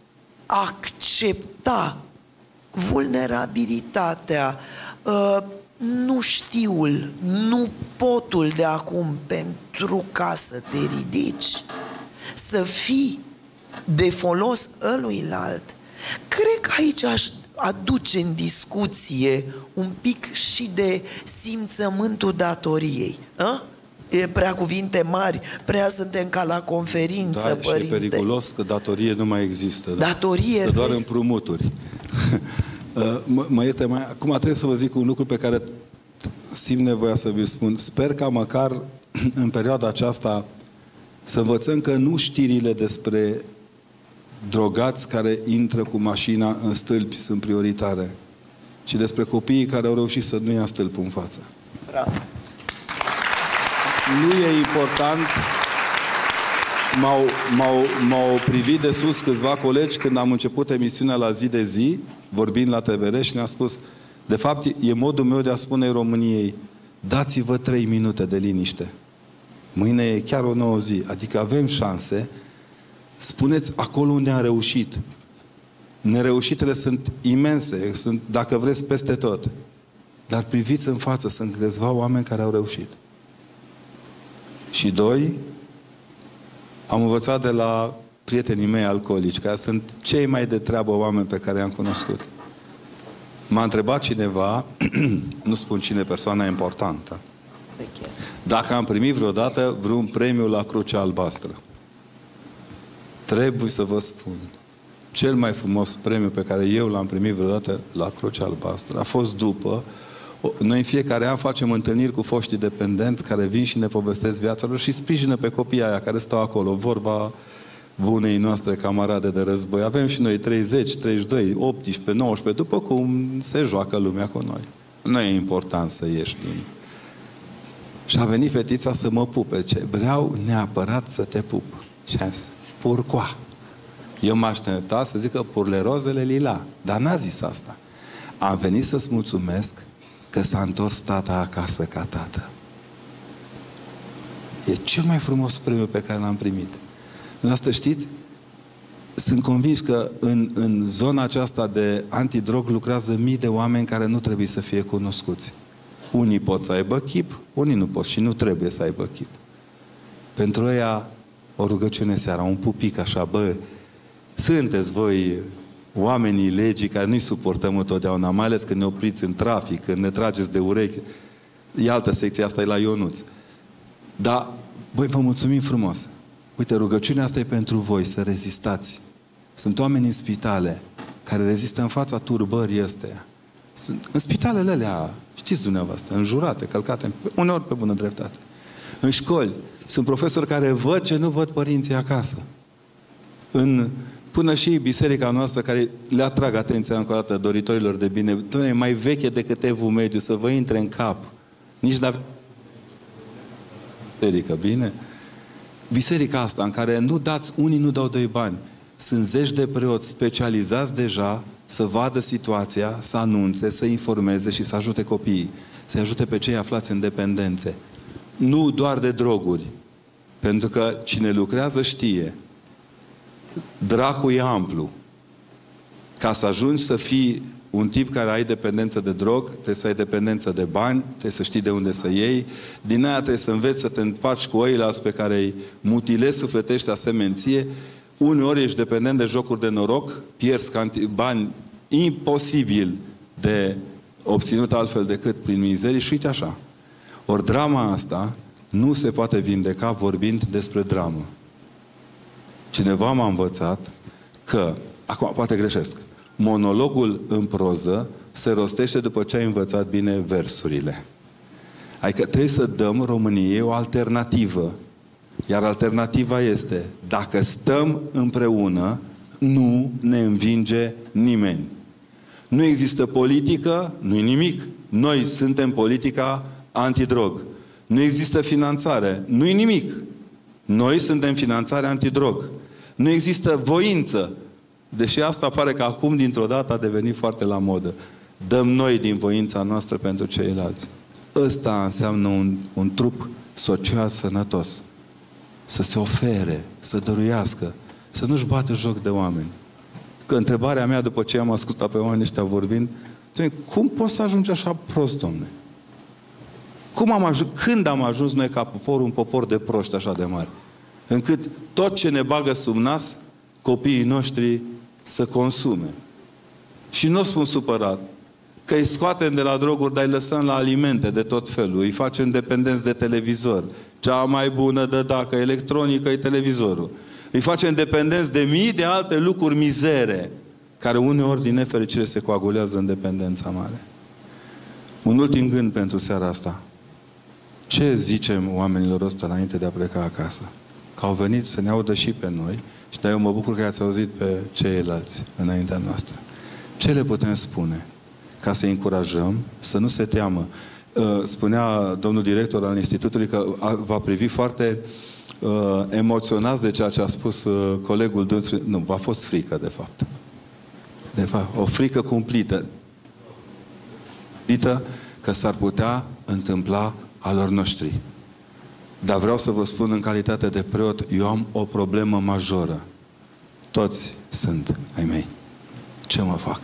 accepta vulnerabilitatea, uh, nu știul, nu potul de acum pentru ca să te ridici, să fii de folos ăluilalt. Cred că aici aș aduce în discuție un pic și de simțământul datoriei. A? E prea cuvinte mari, prea suntem ca la conferință, da, părinte. Și e periculos că datorie nu mai există. Da? Datorie Că doar rest... împrumuturi. mă, mă ierte, mai... Acum trebuie să vă zic un lucru pe care simt nevoia să vi-l spun. Sper ca măcar în perioada aceasta să învățăm că nu știrile despre drogați care intră cu mașina în stâlpi sunt prioritare, ci despre copiii care au reușit să nu ia stâlpul în față. Bravo. Nu e important. M-au, m-au, m-au privit de sus câțiva colegi când am început emisiunea la zi de zi, vorbind la T V R, și ne-a spus, de fapt, e modul meu de a spune României, dați-vă trei minute de liniște. Mâine e chiar o nouă zi. Adică avem șanse. Spuneți acolo unde am reușit. Nereușitele sunt imense, sunt, dacă vreți, peste tot. Dar priviți în față, sunt câțiva oameni care au reușit. Și doi, am învățat de la prietenii mei alcoolici, care sunt cei mai de treabă oameni pe care i-am cunoscut. M-a întrebat cineva, nu spun cine, persoana importantă, dacă am primit vreodată vreun premiu la Crucea Albastră. Trebuie să vă spun, cel mai frumos premiu pe care eu l-am primit vreodată la Crucea Albastră a fost după. Noi în fiecare an facem întâlniri cu foștii dependenți care vin și ne povestesc viața lor și sprijină pe copiii aia care stau acolo, vorba bunei noastre camarade de război. Avem și noi treizeci, treizeci și doi, optsprezece, nouăsprezece, după cum se joacă lumea cu noi. Nu e important să ieși din... Și a venit fetița să mă pupe. Ce? Vreau neapărat să te pup. Și am zis, pourquoi? Eu mă aștepta să zică purle rozele lila. Dar n-a zis asta. Am venit să-ți mulțumesc că s-a întors tata acasă ca tată. E cel mai frumos premiu pe care l-am primit. În asta știți, sunt convins că în, în zona aceasta de antidrog lucrează mii de oameni care nu trebuie să fie cunoscuți. Unii pot să aibă chip, unii nu pot și nu trebuie să aibă chip. Pentru ea o rugăciune seara, un pupic așa, bă, sunteți voi oamenii legii care nu-i suportăm întotdeauna, mai ales când ne opriți în trafic, când ne trageți de urechi. E altă secție, asta e la Ionuț. Dar, băi, vă mulțumim frumos. Uite, rugăciunea asta e pentru voi, să rezistați. Sunt oameni în spitale care rezistă în fața turbării astea. Sunt în spitalele alea, știți dumneavoastră, înjurate, călcate, uneori pe bună dreptate. În școli, sunt profesori care văd ce nu văd părinții acasă. În, până și biserica noastră, care le atrag atenția încă o dată doritorilor de bine, doamne, e mai veche decât evul mediu, să vă intre în cap Nici n-avem biserică, bine? Biserica asta în care nu dați, unii nu dau doi bani. Sunt zeci de preoți specializați deja să vadă situația, să anunțe, să informeze și să ajute copiii. Să ajute pe cei aflați în dependențe. Nu doar de droguri. Pentru că cine lucrează știe. Dracul e amplu. Ca să ajungi să fii un tip care ai dependență de drog, trebuie să ai dependență de bani, trebuie să știi de unde să iei. Din aia trebuie să înveți să te împaci cu oilați pe care îi mutilezi sufletește asemenție. Uneori ești dependent de jocuri de noroc, pierzi bani imposibil de obținut altfel decât prin mizerii și uite așa. Ori drama asta nu se poate vindeca vorbind despre dramă. Cineva m-a învățat că, acum poate greșesc, monologul în proză se rostește după ce ai învățat bine versurile. Adică trebuie să dăm României o alternativă. Iar alternativa este, dacă stăm împreună, nu ne învinge nimeni. Nu există politică, nu-i nimic. Noi suntem politica antidrog. Nu există finanțare, nu-i nimic. Noi suntem finanțarea antidrog. Nu există voință. Deși asta pare că acum, dintr-o dată, a devenit foarte la modă. Dăm noi din voința noastră pentru ceilalți. Ăsta înseamnă un, un trup social sănătos. Să se ofere, să dăruiască, să nu-și bată joc de oameni. Că întrebarea mea, după ce am ascultat pe oamenii ăștia vorbind, cum poți să ajungi așa prost, domne? Cum am ajuns, când am ajuns noi ca popor un popor de proști așa de mari? Încât tot ce ne bagă sub nas, copiii noștri să consume. Și nu spun supărat, că îi scoatem de la droguri, dar îi lăsăm la alimente de tot felul. Îi facem dependenți de televizor. Cea mai bună de dacă electronică e televizorul. Îi facem dependenți de mii de alte lucruri mizere, care uneori, din nefericire, se coagulează în dependența mare. Un ultim gând pentru seara asta. Ce zicem oamenilor ăsta înainte de a pleca acasă? Că au venit să ne audă și pe noi și de eu mă bucur că i-ați auzit pe ceilalți înaintea noastră. Ce le putem spune? Ca să încurajăm, să nu se teamă. Spunea domnul director al Institutului că va privi foarte uh, emoționat de ceea ce a spus uh, colegul dânsul. Nu, a fost frică, de fapt. De fapt, o frică cumplită. Cumplită că s-ar putea întâmpla alor noștri. Dar vreau să vă spun în calitate de preot, eu am o problemă majoră. Toți sunt ai mei. Ce mă fac?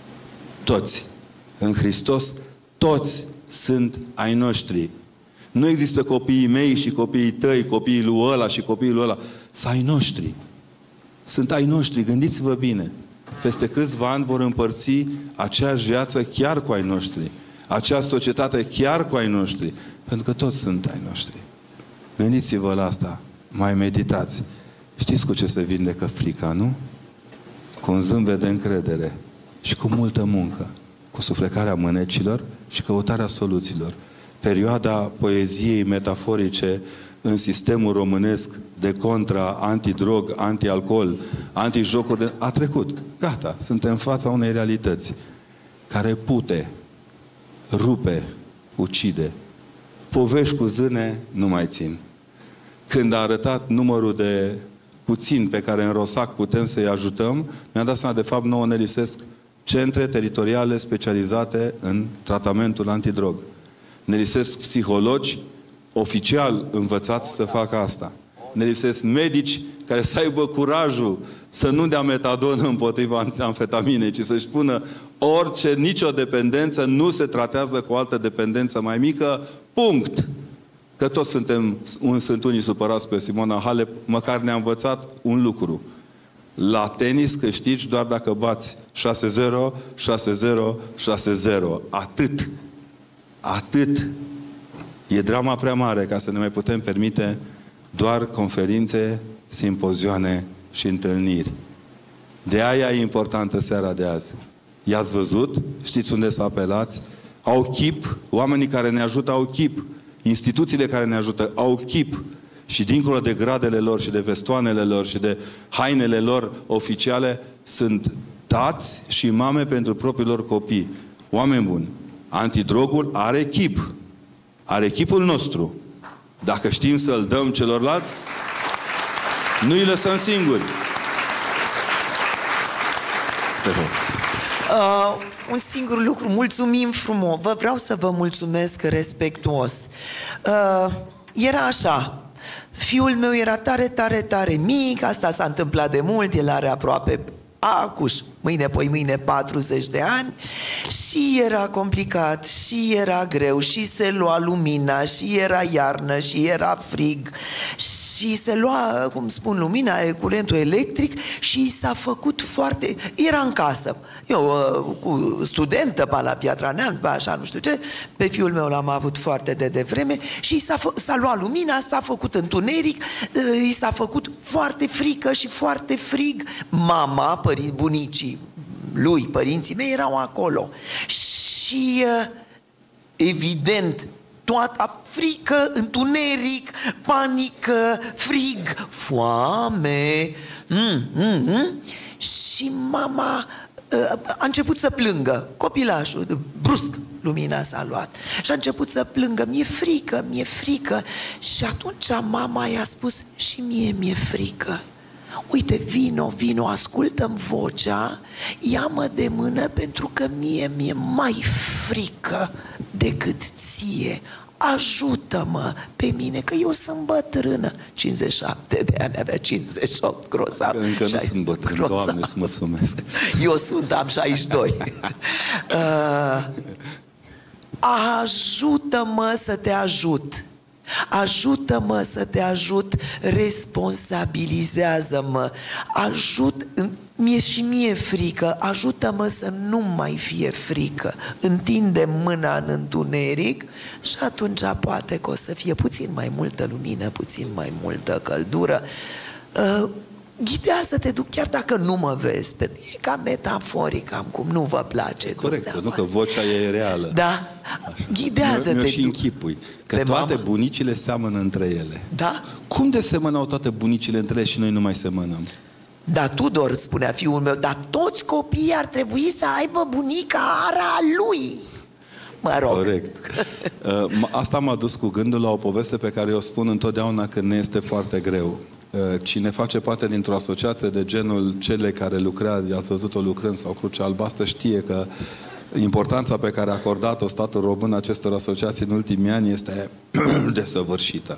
Toți. În Hristos, toți sunt ai noștri. Nu există copiii mei și copiii tăi, copiii lui ăla și copiii lui ăla. Sunt ai noștri. Sunt ai noștri. Gândiți-vă bine. Peste câțiva ani vor împărți aceeași viață chiar cu ai noștri. Acea societate chiar cu ai noștri. Pentru că toți sunt ai noștri. Gândiți-vă la asta. Mai meditați. Știți cu ce se vindecă frica, nu? Cu un zâmbet de încredere. Și cu multă muncă. Cu suflecarea mânecilor și căutarea soluțiilor. Perioada poeziei metaforice în sistemul românesc de contra, antidrog, anti-alcool, anti-jocuri, de... a trecut. Gata. Suntem în fața unei realități care pute, rupe, ucide. Povești cu zâne nu mai țin. Când a arătat numărul de puțini pe care în Rosac putem să-i ajutăm, mi-a dat seama, de fapt, nouă ne lipsesc centre teritoriale specializate în tratamentul antidrog. Ne lipsesc psihologi oficial învățați să facă asta. Ne lipsesc medici care să aibă curajul să nu dea metadon împotriva amfetaminei, ci să-și spună orice, nicio dependență nu se tratează cu o altă dependență mai mică, punct. Că toți suntem, un, sunt unii supărați pe Simona Halep, măcar ne-a învățat un lucru. La tenis câștigi doar dacă bați șase zero, șase zero, șase zero. Atât. Atât. E drama prea mare ca să ne mai putem permite doar conferințe, simpozioane și întâlniri. De aia e importantă seara de azi. I-ați văzut? Știți unde să apelați? Au chip. Oamenii care ne ajută au chip. Instituțiile care ne ajută au chip. Și dincolo de gradele lor și de vestoanele lor și de hainele lor oficiale, sunt tați și mame pentru propriilor copii. Oameni buni, antidrogul are chip. are chipul nostru, dacă știm să-l dăm celorlalți, nu îi lăsăm singuri. Uh, un singur lucru, mulțumim frumos. Vă vreau să vă mulțumesc respectuos. Uh, era așa, fiul meu era tare, tare, tare mic, asta s-a întâmplat de mult, el are aproape acuș, mâine, poi mâine, patruzeci de ani, și era complicat, și era greu, și se lua lumina, și era iarnă, și era frig, și se lua, cum spun, lumina, curentul electric, și s-a făcut foarte... Era în casă. Eu, cu studentă, pe la Piatra Neamț, pe așa, nu știu ce, pe fiul meu l-am avut foarte de devreme, și s-a, s-a luat lumina, s-a făcut întuneric, i s-a făcut foarte frică și foarte frig. Mama, părinți, bunicii lui, părinții mei erau acolo. Și evident, toată frică, întuneric, panică, frig, foame. Mm, mm, mm. Și mama a început să plângă. Copilașul, brusc, lumina s-a luat. Și a început să plângă. Mi-e frică, mi-e frică. Și atunci mama i-a spus: și mie mi-e frică. Uite, vino, vino, ascultă-mi vocea, ia-mă de mână, pentru că mie mi-e mai frică decât ție. Ajută-mă pe mine, că eu sunt bătrână. cincizeci și șapte de ani, avea cincizeci și opt, grozav. Încă nu sunt bătrân, Doamne, îți mulțumesc. Eu sunt, am șaizeci și doi. uh, ajută-mă să te ajut. Ajută-mă să te ajut, responsabilizează-mă, ajut, mie și mie frică, ajută-mă să nu mai fie frică. Întinde mâna în întuneric și atunci poate că o să fie puțin mai multă lumină, puțin mai multă căldură. Uh, Ghidează-te, chiar dacă nu mă vezi, pentru că e ca metaforic, am cum nu vă place. Corect, nu că vocea e reală. Da, ghidează-te. Mi-o și închipui, că toate mamă? bunicile seamănă între ele. Da? Cum de semănau toate bunicile între ele și noi nu mai semănăm? Da, Tudor, spunea fiul meu, dar toți copiii ar trebui să aibă bunica ara lui. Mă rog. Corect. Asta m-a dus cu gândul la o poveste pe care o spun întotdeauna când ne este foarte greu. Cine face parte dintr-o asociație de genul cele care lucrează, ați văzut-o lucrând, sau Crucea Albastră, știe că importanța pe care a acordat-o statul român acestor asociații în ultimii ani este desăvârșită.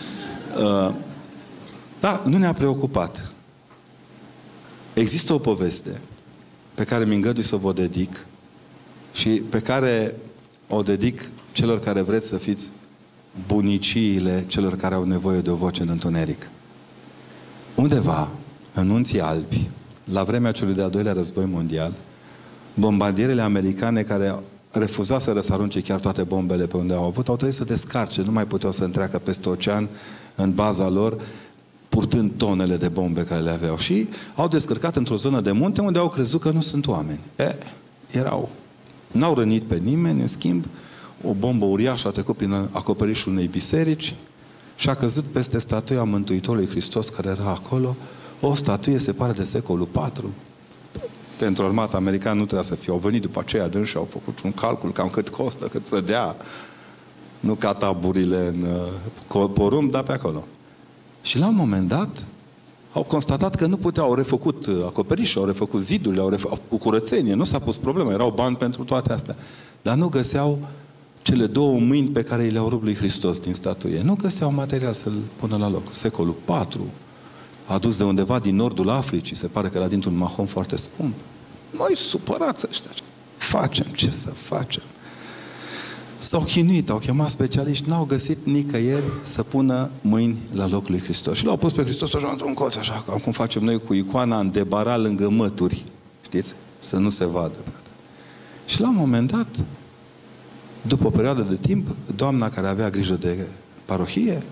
Da, nu ne-a preocupat. Există o poveste pe care mi îngădui să vă dedic și pe care o dedic celor care vreți să fiți buniciile celor care au nevoie de o voce în întuneric. Undeva, în Munții Alpi, la vremea celui de-al doilea război mondial, bombardierele americane care refuzaseră să arunce chiar toate bombele pe unde au avut, au trebuit să descarce, nu mai puteau să întreacă peste ocean în baza lor, purtând tonele de bombe care le aveau. Și au descărcat într-o zonă de munte unde au crezut că nu sunt oameni. E, erau. N-au rănit pe nimeni, în schimb, o bombă uriașă a trecut prin acoperișul unei biserici și a căzut peste statuia Mântuitorului Hristos care era acolo. O statuie, se pare, de secolul patru. Pentru armata americană nu trebuia să fie. Au venit după aceea dâns și au făcut un calcul cam cât costă, cât să dea. Nu ca taburile în uh, porumb, dar pe acolo. Și la un moment dat au constatat că nu puteau, au refăcut acoperișul, au refăcut zidurile, au refăcut cu curățenie, nu s-a pus problemă, erau bani pentru toate astea. Dar nu găseau cele două mâini pe care îi le-au rupt lui Hristos din statuie. Nu găseau material să-l pună la loc. Secolul patru, adus de undeva din nordul Africii, se pare că era dintr-un mahon foarte scump. Noi supărați ăștia. Facem ce să facem. S-au chinuit, au chemat specialiști, n-au găsit nicăieri să pună mâini la locul lui Hristos. Și l-au pus pe Hristos așa într-un colț, așa, cum facem noi cu icoana în debara lângă mături. Știți? Să nu se vadă. Și la un moment dat, după o perioadă de timp, doamna care avea grijă de parohie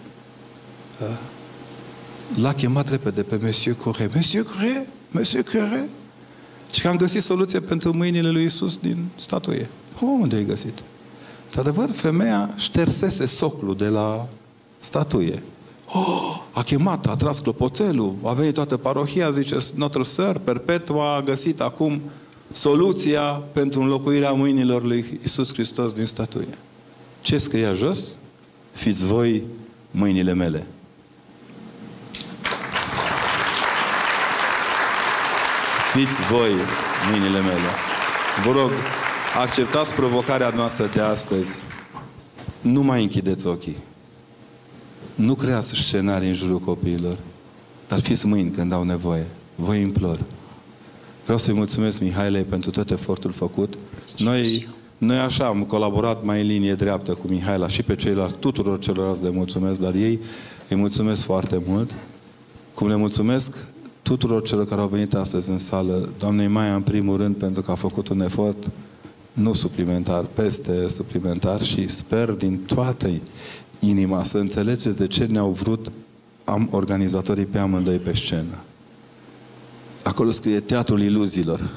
l-a chemat repede pe Monsieur Curé. Monsieur Curé? Monsieur Curé? Și că am găsit soluție pentru mâinile lui Iisus din statuie. Oh, unde ai găsit? De adevăr, femeia ștersese soclul de la statuie. Oh, a chemat, a tras clopoțelul, a venit toată parohia, zice, Notre Sœur Perpetua a găsit acum soluția pentru înlocuirea mâinilor lui Iisus Hristos din statuie. Ce scria jos? fiți voi mâinile mele. Fiți voi mâinile mele. Vă rog, acceptați provocarea noastră de astăzi. Nu mai închideți ochii. Nu creați scenarii în jurul copiilor, dar fiți mâini când au nevoie. Vă implor. Vreau să-i mulțumesc Mihailei pentru tot efortul făcut. Noi, noi așa am colaborat mai în linie dreaptă cu Mihaela și pe ceilalți, tuturor celorlalți le mulțumesc, dar ei îi mulțumesc foarte mult. Cum le mulțumesc tuturor celor care au venit astăzi în sală, doamnei Maia în primul rând, pentru că a făcut un efort nu suplimentar, peste suplimentar, și sper din toată inima să înțelegeți de ce ne-au vrut am organizatorii pe amândoi pe scenă. Acolo scrie Teatrul Iluziilor.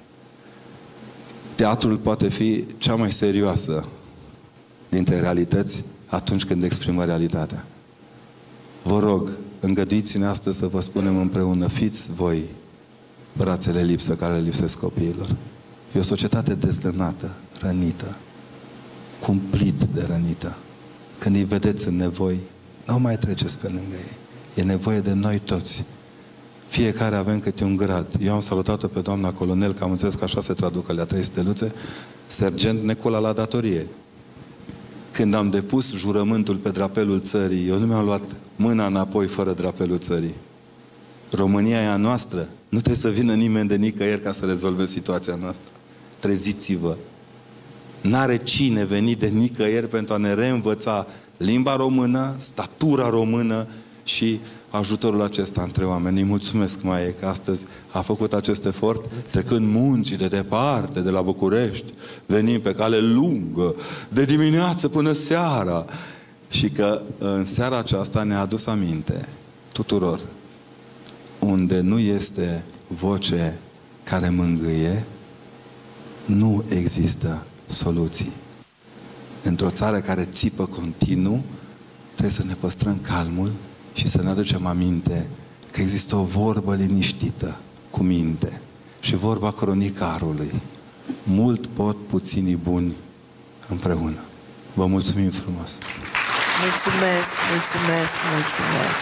Teatrul poate fi cea mai serioasă dintre realități atunci când exprimă realitatea. Vă rog, îngăduiți-ne astăzi să vă spunem împreună, fiți voi brațele lipsă care le lipsesc copiilor. E o societate dezdănată, rănită, cumplit de rănită. Când îi vedeți în nevoi, nu mai treceți pe lângă ei. E nevoie de noi toți. Fiecare avem câte un grad. Eu am salutat-o pe doamna colonel, că am înțeles că așa se traduc alea trei steluțe, sergent Necula la datorie. Când am depus jurământul pe drapelul țării, eu nu mi-am luat mâna înapoi fără drapelul țării. România e a noastră. Nu trebuie să vină nimeni de nicăieri ca să rezolve situația noastră. Treziți-vă! N-are cine veni de nicăieri pentru a ne reînvăța limba română, statura română și ajutorul acesta între oameni. Îi mulțumesc, Maie, că astăzi a făcut acest efort, trecând munții de departe, de la București, venim pe cale lungă, de dimineață până seara, și că în seara aceasta ne-a adus aminte tuturor, unde nu este voce care mângâie, nu există soluții. Într-o țară care țipă continuu, trebuie să ne păstrăm calmul și să ne aducem aminte că există o vorbă liniștită, cu minte, și vorba cronicarului. Mult pot puținii buni împreună. Vă mulțumim frumos! Mulțumesc, mulțumesc, mulțumesc!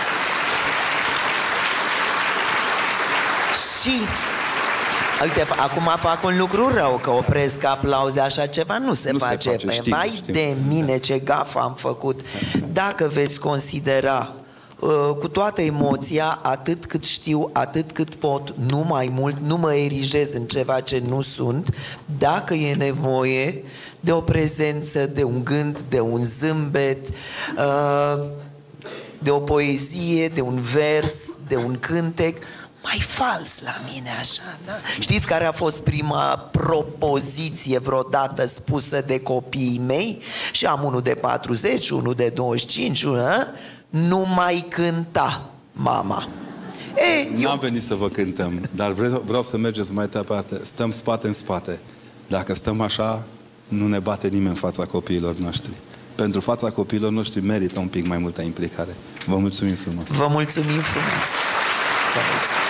Și uite, acum fac un lucru rău, că opresc aplauze, așa ceva nu se nu face. Se face Păi, știm, vai știm. de mine, ce gafă am făcut. Dacă veți considera uh, cu toată emoția, atât cât știu, atât cât pot, nu mai mult, nu mă erigez în ceva ce nu sunt, dacă e nevoie de o prezență, de un gând, de un zâmbet, uh, de o poezie, de un vers, de un cântec, mai fals la mine, așa, da? Știți care a fost prima propoziție vreodată spusă de copiii mei? Și am unul de patruzeci, unul de douăzeci și cinci, unul, a? Nu mai cânta, mama. E, N-am venit să vă cântăm, dar vreau, vreau să mergeți mai departe. Stăm spate în spate. Dacă stăm așa, nu ne bate nimeni în fața copiilor noștri. Pentru fața copiilor noștri merită un pic mai multă implicare. Vă mulțumim frumos! Vă mulțumim frumos! Vă mulțumim!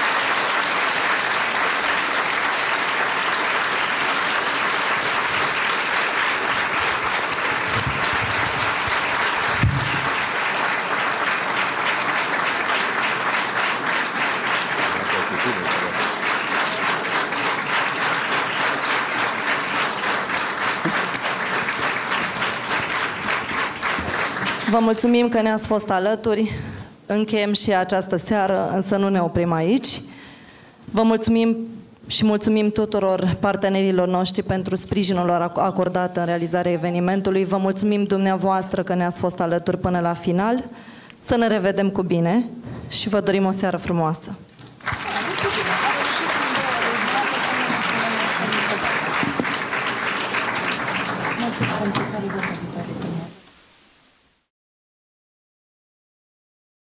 Vă mulțumim că ne-ați fost alături. Încheiem și această seară, însă nu ne oprim aici. Vă mulțumim și mulțumim tuturor partenerilor noștri pentru sprijinul lor acordat în realizarea evenimentului. Vă mulțumim dumneavoastră că ne-ați fost alături până la final. Să ne revedem cu bine și vă dorim o seară frumoasă. Thank you.